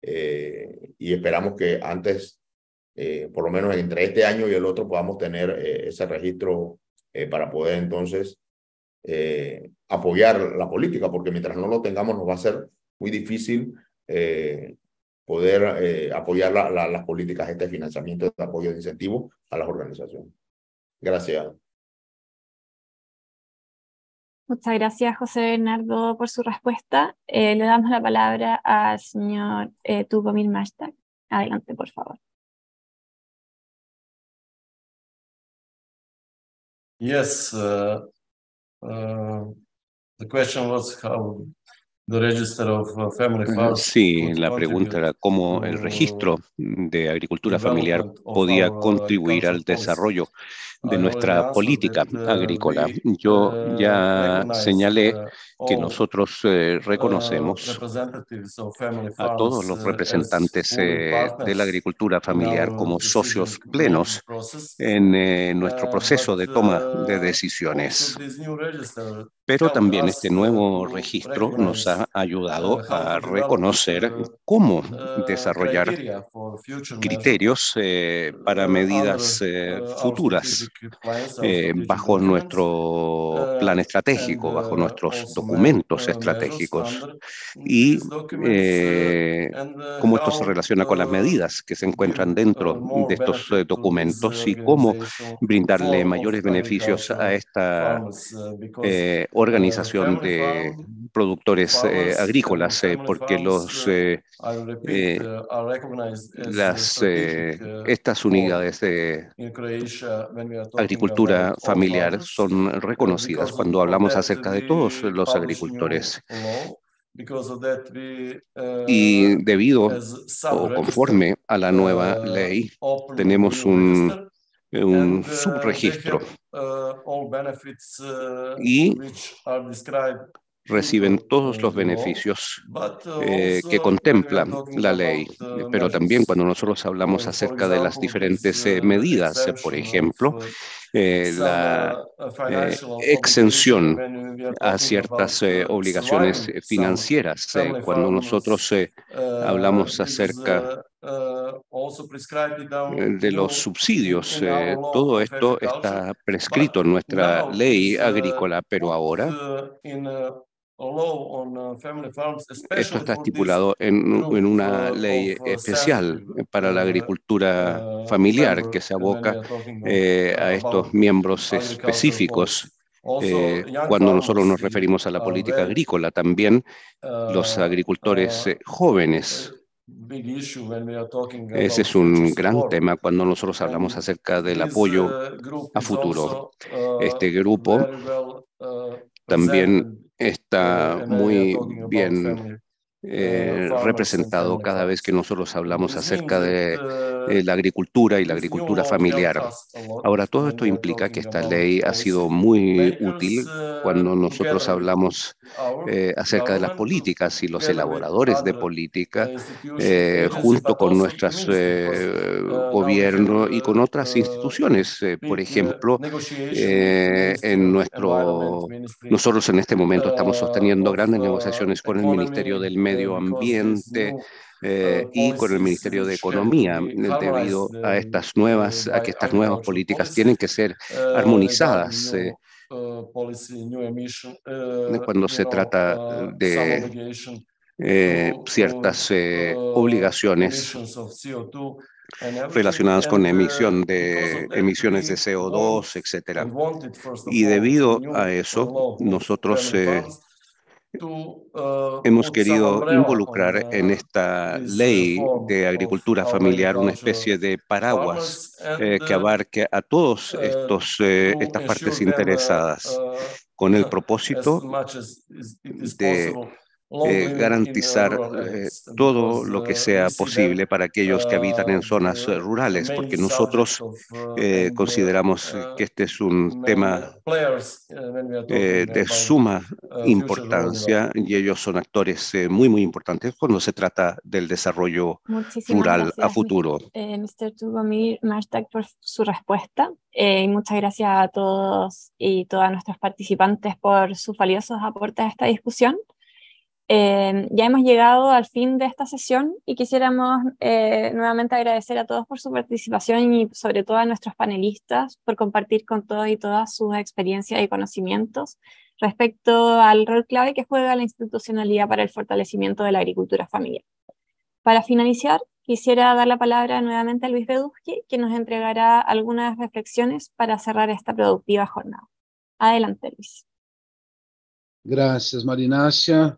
eh, y esperamos que antes, eh, por lo menos entre este año y el otro, podamos tener eh, ese registro eh, para poder entonces eh, apoyar la política, porque mientras no lo tengamos nos va a ser muy difícil eh, poder eh, apoyar la, la, las políticas este financiamiento de apoyo de incentivo a las organizaciones. Gracias. Muchas gracias, José Bernardo, por su respuesta. Eh, le damos la palabra al señor eh, Tugomir Mashtak. Adelante, por favor. Yes, uh, uh, the question was how the register of family farms. Sí, la pregunta era cómo el registro de agricultura familiar podía contribuir al desarrollo de nuestra política agrícola. Yo ya señalé que nosotros eh, reconocemos a todos los representantes eh, de la agricultura familiar como socios plenos en eh, nuestro proceso de toma de decisiones. Pero también este nuevo registro nos ha ayudado a reconocer cómo desarrollar criterios eh, para medidas eh, futuras eh, bajo nuestro plan estratégico, bajo nuestros documentos estratégicos y eh, cómo esto se relaciona con las medidas que se encuentran dentro de estos eh, documentos y cómo brindarle mayores beneficios a esta eh, organización de productores eh, agrícolas, eh, porque los eh, eh, las eh, estas unidades de agricultura familiar son reconocidas cuando hablamos acerca de todos los agricultores. Y debido o conforme a la nueva ley, tenemos un, un subregistro y reciben todos los beneficios eh, que contempla la ley. Pero también cuando nosotros hablamos acerca de las diferentes eh, medidas, eh, por ejemplo, eh, la eh, exención a ciertas eh, obligaciones financieras, eh, cuando nosotros eh, hablamos acerca de los subsidios, eh, todo esto está prescrito en nuestra ley agrícola, pero ahora esto está estipulado en, en una ley especial para la agricultura familiar que se aboca eh, a estos miembros específicos. Eh, cuando nosotros nos referimos a la política agrícola, también los agricultores eh, jóvenes. Ese es un gran tema cuando nosotros hablamos acerca del apoyo a futuro. Este grupo también está muy bien Eh, representado cada vez que nosotros hablamos acerca de eh, la agricultura y la agricultura familiar. Ahora, todo esto implica que esta ley ha sido muy útil cuando nosotros hablamos eh, acerca de las políticas y los elaboradores de política, eh, junto con nuestros eh, gobiernos y con otras instituciones. Eh, por ejemplo, eh, en nuestro, nosotros en este momento estamos sosteniendo grandes negociaciones con el Ministerio del Medio Ambiente eh, y con el Ministerio de Economía, debido a estas nuevas, a que estas nuevas políticas tienen que ser armonizadas eh, cuando se trata de eh, ciertas eh, obligaciones relacionadas con emisión de emisiones de C O dos, etcétera. Y debido a eso, nosotros eh, hemos querido involucrar en esta ley de agricultura familiar una especie de paraguas eh, que abarque a todos estos eh, estas partes interesadas, con el propósito de Eh, garantizar eh, todo lo que sea posible para aquellos que habitan en zonas eh, rurales, porque nosotros eh, consideramos que este es un tema eh, de suma importancia y ellos son actores eh, muy, muy importantes cuando se trata del desarrollo Muchísimas rural gracias, a futuro. Eh, mister Tugomir Marstak, por su respuesta. Eh, y muchas gracias a todos y todas nuestros participantes por sus valiosos aportes a esta discusión. Eh, ya hemos llegado al fin de esta sesión y quisiéramos eh, nuevamente agradecer a todos por su participación y sobre todo a nuestros panelistas por compartir con todos y todas sus experiencias y conocimientos respecto al rol clave que juega la institucionalidad para el fortalecimiento de la agricultura familiar. Para finalizar, quisiera dar la palabra nuevamente a Luis Bedusky, que nos entregará algunas reflexiones para cerrar esta productiva jornada. Adelante, Luis. Gracias, Marinácia.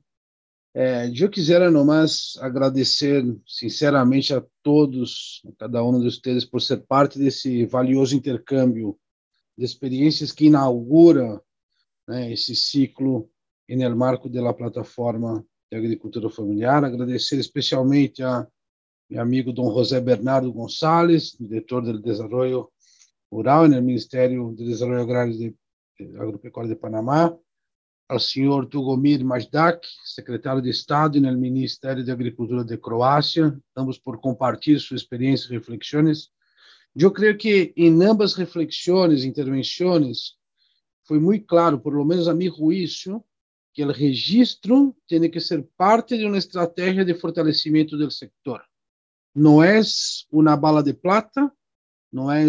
É, eu quisera nomás agradecer sinceramente a todos, a cada um de vocês, por ser parte desse valioso intercâmbio de experiências que inaugura, né, esse ciclo no marco da plataforma de agricultura familiar. Agradecer especialmente a meu amigo Dom José Bernardo Gonçalves, diretor do Desenvolvimento Rural no Ministério do Desenvolvimento Agrário e Agropecuário de Panamá, ao senhor Tugomir Marstak, secretário de Estado no Ministério da Agricultura de Croácia, ambos por compartilhar suas experiências e reflexões. Eu creio que em ambas reflexões, intervenções, foi muito claro, por lo menos a meu juízo, que o registro tem que ser parte de uma estratégia de fortalecimento do setor. Não é uma bala de plata, não é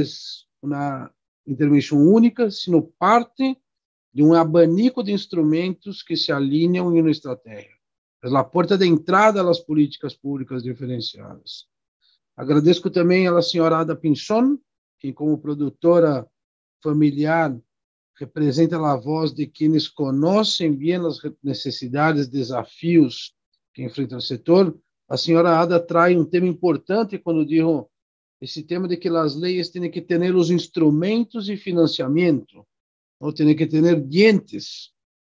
uma intervenção única, sino parte de um abanico de instrumentos que se alinham em uma estratégia. É a porta de entrada às políticas públicas diferenciadas. Agradeço também à senhora Ada Pinson, que como produtora familiar representa a voz de quienes conhecem bem as necessidades, desafios que enfrenta o setor. A senhora Ada traz um tema importante quando diz esse tema de que as leis têm que ter os instrumentos e financiamento, ou tem que ter dientes,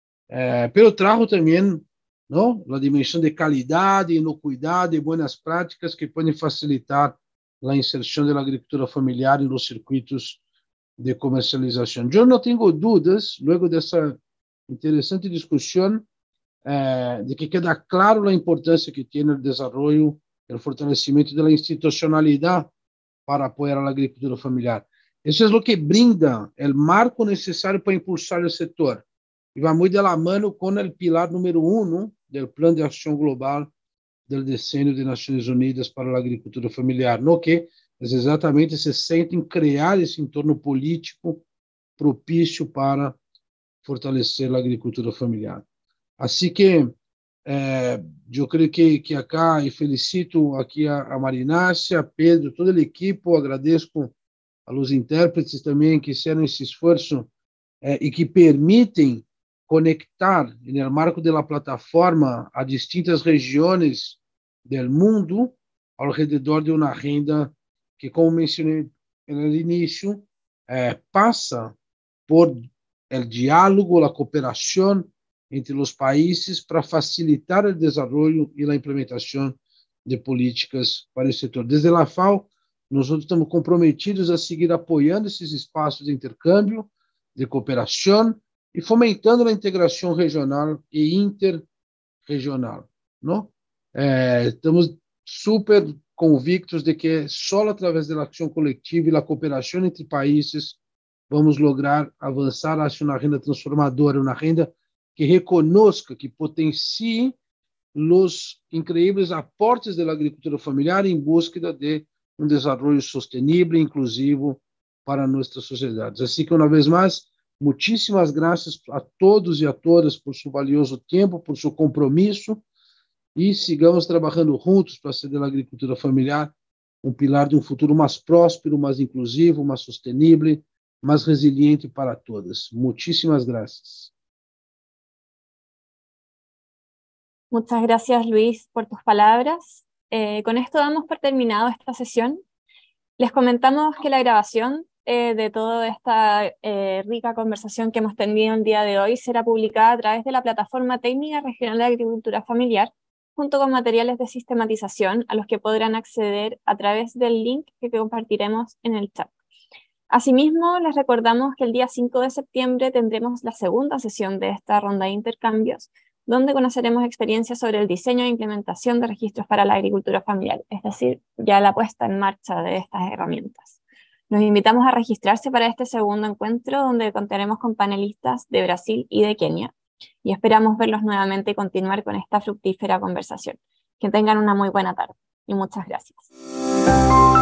eh, pero trajo também, não, a dimensão de qualidade, inocuidade e boas práticas que podem facilitar a inserção da agricultura familiar nos circuitos de comercialização. Eu não tenho dúvidas, logo dessa interessante discussão, eh, de que queda claro a importância que tem o desenvolvimento e o fortalecimento da institucionalidade para apoiar a agricultura familiar. Isso é o que brinda o marco necessário para impulsar o setor. E vai muito de la mano com o pilar número um do Plano de Ação Global do Decênio das Nações Unidas para a Agricultura Familiar, no que é exatamente se sente em criar esse entorno político propício para fortalecer a agricultura familiar. Assim que eh, eu creio que, que acá, e felicito aqui a, a Marinácia, a Pedro, toda a equipe, agradeço a los intérpretes também que fizeram esse esforço eh, e que permitem conectar, no marco da plataforma, a distintas regiões do mundo ao redor de uma agenda que, como mencionei no início, eh, passa por o diálogo, a cooperação entre os países para facilitar o desenvolvimento e a implementação de políticas para o setor. Desde a FAO, nós estamos comprometidos a seguir apoiando esses espaços de intercâmbio, de cooperação e fomentando a integração regional e interregional. Não? É, estamos super convictos de que só através da ação coletiva e a cooperação entre países vamos lograr avançar hacia uma renda transformadora, uma renda que reconozca, que potencie os incríveis aportes da agricultura familiar em busca de um desenvolvimento sustentável e inclusivo para nossas sociedades. Assim que, uma vez mais, muitíssimas graças a todos e a todas por seu valioso tempo, por seu compromisso, e sigamos trabalhando juntos para ser da agricultura familiar um pilar de um futuro mais próspero, mais inclusivo, mais sustentável, mais resiliente para todas. Muchísimas gracias. Muchas gracias, Luis, por tus palabras. Eh, con esto damos por terminado esta sesión. Les comentamos que la grabación eh, de toda esta eh, rica conversación que hemos tenido el día de hoy será publicada a través de la Plataforma Técnica Regional de Agricultura Familiar, junto con materiales de sistematización a los que podrán acceder a través del link que compartiremos en el chat. Asimismo, les recordamos que el día cinco de septiembre tendremos la segunda sesión de esta ronda de intercambios, donde conoceremos experiencias sobre el diseño e implementación de registros para la agricultura familiar, es decir, ya la puesta en marcha de estas herramientas. Los invitamos a registrarse para este segundo encuentro, donde contaremos con panelistas de Brasil y de Kenia, y esperamos verlos nuevamente y continuar con esta fructífera conversación. Que tengan una muy buena tarde y muchas gracias.